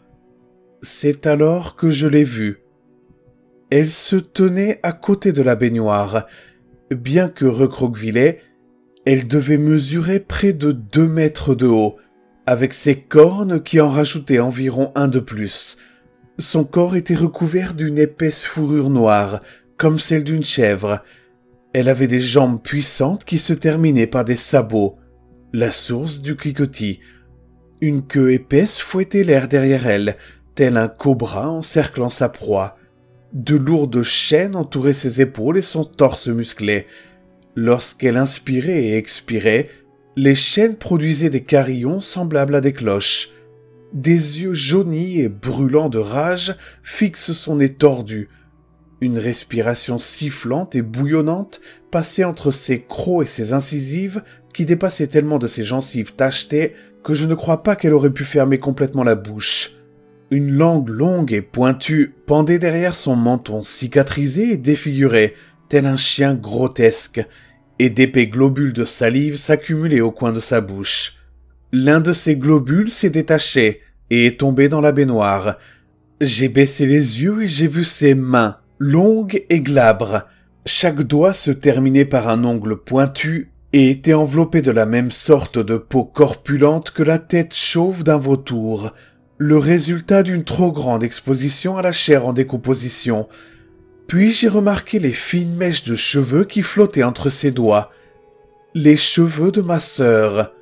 C'est alors que je l'ai vue. Elle se tenait à côté de la baignoire. Bien que recroquevillée, elle devait mesurer près de deux mètres de haut, avec ses cornes qui en rajoutaient environ un de plus. Son corps était recouvert d'une épaisse fourrure noire, comme celle d'une chèvre. Elle avait des jambes puissantes qui se terminaient par des sabots, la source du cliquetis. Une queue épaisse fouettait l'air derrière elle, tel un cobra encerclant sa proie. De lourdes chaînes entouraient ses épaules et son torse musclé. Lorsqu'elle inspirait et expirait, les chaînes produisaient des carillons semblables à des cloches. Des yeux jaunis et brûlants de rage fixent son nez tordu. Une respiration sifflante et bouillonnante passait entre ses crocs et ses incisives qui dépassaient tellement de ses gencives tachetées que je ne crois pas qu'elle aurait pu fermer complètement la bouche. Une langue longue et pointue pendait derrière son menton cicatrisé et défiguré, tel un chien grotesque, et d'épais globules de salive s'accumulaient au coin de sa bouche. L'un de ces globules s'est détaché, et est tombé dans la baignoire. J'ai baissé les yeux et j'ai vu ses mains, longues et glabres. Chaque doigt se terminait par un ongle pointu et était enveloppé de la même sorte de peau corpulente que la tête chauve d'un vautour, le résultat d'une trop grande exposition à la chair en décomposition. Puis j'ai remarqué les fines mèches de cheveux qui flottaient entre ses doigts. Les cheveux de ma sœur.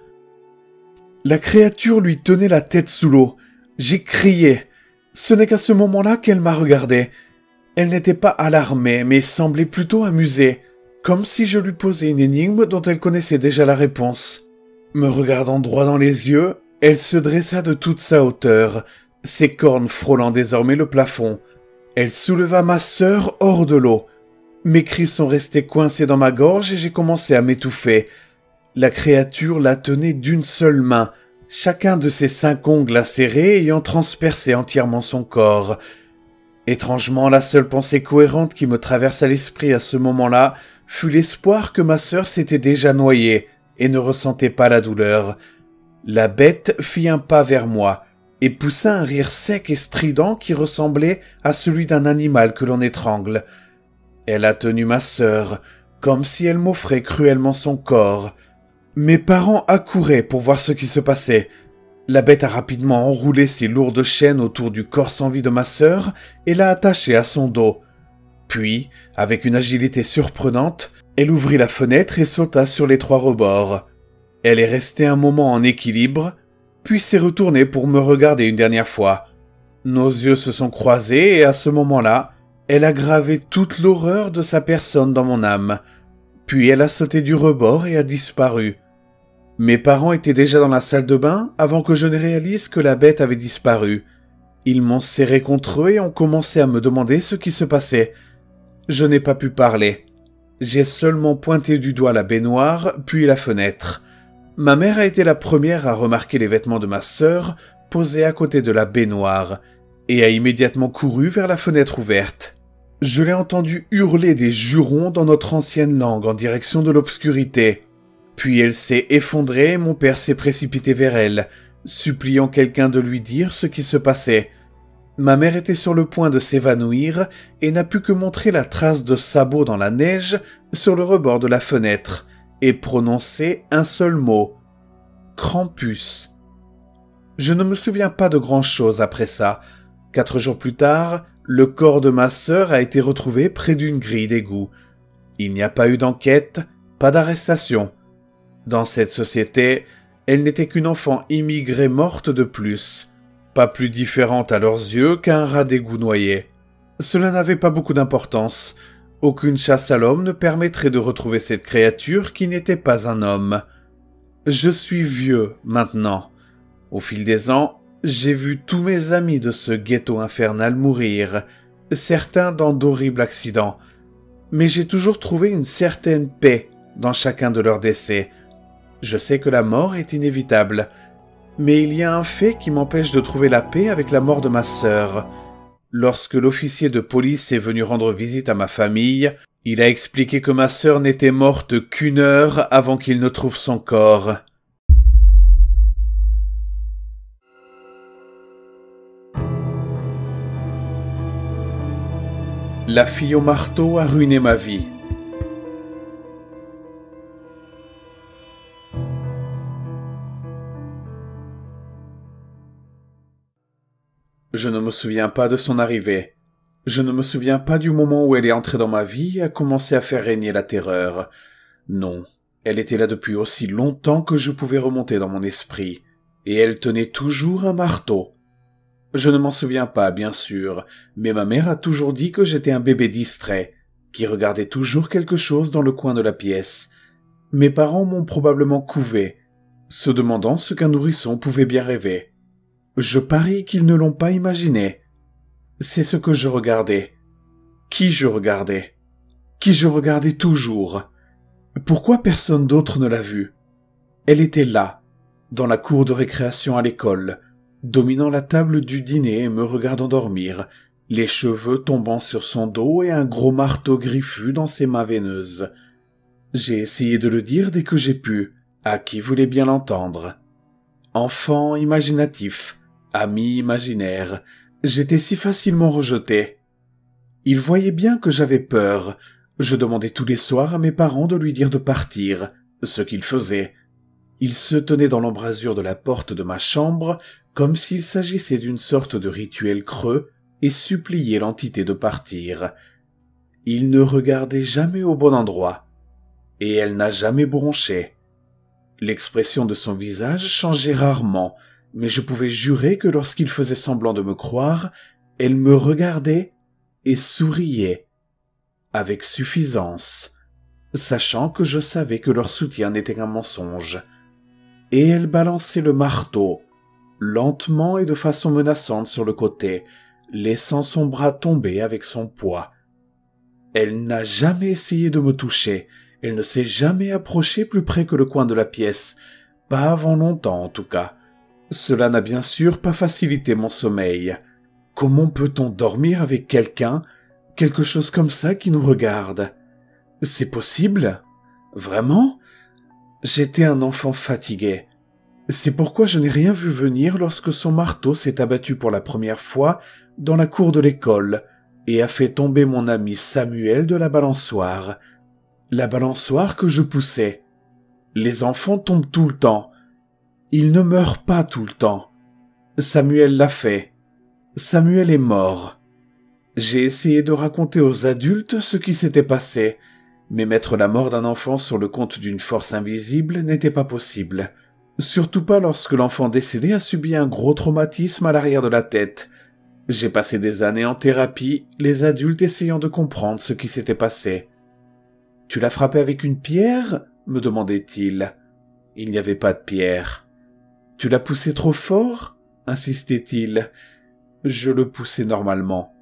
La créature lui tenait la tête sous l'eau. J'ai crié. Ce n'est qu'à ce moment-là qu'elle m'a regardé. Elle n'était pas alarmée, mais semblait plutôt amusée, comme si je lui posais une énigme dont elle connaissait déjà la réponse. Me regardant droit dans les yeux, elle se dressa de toute sa hauteur, ses cornes frôlant désormais le plafond. Elle souleva ma sœur hors de l'eau. Mes cris sont restés coincés dans ma gorge et j'ai commencé à m'étouffer. La créature la tenait d'une seule main, chacun de ses cinq ongles acérés ayant transpercé entièrement son corps. Étrangement, la seule pensée cohérente qui me traversa l'esprit à ce moment-là fut l'espoir que ma sœur s'était déjà noyée et ne ressentait pas la douleur. La bête fit un pas vers moi et poussa un rire sec et strident qui ressemblait à celui d'un animal que l'on étrangle. Elle a tenu ma sœur, comme si elle m'offrait cruellement son corps. Mes parents accouraient pour voir ce qui se passait. La bête a rapidement enroulé ses lourdes chaînes autour du corps sans vie de ma sœur et l'a attaché à son dos. Puis, avec une agilité surprenante, elle ouvrit la fenêtre et sauta sur les trois rebords. Elle est restée un moment en équilibre, puis s'est retournée pour me regarder une dernière fois. Nos yeux se sont croisés et à ce moment-là, elle a gravé toute l'horreur de sa personne dans mon âme. Puis elle a sauté du rebord et a disparu. Mes parents étaient déjà dans la salle de bain avant que je ne réalise que la bête avait disparu. Ils m'ont serré contre eux et ont commencé à me demander ce qui se passait. Je n'ai pas pu parler. J'ai seulement pointé du doigt la baignoire, puis la fenêtre. Ma mère a été la première à remarquer les vêtements de ma sœur posés à côté de la baignoire et a immédiatement couru vers la fenêtre ouverte. Je l'ai entendu hurler des jurons dans notre ancienne langue en direction de l'obscurité. Puis elle s'est effondrée et mon père s'est précipité vers elle, suppliant quelqu'un de lui dire ce qui se passait. Ma mère était sur le point de s'évanouir et n'a pu que montrer la trace de sabots dans la neige sur le rebord de la fenêtre et prononcer un seul mot. Krampus. Je ne me souviens pas de grand-chose après ça. Quatre jours plus tard, le corps de ma sœur a été retrouvé près d'une grille d'égout. Il n'y a pas eu d'enquête, pas d'arrestation. Dans cette société, elle n'était qu'une enfant immigrée morte de plus, pas plus différente à leurs yeux qu'un rat d'égout noyé. Cela n'avait pas beaucoup d'importance. Aucune chasse à l'homme ne permettrait de retrouver cette créature qui n'était pas un homme. Je suis vieux maintenant. Au fil des ans, j'ai vu tous mes amis de ce ghetto infernal mourir, certains dans d'horribles accidents. Mais j'ai toujours trouvé une certaine paix dans chacun de leurs décès. Je sais que la mort est inévitable, mais il y a un fait qui m'empêche de trouver la paix avec la mort de ma sœur. Lorsque l'officier de police est venu rendre visite à ma famille, il a expliqué que ma sœur n'était morte qu'une heure avant qu'il ne trouve son corps. La fille au marteau a ruiné ma vie. Je ne me souviens pas de son arrivée. Je ne me souviens pas du moment où elle est entrée dans ma vie et a commencé à faire régner la terreur. Non, elle était là depuis aussi longtemps que je pouvais remonter dans mon esprit, et elle tenait toujours un marteau. Je ne m'en souviens pas, bien sûr, mais ma mère a toujours dit que j'étais un bébé distrait, qui regardait toujours quelque chose dans le coin de la pièce. Mes parents m'ont probablement couvé, se demandant ce qu'un nourrisson pouvait bien rêver. Je parie qu'ils ne l'ont pas imaginé. C'est ce que je regardais. Qui je regardais. Qui je regardais toujours. Pourquoi personne d'autre ne l'a vue? Elle était là, dans la cour de récréation à l'école, dominant la table du dîner et me regardant dormir, les cheveux tombant sur son dos et un gros marteau griffu dans ses mains veineuses. J'ai essayé de le dire dès que j'ai pu, à qui voulait bien l'entendre. Enfant imaginatif, Ami imaginaire, j'étais si facilement rejeté. Il voyait bien que j'avais peur. Je demandais tous les soirs à mes parents de lui dire de partir, ce qu'il faisait. Il se tenait dans l'embrasure de la porte de ma chambre, comme s'il s'agissait d'une sorte de rituel creux, et suppliait l'entité de partir. Il ne regardait jamais au bon endroit, et elle n'a jamais bronché. L'expression de son visage changeait rarement, mais je pouvais jurer que lorsqu'il faisait semblant de me croire, elle me regardait et souriait, avec suffisance, sachant que je savais que leur soutien n'était qu'un mensonge. Et elle balançait le marteau, lentement et de façon menaçante sur le côté, laissant son bras tomber avec son poids. Elle n'a jamais essayé de me toucher, elle ne s'est jamais approchée plus près que le coin de la pièce, pas avant longtemps en tout cas. Cela n'a bien sûr pas facilité mon sommeil. Comment peut-on dormir avec quelqu'un, quelque chose comme ça qui nous regarde? C'est possible? Vraiment? J'étais un enfant fatigué. C'est pourquoi je n'ai rien vu venir lorsque son marteau s'est abattu pour la première fois dans la cour de l'école et a fait tomber mon ami Samuel de la balançoire. La balançoire que je poussais. Les enfants tombent tout le temps. Ils ne meurent pas tout le temps. Samuel l'a fait. Samuel est mort. J'ai essayé de raconter aux adultes ce qui s'était passé, mais mettre la mort d'un enfant sur le compte d'une force invisible n'était pas possible. Surtout pas lorsque l'enfant décédé a subi un gros traumatisme à l'arrière de la tête. J'ai passé des années en thérapie, les adultes essayant de comprendre ce qui s'était passé. « Tu l'as frappé avec une pierre ?» me demandait-il. Il n'y avait pas de pierre. « Tu l'as poussé trop fort ?» insistait-il. Je le poussais normalement.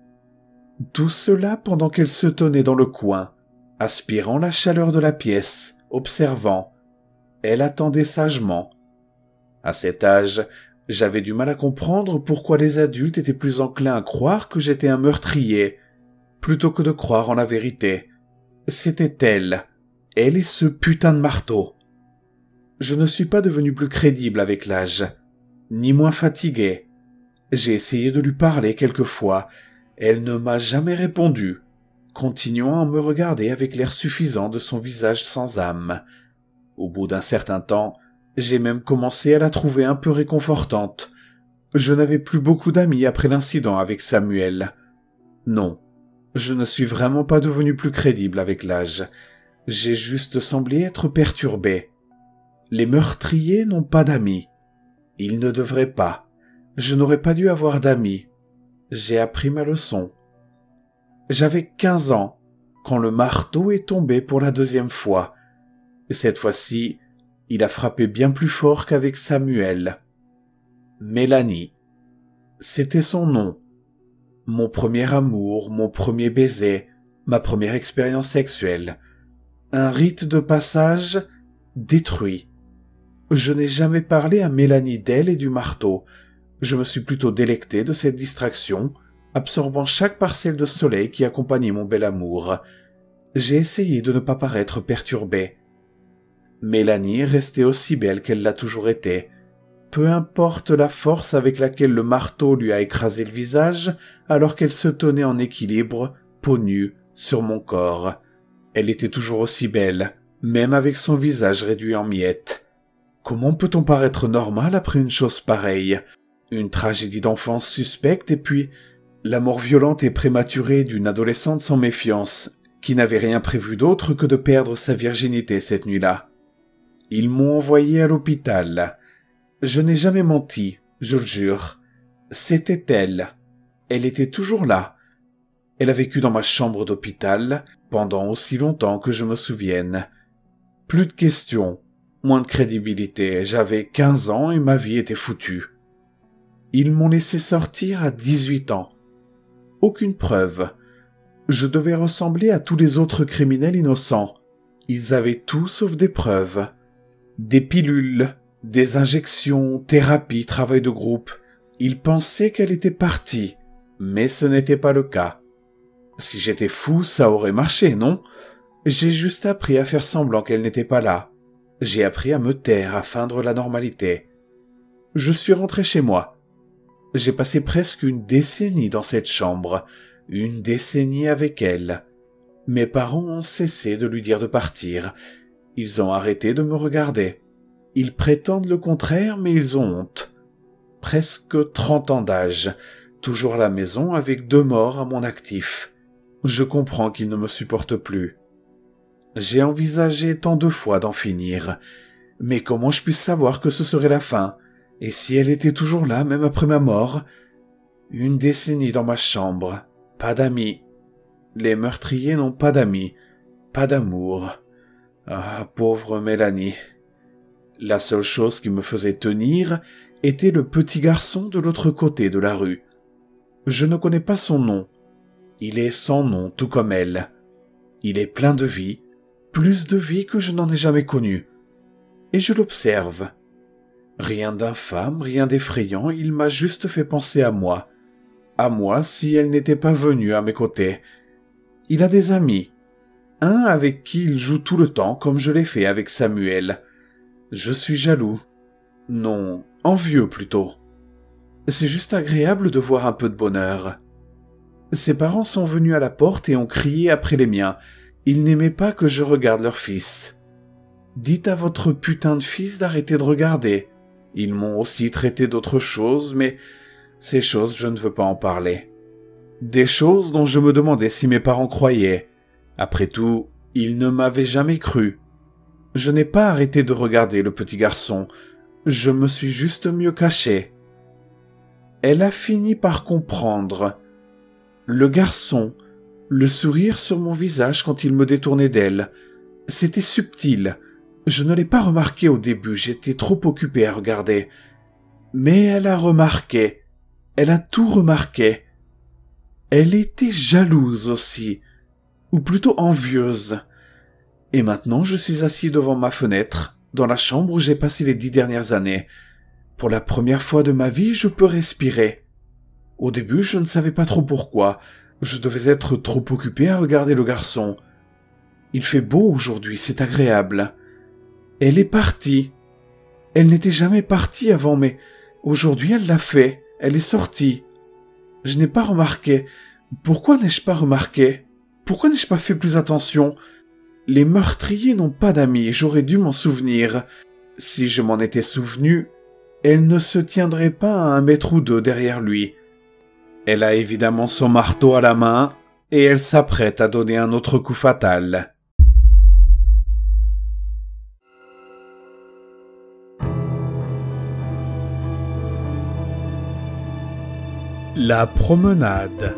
Tout cela pendant qu'elle se tenait dans le coin, aspirant la chaleur de la pièce, observant. Elle attendait sagement. À cet âge, j'avais du mal à comprendre pourquoi les adultes étaient plus enclins à croire que j'étais un meurtrier, plutôt que de croire en la vérité. C'était elle, elle et ce putain de marteau. Je ne suis pas devenu plus crédible avec l'âge, ni moins fatigué. J'ai essayé de lui parler quelquefois, elle ne m'a jamais répondu, continuant à me regarder avec l'air suffisant de son visage sans âme. Au bout d'un certain temps, j'ai même commencé à la trouver un peu réconfortante. Je n'avais plus beaucoup d'amis après l'incident avec Samuel. Non, je ne suis vraiment pas devenu plus crédible avec l'âge. J'ai juste semblé être perturbé. Les meurtriers n'ont pas d'amis. Ils ne devraient pas. Je n'aurais pas dû avoir d'amis. J'ai appris ma leçon. J'avais quinze ans quand le marteau est tombé pour la deuxième fois. Cette fois-ci, il a frappé bien plus fort qu'avec Samuel. Mélanie. C'était son nom. Mon premier amour, mon premier baiser, ma première expérience sexuelle. Un rite de passage détruit. Je n'ai jamais parlé à Mélanie d'elle et du marteau. Je me suis plutôt délecté de cette distraction, absorbant chaque parcelle de soleil qui accompagnait mon bel amour. J'ai essayé de ne pas paraître perturbé. Mélanie restait aussi belle qu'elle l'a toujours été. Peu importe la force avec laquelle le marteau lui a écrasé le visage, alors qu'elle se tenait en équilibre, peau nue, sur mon corps. Elle était toujours aussi belle, même avec son visage réduit en miettes. Comment peut-on paraître normal après une chose pareille? Une tragédie d'enfance suspecte et puis la mort violente et prématurée d'une adolescente sans méfiance, qui n'avait rien prévu d'autre que de perdre sa virginité cette nuit-là. Ils m'ont envoyé à l'hôpital. Je n'ai jamais menti, je le jure. C'était elle. Elle était toujours là. Elle a vécu dans ma chambre d'hôpital pendant aussi longtemps que je me souvienne. Plus de questions, moins de crédibilité. J'avais quinze ans et ma vie était foutue. Ils m'ont laissé sortir à dix-huit ans. Aucune preuve. Je devais ressembler à tous les autres criminels innocents. Ils avaient tout sauf des preuves. Des pilules, des injections, thérapie, travail de groupe. Ils pensaient qu'elle était partie, mais ce n'était pas le cas. Si j'étais fou, ça aurait marché, non? J'ai juste appris à faire semblant qu'elle n'était pas là. J'ai appris à me taire, à feindre la normalité. Je suis rentré chez moi. J'ai passé presque une décennie dans cette chambre, une décennie avec elle. Mes parents ont cessé de lui dire de partir. Ils ont arrêté de me regarder. Ils prétendent le contraire, mais ils ont honte. Presque trente ans d'âge, toujours à la maison avec deux morts à mon actif. Je comprends qu'ils ne me supportent plus. J'ai envisagé tant de fois d'en finir. Mais comment je puisse savoir que ce serait la fin? Et si elle était toujours là, même après ma mort? Une décennie dans ma chambre, pas d'amis. Les meurtriers n'ont pas d'amis, pas d'amour. Ah, pauvre Mélanie. La seule chose qui me faisait tenir était le petit garçon de l'autre côté de la rue. Je ne connais pas son nom. Il est sans nom, tout comme elle. Il est plein de vie, plus de vie que je n'en ai jamais connue. Et je l'observe. Rien d'infâme, rien d'effrayant, il m'a juste fait penser à moi. À moi si elle n'était pas venue à mes côtés. Il a des amis. Un avec qui il joue tout le temps, comme je l'ai fait avec Samuel. Je suis jaloux. Non, envieux plutôt. C'est juste agréable de voir un peu de bonheur. Ses parents sont venus à la porte et ont crié après les miens. Ils n'aimaient pas que je regarde leur fils. Dites à votre putain de fils d'arrêter de regarder. Ils m'ont aussi traité d'autres choses, mais ces choses, je ne veux pas en parler. Des choses dont je me demandais si mes parents croyaient. Après tout, ils ne m'avaient jamais cru. Je n'ai pas arrêté de regarder le petit garçon. Je me suis juste mieux caché. Elle a fini par comprendre. Le garçon, le sourire sur mon visage quand il me détournait d'elle, c'était subtil. Je ne l'ai pas remarqué au début, j'étais trop occupé à regarder. Mais elle a remarqué. Elle a tout remarqué. Elle était jalouse aussi, ou plutôt envieuse. Et maintenant je suis assis devant ma fenêtre, dans la chambre où j'ai passé les dix dernières années. Pour la première fois de ma vie, je peux respirer. Au début, je ne savais pas trop pourquoi. Je devais être trop occupé à regarder le garçon. Il fait beau aujourd'hui, c'est agréable. Elle est partie. Elle n'était jamais partie avant, mais aujourd'hui elle l'a fait. Elle est sortie. Je n'ai pas remarqué. Pourquoi n'ai-je pas remarqué? Pourquoi n'ai-je pas fait plus attention? Les meurtriers n'ont pas d'amis, j'aurais dû m'en souvenir. Si je m'en étais souvenu, elle ne se tiendrait pas à un mètre ou deux derrière lui. Elle a évidemment son marteau à la main, et elle s'apprête à donner un autre coup fatal. La promenade.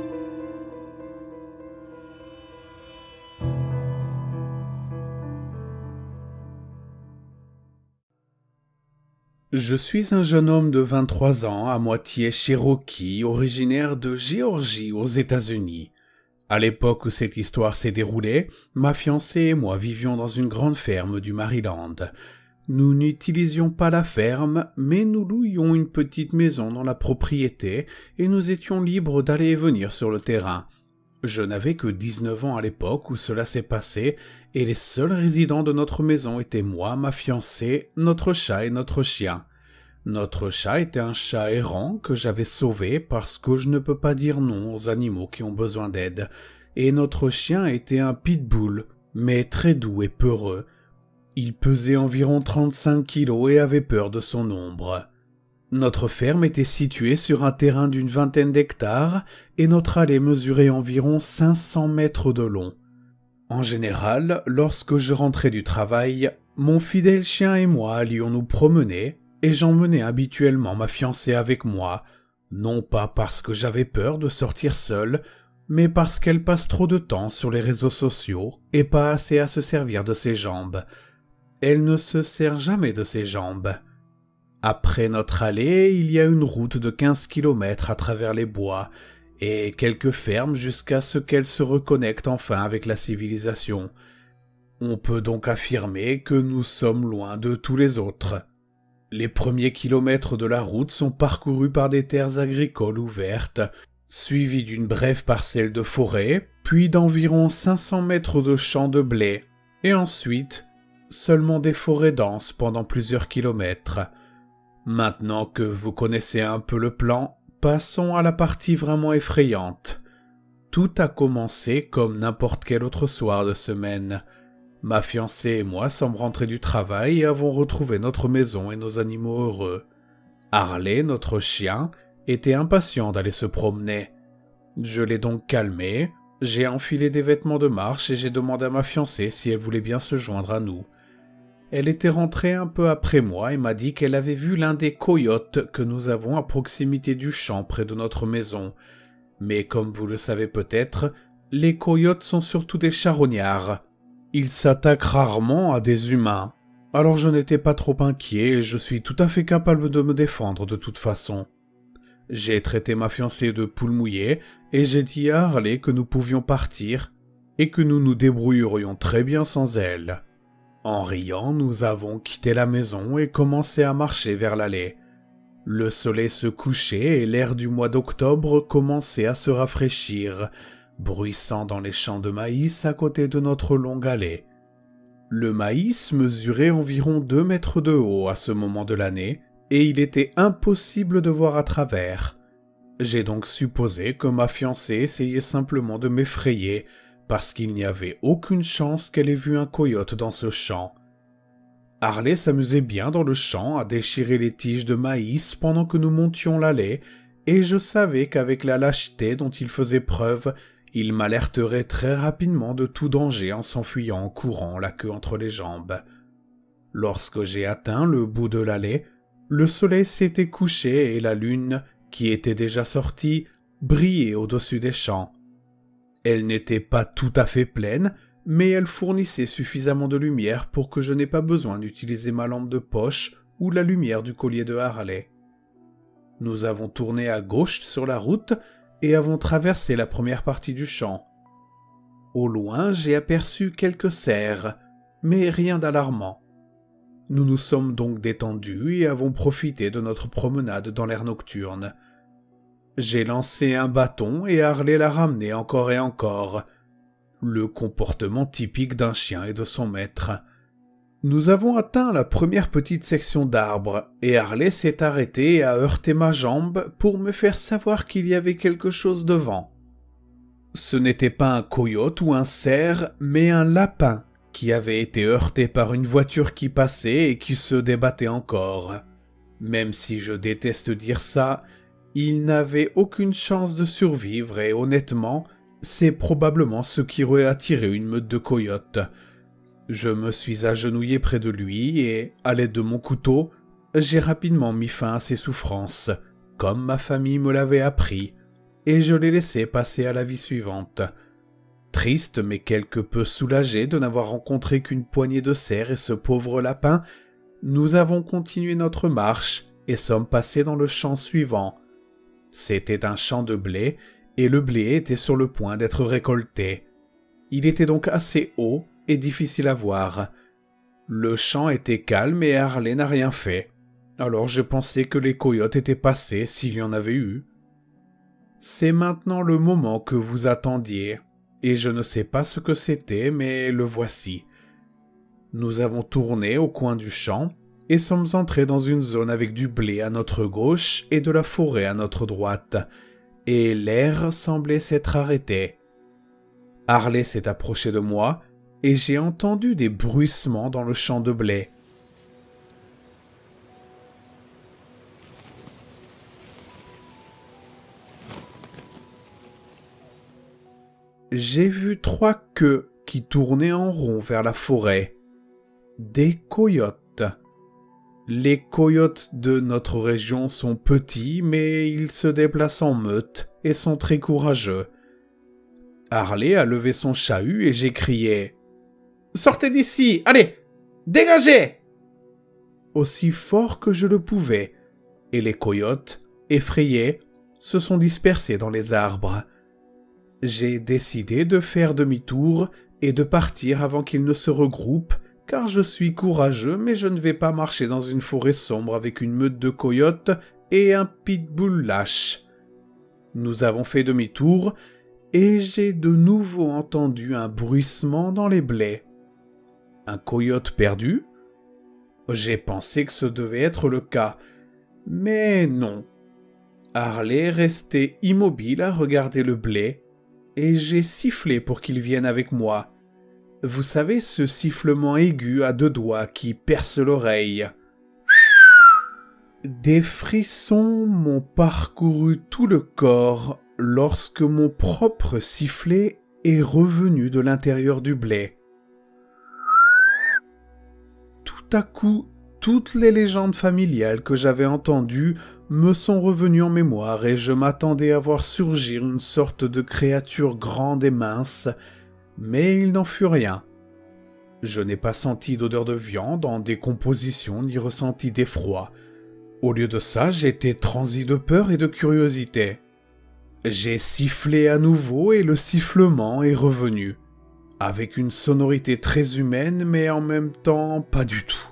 Je suis un jeune homme de vingt-trois ans, à moitié Cherokee, originaire de Géorgie aux États-Unis. À l'époque où cette histoire s'est déroulée, ma fiancée et moi vivions dans une grande ferme du Maryland. Nous n'utilisions pas la ferme, mais nous louions une petite maison dans la propriété et nous étions libres d'aller et venir sur le terrain. Je n'avais que dix-neuf ans à l'époque où cela s'est passé et les seuls résidents de notre maison étaient moi, ma fiancée, notre chat et notre chien. Notre chat était un chat errant que j'avais sauvé parce que je ne peux pas dire non aux animaux qui ont besoin d'aide, et notre chien était un pitbull, mais très doux et peureux. Il pesait environ trente-cinq kilos et avait peur de son ombre. Notre ferme était située sur un terrain d'une vingtaine d'hectares et notre allée mesurait environ cinq cents mètres de long. En général, lorsque je rentrais du travail, mon fidèle chien et moi allions nous promener et j'emmenais habituellement ma fiancée avec moi, non pas parce que j'avais peur de sortir seule, mais parce qu'elle passe trop de temps sur les réseaux sociaux et pas assez à se servir de ses jambes. Elle ne se sert jamais de ses jambes. Après notre allée, il y a une route de quinze kilomètres à travers les bois et quelques fermes jusqu'à ce qu'elle se reconnecte enfin avec la civilisation. On peut donc affirmer que nous sommes loin de tous les autres. Les premiers kilomètres de la route sont parcourus par des terres agricoles ouvertes, suivis d'une brève parcelle de forêt, puis d'environ cinq cents mètres de champs de blé, et ensuite seulement des forêts denses pendant plusieurs kilomètres. Maintenant que vous connaissez un peu le plan, Passons à la partie vraiment effrayante. Tout a commencé comme n'importe quel autre soir de semaine. Ma fiancée et moi sommes rentrés du travail et avons retrouvé notre maison et nos animaux heureux. Harley, notre chien, était impatient d'aller se promener. Je l'ai donc calmé, j'ai enfilé des vêtements de marche et j'ai demandé à ma fiancée si elle voulait bien se joindre à nous. Elle était rentrée un peu après moi et m'a dit qu'elle avait vu l'un des coyotes que nous avons à proximité du champ près de notre maison. Mais comme vous le savez peut-être, les coyotes sont surtout des charognards. Ils s'attaquent rarement à des humains. Alors je n'étais pas trop inquiet et je suis tout à fait capable de me défendre de toute façon. J'ai traité ma fiancée de poule mouillée et j'ai dit à Harley que nous pouvions partir et que nous nous débrouillerions très bien sans elle. En riant, nous avons quitté la maison et commencé à marcher vers l'allée. Le soleil se couchait et l'air du mois d'octobre commençait à se rafraîchir, bruissant dans les champs de maïs à côté de notre longue allée. Le maïs mesurait environ deux mètres de haut à ce moment de l'année, et il était impossible de voir à travers. J'ai donc supposé que ma fiancée essayait simplement de m'effrayer, parce qu'il n'y avait aucune chance qu'elle ait vu un coyote dans ce champ. Harley s'amusait bien dans le champ à déchirer les tiges de maïs pendant que nous montions l'allée, et je savais qu'avec la lâcheté dont il faisait preuve, il m'alerterait très rapidement de tout danger en s'enfuyant en courant, la queue entre les jambes. Lorsque j'ai atteint le bout de l'allée, le soleil s'était couché et la lune, qui était déjà sortie, brillait au-dessus des champs. Elle n'était pas tout à fait pleine, mais elle fournissait suffisamment de lumière pour que je n'ai pas besoin d'utiliser ma lampe de poche ou la lumière du collier de Harley. Nous avons tourné à gauche sur la route et avons traversé la première partie du champ. Au loin, j'ai aperçu quelques cerfs, mais rien d'alarmant. Nous nous sommes donc détendus et avons profité de notre promenade dans l'air nocturne. J'ai lancé un bâton et Harley l'a ramené encore et encore. Le comportement typique d'un chien et de son maître. Nous avons atteint la première petite section d'arbres et Harley s'est arrêté et a heurté ma jambe pour me faire savoir qu'il y avait quelque chose devant. Ce n'était pas un coyote ou un cerf, mais un lapin qui avait été heurté par une voiture qui passait et qui se débattait encore. Même si je déteste dire ça, il n'avait aucune chance de survivre et honnêtement, c'est probablement ce qui aurait attiré une meute de coyotes. Je me suis agenouillé près de lui et, à l'aide de mon couteau, j'ai rapidement mis fin à ses souffrances, comme ma famille me l'avait appris, et je l'ai laissé passer à la vie suivante. Triste mais quelque peu soulagé de n'avoir rencontré qu'une poignée de cerfs et ce pauvre lapin, nous avons continué notre marche et sommes passés dans le champ suivant. C'était un champ de blé, et le blé était sur le point d'être récolté. Il était donc assez haut et difficile à voir. Le champ était calme et Harley n'a rien fait. Alors je pensais que les coyotes étaient passés s'il y en avait eu. C'est maintenant le moment que vous attendiez, et je ne sais pas ce que c'était, mais le voici. Nous avons tourné au coin du champ, et sommes entrés dans une zone avec du blé à notre gauche et de la forêt à notre droite, et l'air semblait s'être arrêté. Harley s'est approché de moi, et j'ai entendu des bruissements dans le champ de blé. J'ai vu trois queues qui tournaient en rond vers la forêt. Des coyotes. Les coyotes de notre région sont petits, mais ils se déplacent en meute et sont très courageux. Harley a levé son chahut et j'ai crié « Sortez d'ici! Allez! Dégagez !» aussi fort que je le pouvais, et les coyotes, effrayés, se sont dispersés dans les arbres. J'ai décidé de faire demi-tour et de partir avant qu'ils ne se regroupent, car je suis courageux, mais je ne vais pas marcher dans une forêt sombre avec une meute de coyotes et un pitbull lâche. Nous avons fait demi-tour, et j'ai de nouveau entendu un bruissement dans les blés. Un coyote perdu ? J'ai pensé que ce devait être le cas, mais non. Harley restait immobile à regarder le blé, et j'ai sifflé pour qu'il vienne avec moi. Vous savez, ce sifflement aigu à deux doigts qui perce l'oreille. Des frissons m'ont parcouru tout le corps lorsque mon propre sifflet est revenu de l'intérieur du blé. Tout à coup, toutes les légendes familiales que j'avais entendues me sont revenues en mémoire et je m'attendais à voir surgir une sorte de créature grande et mince, mais il n'en fut rien. Je n'ai pas senti d'odeur de viande en décomposition ni ressenti d'effroi. Au lieu de ça, j'étais transi de peur et de curiosité. J'ai sifflé à nouveau et le sifflement est revenu, avec une sonorité très humaine mais en même temps pas du tout.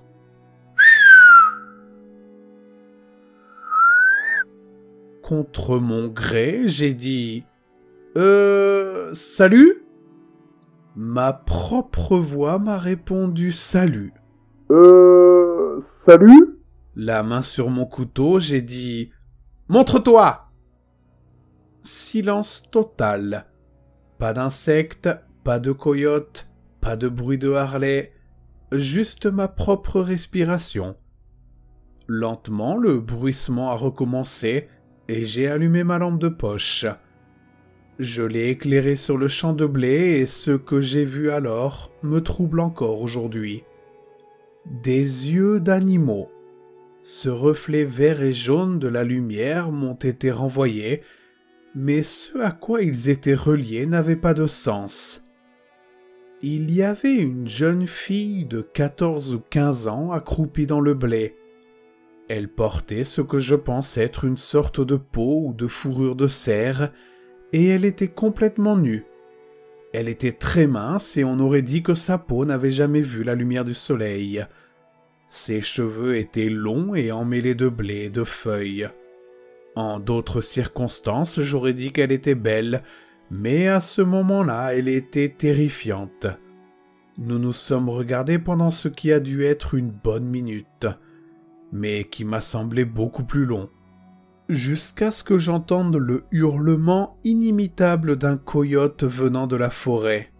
Contre mon gré, j'ai dit « Euh... Salut ?» Ma propre voix m'a répondu « Salut ». « Euh... Salut ?» La main sur mon couteau, j'ai dit « Montre-toi !» Silence total. Pas d'insectes, pas de coyotes, pas de bruit de Harley, juste ma propre respiration. Lentement, le bruissement a recommencé et j'ai allumé ma lampe de poche. Je l'ai éclairée sur le champ de blé et ce que j'ai vu alors me trouble encore aujourd'hui. Des yeux d'animaux. Ce reflet vert et jaune de la lumière m'ont été renvoyés, mais ce à quoi ils étaient reliés n'avait pas de sens. Il y avait une jeune fille de quatorze ou quinze ans accroupie dans le blé. Elle portait ce que je pense être une sorte de peau ou de fourrure de cerf, et elle était complètement nue. Elle était très mince et on aurait dit que sa peau n'avait jamais vu la lumière du soleil. Ses cheveux étaient longs et emmêlés de blé et de feuilles. En d'autres circonstances, j'aurais dit qu'elle était belle, mais à ce moment-là, elle était terrifiante. Nous nous sommes regardés pendant ce qui a dû être une bonne minute, mais qui m'a semblé beaucoup plus long, jusqu'à ce que j'entende le hurlement inimitable d'un coyote venant de la forêt.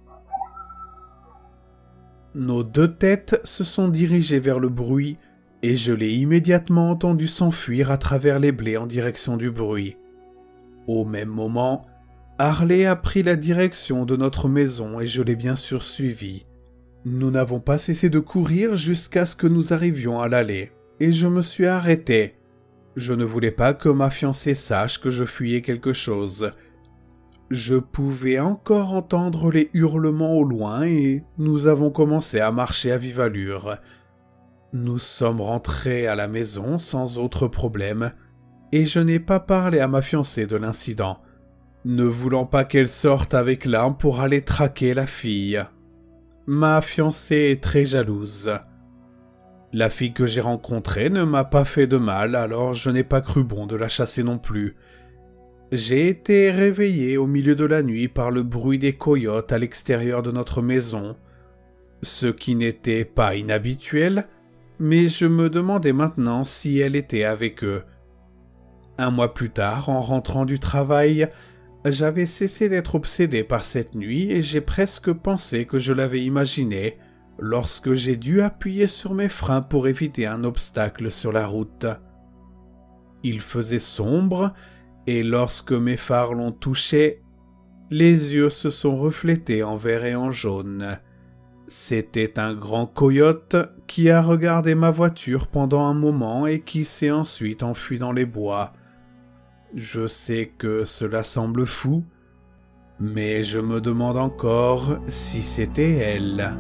Nos deux têtes se sont dirigées vers le bruit, et je l'ai immédiatement entendu s'enfuir à travers les blés en direction du bruit. Au même moment, Harley a pris la direction de notre maison et je l'ai bien sûr suivi. Nous n'avons pas cessé de courir jusqu'à ce que nous arrivions à l'allée, et je me suis arrêté. Je ne voulais pas que ma fiancée sache que je fuyais quelque chose. Je pouvais encore entendre les hurlements au loin et nous avons commencé à marcher à vive allure. Nous sommes rentrés à la maison sans autre problème et je n'ai pas parlé à ma fiancée de l'incident, ne voulant pas qu'elle sorte avec l'un pour aller traquer la fille. Ma fiancée est très jalouse. La fille que j'ai rencontrée ne m'a pas fait de mal, alors je n'ai pas cru bon de la chasser non plus. J'ai été réveillé au milieu de la nuit par le bruit des coyotes à l'extérieur de notre maison, ce qui n'était pas inhabituel, mais je me demandais maintenant si elle était avec eux. Un mois plus tard, en rentrant du travail, j'avais cessé d'être obsédé par cette nuit et j'ai presque pensé que je l'avais imaginée lorsque j'ai dû appuyer sur mes freins pour éviter un obstacle sur la route. Il faisait sombre et lorsque mes phares l'ont touché, les yeux se sont reflétés en vert et en jaune. C'était un grand coyote qui a regardé ma voiture pendant un moment et qui s'est ensuite enfui dans les bois. Je sais que cela semble fou, mais je me demande encore si c'était elle.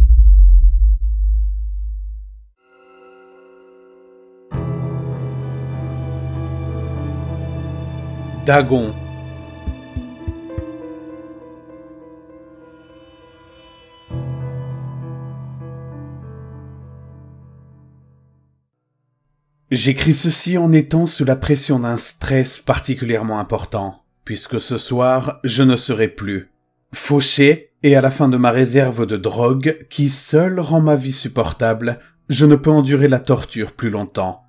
Dagon. J'écris ceci en étant sous la pression d'un stress particulièrement important, puisque ce soir, je ne serai plus. Fauché et à la fin de ma réserve de drogue, qui seule rend ma vie supportable, je ne peux endurer la torture plus longtemps.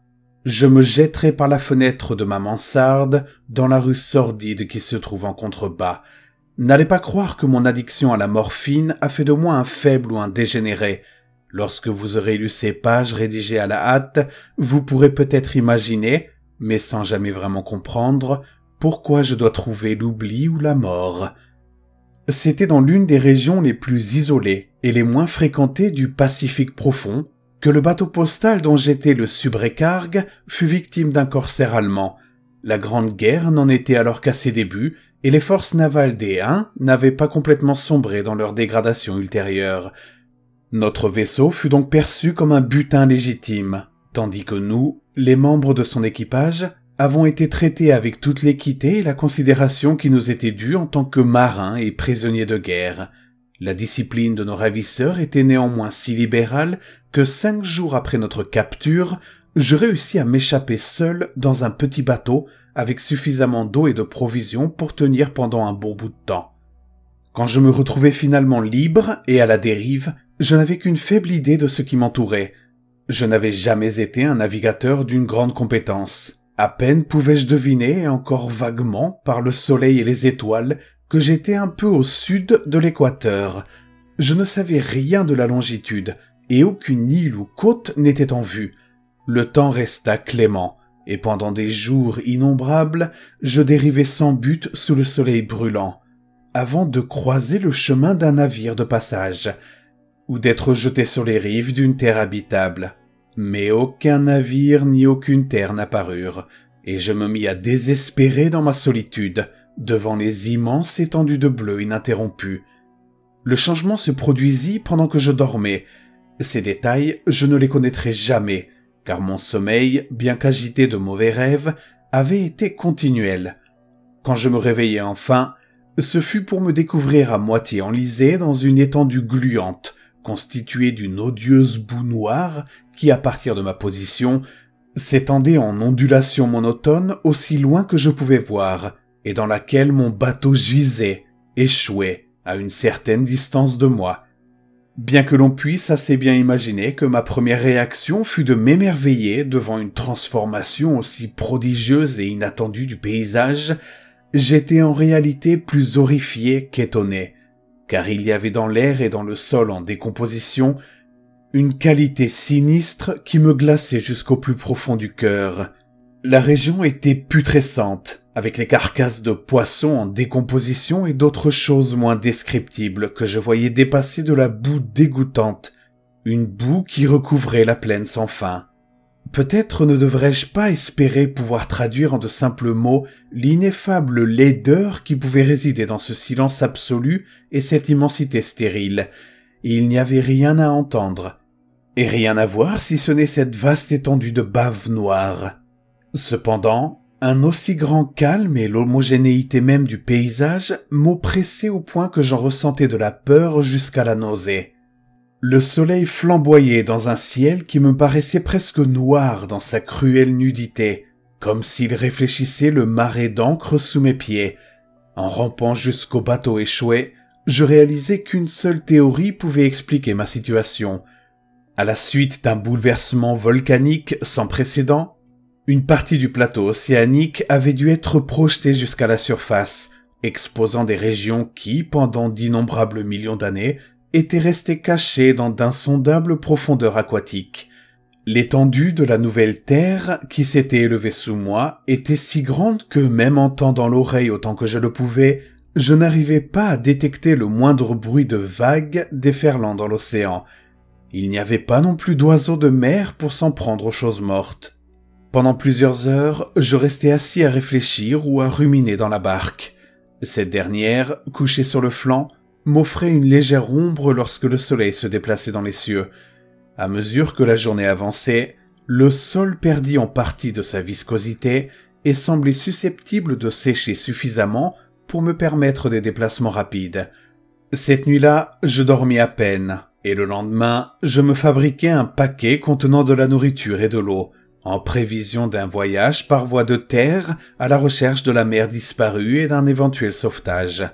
Je me jetterai par la fenêtre de ma mansarde dans la rue sordide qui se trouve en contrebas. N'allez pas croire que mon addiction à la morphine a fait de moi un faible ou un dégénéré. Lorsque vous aurez lu ces pages rédigées à la hâte, vous pourrez peut-être imaginer, mais sans jamais vraiment comprendre, pourquoi je dois trouver l'oubli ou la mort. C'était dans l'une des régions les plus isolées et les moins fréquentées du Pacifique profond que le bateau postal dont j'étais le subrécargue fut victime d'un corsaire allemand. La Grande Guerre n'en était alors qu'à ses débuts et les forces navales des Huns n'avaient pas complètement sombré dans leur dégradation ultérieure. Notre vaisseau fut donc perçu comme un butin légitime, tandis que nous, les membres de son équipage, avons été traités avec toute l'équité et la considération qui nous était due en tant que marins et prisonniers de guerre. La discipline de nos ravisseurs était néanmoins si libérale que cinq jours après notre capture, je réussis à m'échapper seul dans un petit bateau avec suffisamment d'eau et de provisions pour tenir pendant un bon bout de temps. Quand je me retrouvai finalement libre et à la dérive, je n'avais qu'une faible idée de ce qui m'entourait. Je n'avais jamais été un navigateur d'une grande compétence. À peine pouvais-je deviner, et encore vaguement, par le soleil et les étoiles, que j'étais un peu au sud de l'équateur. Je ne savais rien de la longitude, et aucune île ou côte n'était en vue. Le temps resta clément, et pendant des jours innombrables, je dérivais sans but sous le soleil brûlant, avant de croiser le chemin d'un navire de passage, ou d'être jeté sur les rives d'une terre habitable. Mais aucun navire ni aucune terre n'apparurent, et je me mis à désespérer dans ma solitude, devant les immenses étendues de bleu ininterrompues. Le changement se produisit pendant que je dormais. Ces détails, je ne les connaîtrai jamais, car mon sommeil, bien qu'agité de mauvais rêves, avait été continuel. Quand je me réveillai enfin, ce fut pour me découvrir à moitié enlisé dans une étendue gluante, constituée d'une odieuse boue noire qui, à partir de ma position, s'étendait en ondulations monotones aussi loin que je pouvais voir, et dans laquelle mon bateau gisait, échoué, à une certaine distance de moi. Bien que l'on puisse assez bien imaginer que ma première réaction fut de m'émerveiller devant une transformation aussi prodigieuse et inattendue du paysage, j'étais en réalité plus horrifié qu'étonné, car il y avait dans l'air et dans le sol en décomposition une qualité sinistre qui me glaçait jusqu'au plus profond du cœur. La région était putrescente, avec les carcasses de poissons en décomposition et d'autres choses moins descriptibles que je voyais dépasser de la boue dégoûtante, une boue qui recouvrait la plaine sans fin. Peut-être ne devrais-je pas espérer pouvoir traduire en de simples mots l'ineffable laideur qui pouvait résider dans ce silence absolu et cette immensité stérile. Il n'y avait rien à entendre, et rien à voir si ce n'est cette vaste étendue de bave noire. Cependant, un aussi grand calme et l'homogénéité même du paysage m'oppressaient au point que j'en ressentais de la peur jusqu'à la nausée. Le soleil flamboyait dans un ciel qui me paraissait presque noir dans sa cruelle nudité, comme s'il réfléchissait le marais d'encre sous mes pieds. En rampant jusqu'au bateau échoué, je réalisais qu'une seule théorie pouvait expliquer ma situation. À la suite d'un bouleversement volcanique sans précédent, une partie du plateau océanique avait dû être projetée jusqu'à la surface, exposant des régions qui, pendant d'innombrables millions d'années, étaient restées cachées dans d'insondables profondeurs aquatiques. L'étendue de la nouvelle terre qui s'était élevée sous moi était si grande que, même en tendant l'oreille autant que je le pouvais, je n'arrivais pas à détecter le moindre bruit de vagues déferlant dans l'océan. Il n'y avait pas non plus d'oiseaux de mer pour s'en prendre aux choses mortes. Pendant plusieurs heures, je restais assis à réfléchir ou à ruminer dans la barque. Cette dernière, couchée sur le flanc, m'offrait une légère ombre lorsque le soleil se déplaçait dans les cieux. À mesure que la journée avançait, le sol perdit en partie de sa viscosité et semblait susceptible de sécher suffisamment pour me permettre des déplacements rapides. Cette nuit-là, je dormis à peine, et le lendemain, je me fabriquai un paquet contenant de la nourriture et de l'eau, en prévision d'un voyage par voie de terre à la recherche de la mère disparue et d'un éventuel sauvetage.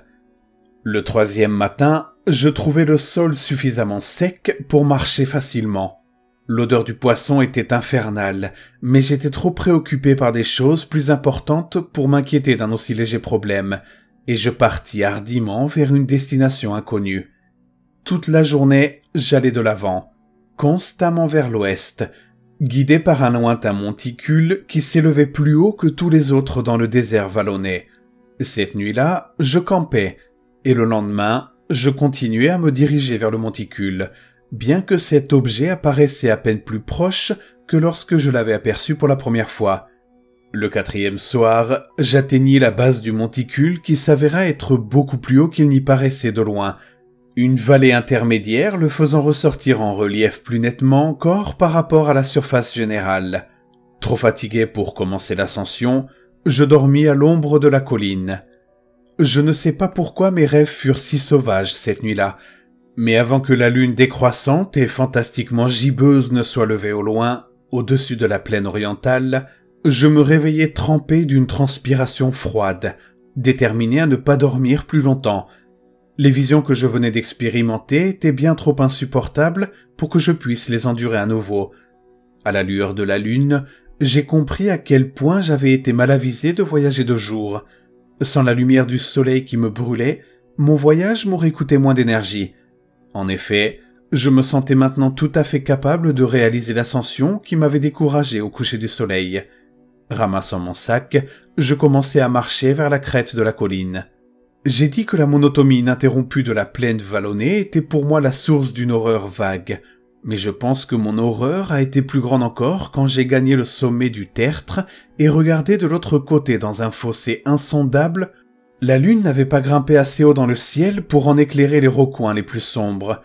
Le troisième matin, je trouvai le sol suffisamment sec pour marcher facilement. L'odeur du poisson était infernale, mais j'étais trop préoccupé par des choses plus importantes pour m'inquiéter d'un aussi léger problème, et je partis hardiment vers une destination inconnue. Toute la journée, j'allais de l'avant, constamment vers l'ouest, guidé par un lointain monticule qui s'élevait plus haut que tous les autres dans le désert vallonné. Cette nuit-là, je campais, et le lendemain, je continuais à me diriger vers le monticule, bien que cet objet apparaissait à peine plus proche que lorsque je l'avais aperçu pour la première fois. Le quatrième soir, j'atteignis la base du monticule qui s'avéra être beaucoup plus haut qu'il n'y paraissait de loin, une vallée intermédiaire le faisant ressortir en relief plus nettement encore par rapport à la surface générale. Trop fatigué pour commencer l'ascension, je dormis à l'ombre de la colline. Je ne sais pas pourquoi mes rêves furent si sauvages cette nuit-là, mais avant que la lune décroissante et fantastiquement gibbeuse ne soit levée au loin, au-dessus de la plaine orientale, je me réveillai trempé d'une transpiration froide, déterminé à ne pas dormir plus longtemps. Les visions que je venais d'expérimenter étaient bien trop insupportables pour que je puisse les endurer à nouveau. À la lueur de la lune, j'ai compris à quel point j'avais été mal avisé de voyager de jour. Sans la lumière du soleil qui me brûlait, mon voyage m'aurait coûté moins d'énergie. En effet, je me sentais maintenant tout à fait capable de réaliser l'ascension qui m'avait découragé au coucher du soleil. Ramassant mon sac, je commençai à marcher vers la crête de la colline. J'ai dit que la monotonie ininterrompue de la plaine vallonnée était pour moi la source d'une horreur vague, mais je pense que mon horreur a été plus grande encore quand j'ai gagné le sommet du tertre et regardé de l'autre côté dans un fossé insondable. La lune n'avait pas grimpé assez haut dans le ciel pour en éclairer les recoins les plus sombres.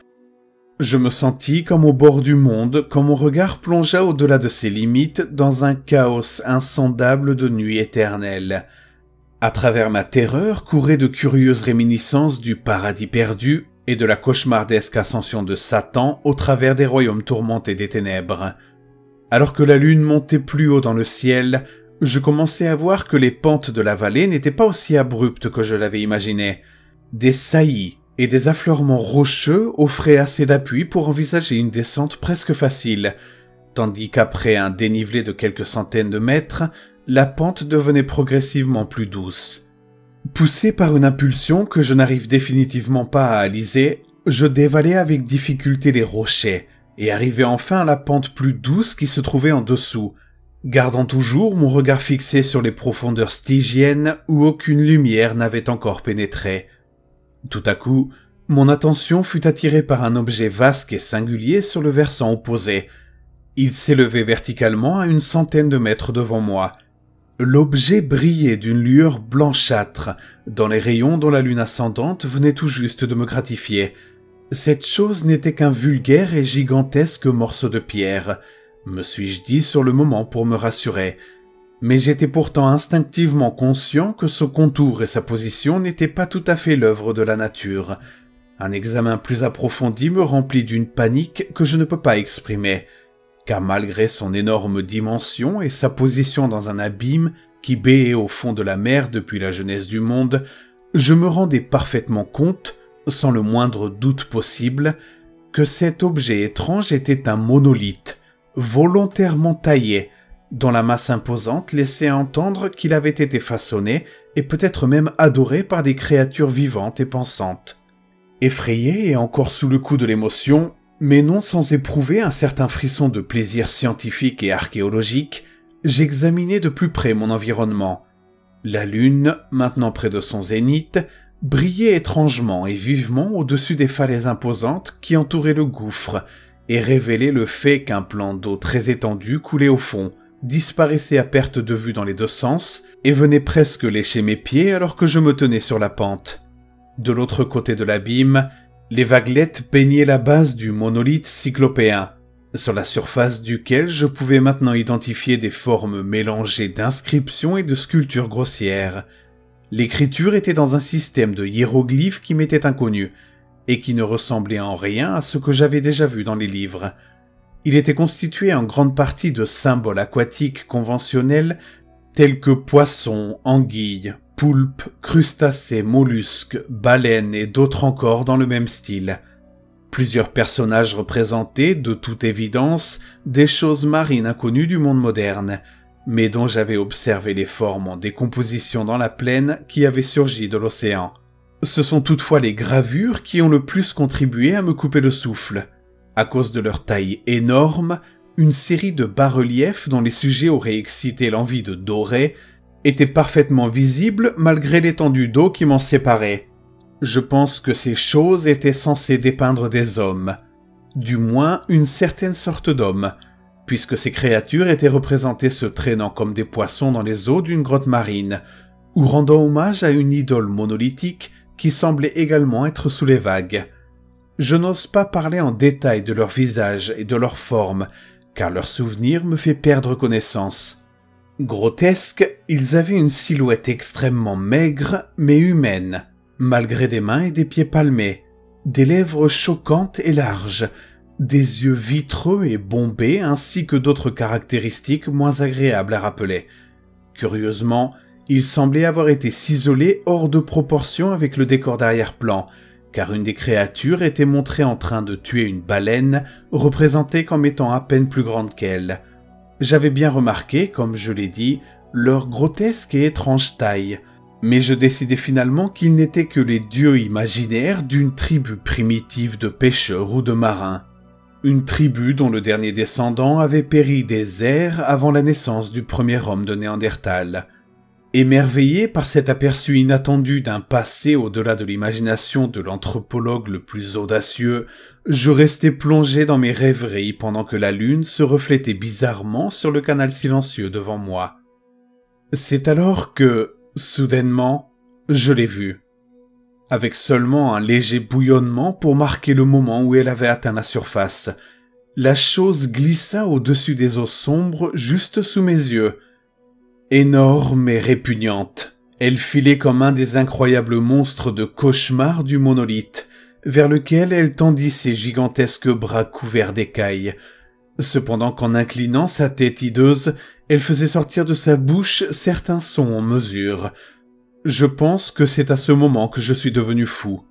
Je me sentis comme au bord du monde quand mon regard plongea au-delà de ses limites dans un chaos insondable de nuit éternelle. À travers ma terreur couraient de curieuses réminiscences du paradis perdu et de la cauchemardesque ascension de Satan au travers des royaumes tourmentés des ténèbres. Alors que la lune montait plus haut dans le ciel, je commençais à voir que les pentes de la vallée n'étaient pas aussi abruptes que je l'avais imaginé. Des saillies et des affleurements rocheux offraient assez d'appui pour envisager une descente presque facile, tandis qu'après un dénivelé de quelques centaines de mètres, la pente devenait progressivement plus douce. Poussé par une impulsion que je n'arrive définitivement pas à analyser, je dévalai avec difficulté les rochers et arrivai enfin à la pente plus douce qui se trouvait en dessous, gardant toujours mon regard fixé sur les profondeurs stygiennes où aucune lumière n'avait encore pénétré. Tout à coup, mon attention fut attirée par un objet vaste et singulier sur le versant opposé. Il s'élevait verticalement à une centaine de mètres devant moi. L'objet brillait d'une lueur blanchâtre, dans les rayons dont la lune ascendante venait tout juste de me gratifier. Cette chose n'était qu'un vulgaire et gigantesque morceau de pierre, me suis-je dit sur le moment pour me rassurer. Mais j'étais pourtant instinctivement conscient que son contour et sa position n'étaient pas tout à fait l'œuvre de la nature. Un examen plus approfondi me remplit d'une panique que je ne peux pas exprimer. Car malgré son énorme dimension et sa position dans un abîme qui béait au fond de la mer depuis la jeunesse du monde, je me rendais parfaitement compte, sans le moindre doute possible, que cet objet étrange était un monolithe, volontairement taillé, dont la masse imposante laissait entendre qu'il avait été façonné et peut-être même adoré par des créatures vivantes et pensantes. Effrayé et encore sous le coup de l'émotion, mais non sans éprouver un certain frisson de plaisir scientifique et archéologique, j'examinai de plus près mon environnement. La lune, maintenant près de son zénith, brillait étrangement et vivement au-dessus des falaises imposantes qui entouraient le gouffre et révélaient le fait qu'un plan d'eau très étendu coulait au fond, disparaissait à perte de vue dans les deux sens et venait presque lécher mes pieds alors que je me tenais sur la pente. De l'autre côté de l'abîme, les vaguelettes peignaient la base du monolithe cyclopéen, sur la surface duquel je pouvais maintenant identifier des formes mélangées d'inscriptions et de sculptures grossières. L'écriture était dans un système de hiéroglyphes qui m'était inconnu, et qui ne ressemblait en rien à ce que j'avais déjà vu dans les livres. Il était constitué en grande partie de symboles aquatiques conventionnels tels que poissons, anguilles, poulpes, crustacés, mollusques, baleines et d'autres encore dans le même style. Plusieurs personnages représentaient, de toute évidence, des choses marines inconnues du monde moderne, mais dont j'avais observé les formes en décomposition dans la plaine qui avaient surgi de l'océan. Ce sont toutefois les gravures qui ont le plus contribué à me couper le souffle. À cause de leur taille énorme, une série de bas-reliefs dont les sujets auraient excité l'envie de dorer étaient parfaitement visibles malgré l'étendue d'eau qui m'en séparait. Je pense que ces choses étaient censées dépeindre des hommes, du moins une certaine sorte d'homme, puisque ces créatures étaient représentées se traînant comme des poissons dans les eaux d'une grotte marine, ou rendant hommage à une idole monolithique qui semblait également être sous les vagues. Je n'ose pas parler en détail de leur visage et de leur forme, car leur souvenir me fait perdre connaissance. Grotesques, ils avaient une silhouette extrêmement maigre, mais humaine, malgré des mains et des pieds palmés, des lèvres choquantes et larges, des yeux vitreux et bombés ainsi que d'autres caractéristiques moins agréables à rappeler. Curieusement, ils semblaient avoir été ciselés hors de proportion avec le décor d'arrière-plan, car une des créatures était montrée en train de tuer une baleine, représentée comme étant à peine plus grande qu'elle. J'avais bien remarqué, comme je l'ai dit, leur grotesque et étrange taille, mais je décidai finalement qu'ils n'étaient que les dieux imaginaires d'une tribu primitive de pêcheurs ou de marins. Une tribu dont le dernier descendant avait péri des airs avant la naissance du premier homme de Néandertal. Émerveillé par cet aperçu inattendu d'un passé au-delà de l'imagination de l'anthropologue le plus audacieux, je restais plongé dans mes rêveries pendant que la lune se reflétait bizarrement sur le canal silencieux devant moi. C'est alors que, soudainement, je l'ai vue. Avec seulement un léger bouillonnement pour marquer le moment où elle avait atteint la surface, la chose glissa au-dessus des eaux sombres juste sous mes yeux. Énorme et répugnante, elle filait comme un des incroyables monstres de cauchemar du monolithe, vers lequel elle tendit ses gigantesques bras couverts d'écailles. Cependant qu'en inclinant sa tête hideuse, elle faisait sortir de sa bouche certains sons en mesure. Je pense que c'est à ce moment que je suis devenu fou.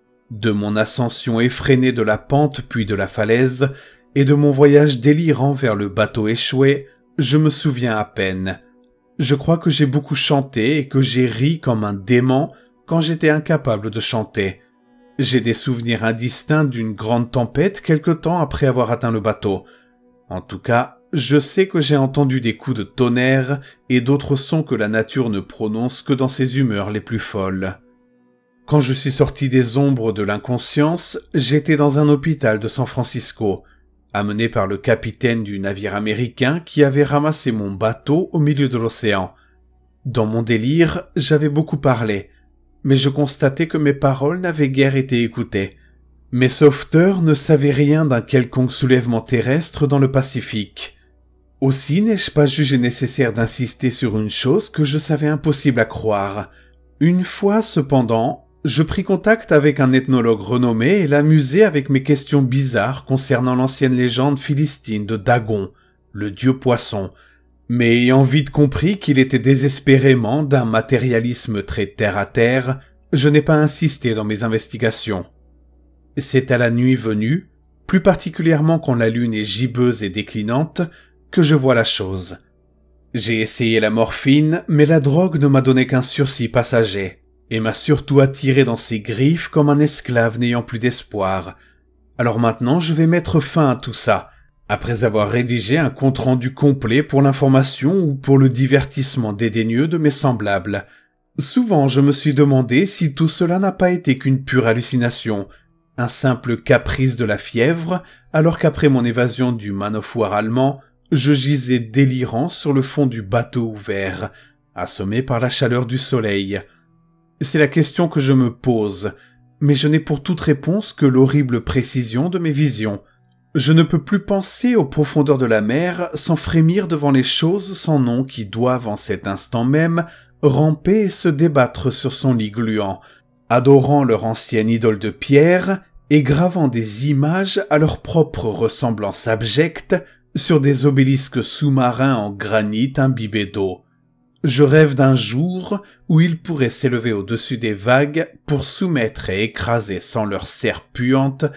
De mon ascension effrénée de la pente puis de la falaise, et de mon voyage délirant vers le bateau échoué, je me souviens à peine. Je crois que j'ai beaucoup chanté et que j'ai ri comme un dément quand j'étais incapable de chanter. J'ai des souvenirs indistincts d'une grande tempête quelque temps après avoir atteint le bateau. En tout cas, je sais que j'ai entendu des coups de tonnerre et d'autres sons que la nature ne prononce que dans ses humeurs les plus folles. Quand je suis sorti des ombres de l'inconscience, j'étais dans un hôpital de San Francisco, amené par le capitaine du navire américain qui avait ramassé mon bateau au milieu de l'océan. Dans mon délire, j'avais beaucoup parlé, mais je constatais que mes paroles n'avaient guère été écoutées. Mes sauveteurs ne savaient rien d'un quelconque soulèvement terrestre dans le Pacifique. Aussi n'ai-je pas jugé nécessaire d'insister sur une chose que je savais impossible à croire. Une fois, cependant, je pris contact avec un ethnologue renommé et l'amusai avec mes questions bizarres concernant l'ancienne légende philistine de Dagon, le dieu poisson, mais ayant vite compris qu'il était désespérément d'un matérialisme très terre-à-terre, je n'ai pas insisté dans mes investigations. C'est à la nuit venue, plus particulièrement quand la lune est gibbeuse et déclinante, que je vois la chose. J'ai essayé la morphine, mais la drogue ne m'a donné qu'un sursis passager, et m'a surtout attiré dans ses griffes comme un esclave n'ayant plus d'espoir. Alors maintenant je vais mettre fin à tout ça, après avoir rédigé un compte-rendu complet pour l'information ou pour le divertissement dédaigneux de mes semblables. Souvent je me suis demandé si tout cela n'a pas été qu'une pure hallucination, un simple caprice de la fièvre, alors qu'après mon évasion du manœuvre allemand, je gisais délirant sur le fond du bateau ouvert, assommé par la chaleur du soleil. C'est la question que je me pose, mais je n'ai pour toute réponse que l'horrible précision de mes visions. Je ne peux plus penser aux profondeurs de la mer sans frémir devant les choses sans nom qui doivent en cet instant même ramper et se débattre sur son lit gluant, adorant leur ancienne idole de pierre et gravant des images à leur propre ressemblance abjecte sur des obélisques sous-marins en granit imbibés d'eau. Je rêve d'un jour où ils pourraient s'élever au-dessus des vagues pour soumettre et écraser sans leur serre puante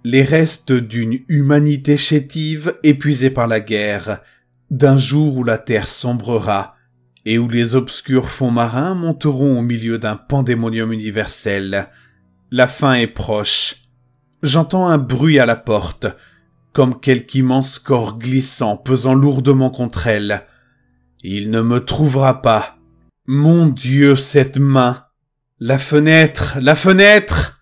Les restes d'une humanité chétive épuisée par la guerre, d'un jour où la terre sombrera, et où les obscurs fonds marins monteront au milieu d'un pandémonium universel. La fin est proche. J'entends un bruit à la porte, comme quelque immense corps glissant pesant lourdement contre elle. Il ne me trouvera pas. Mon Dieu, cette main! La fenêtre! La fenêtre!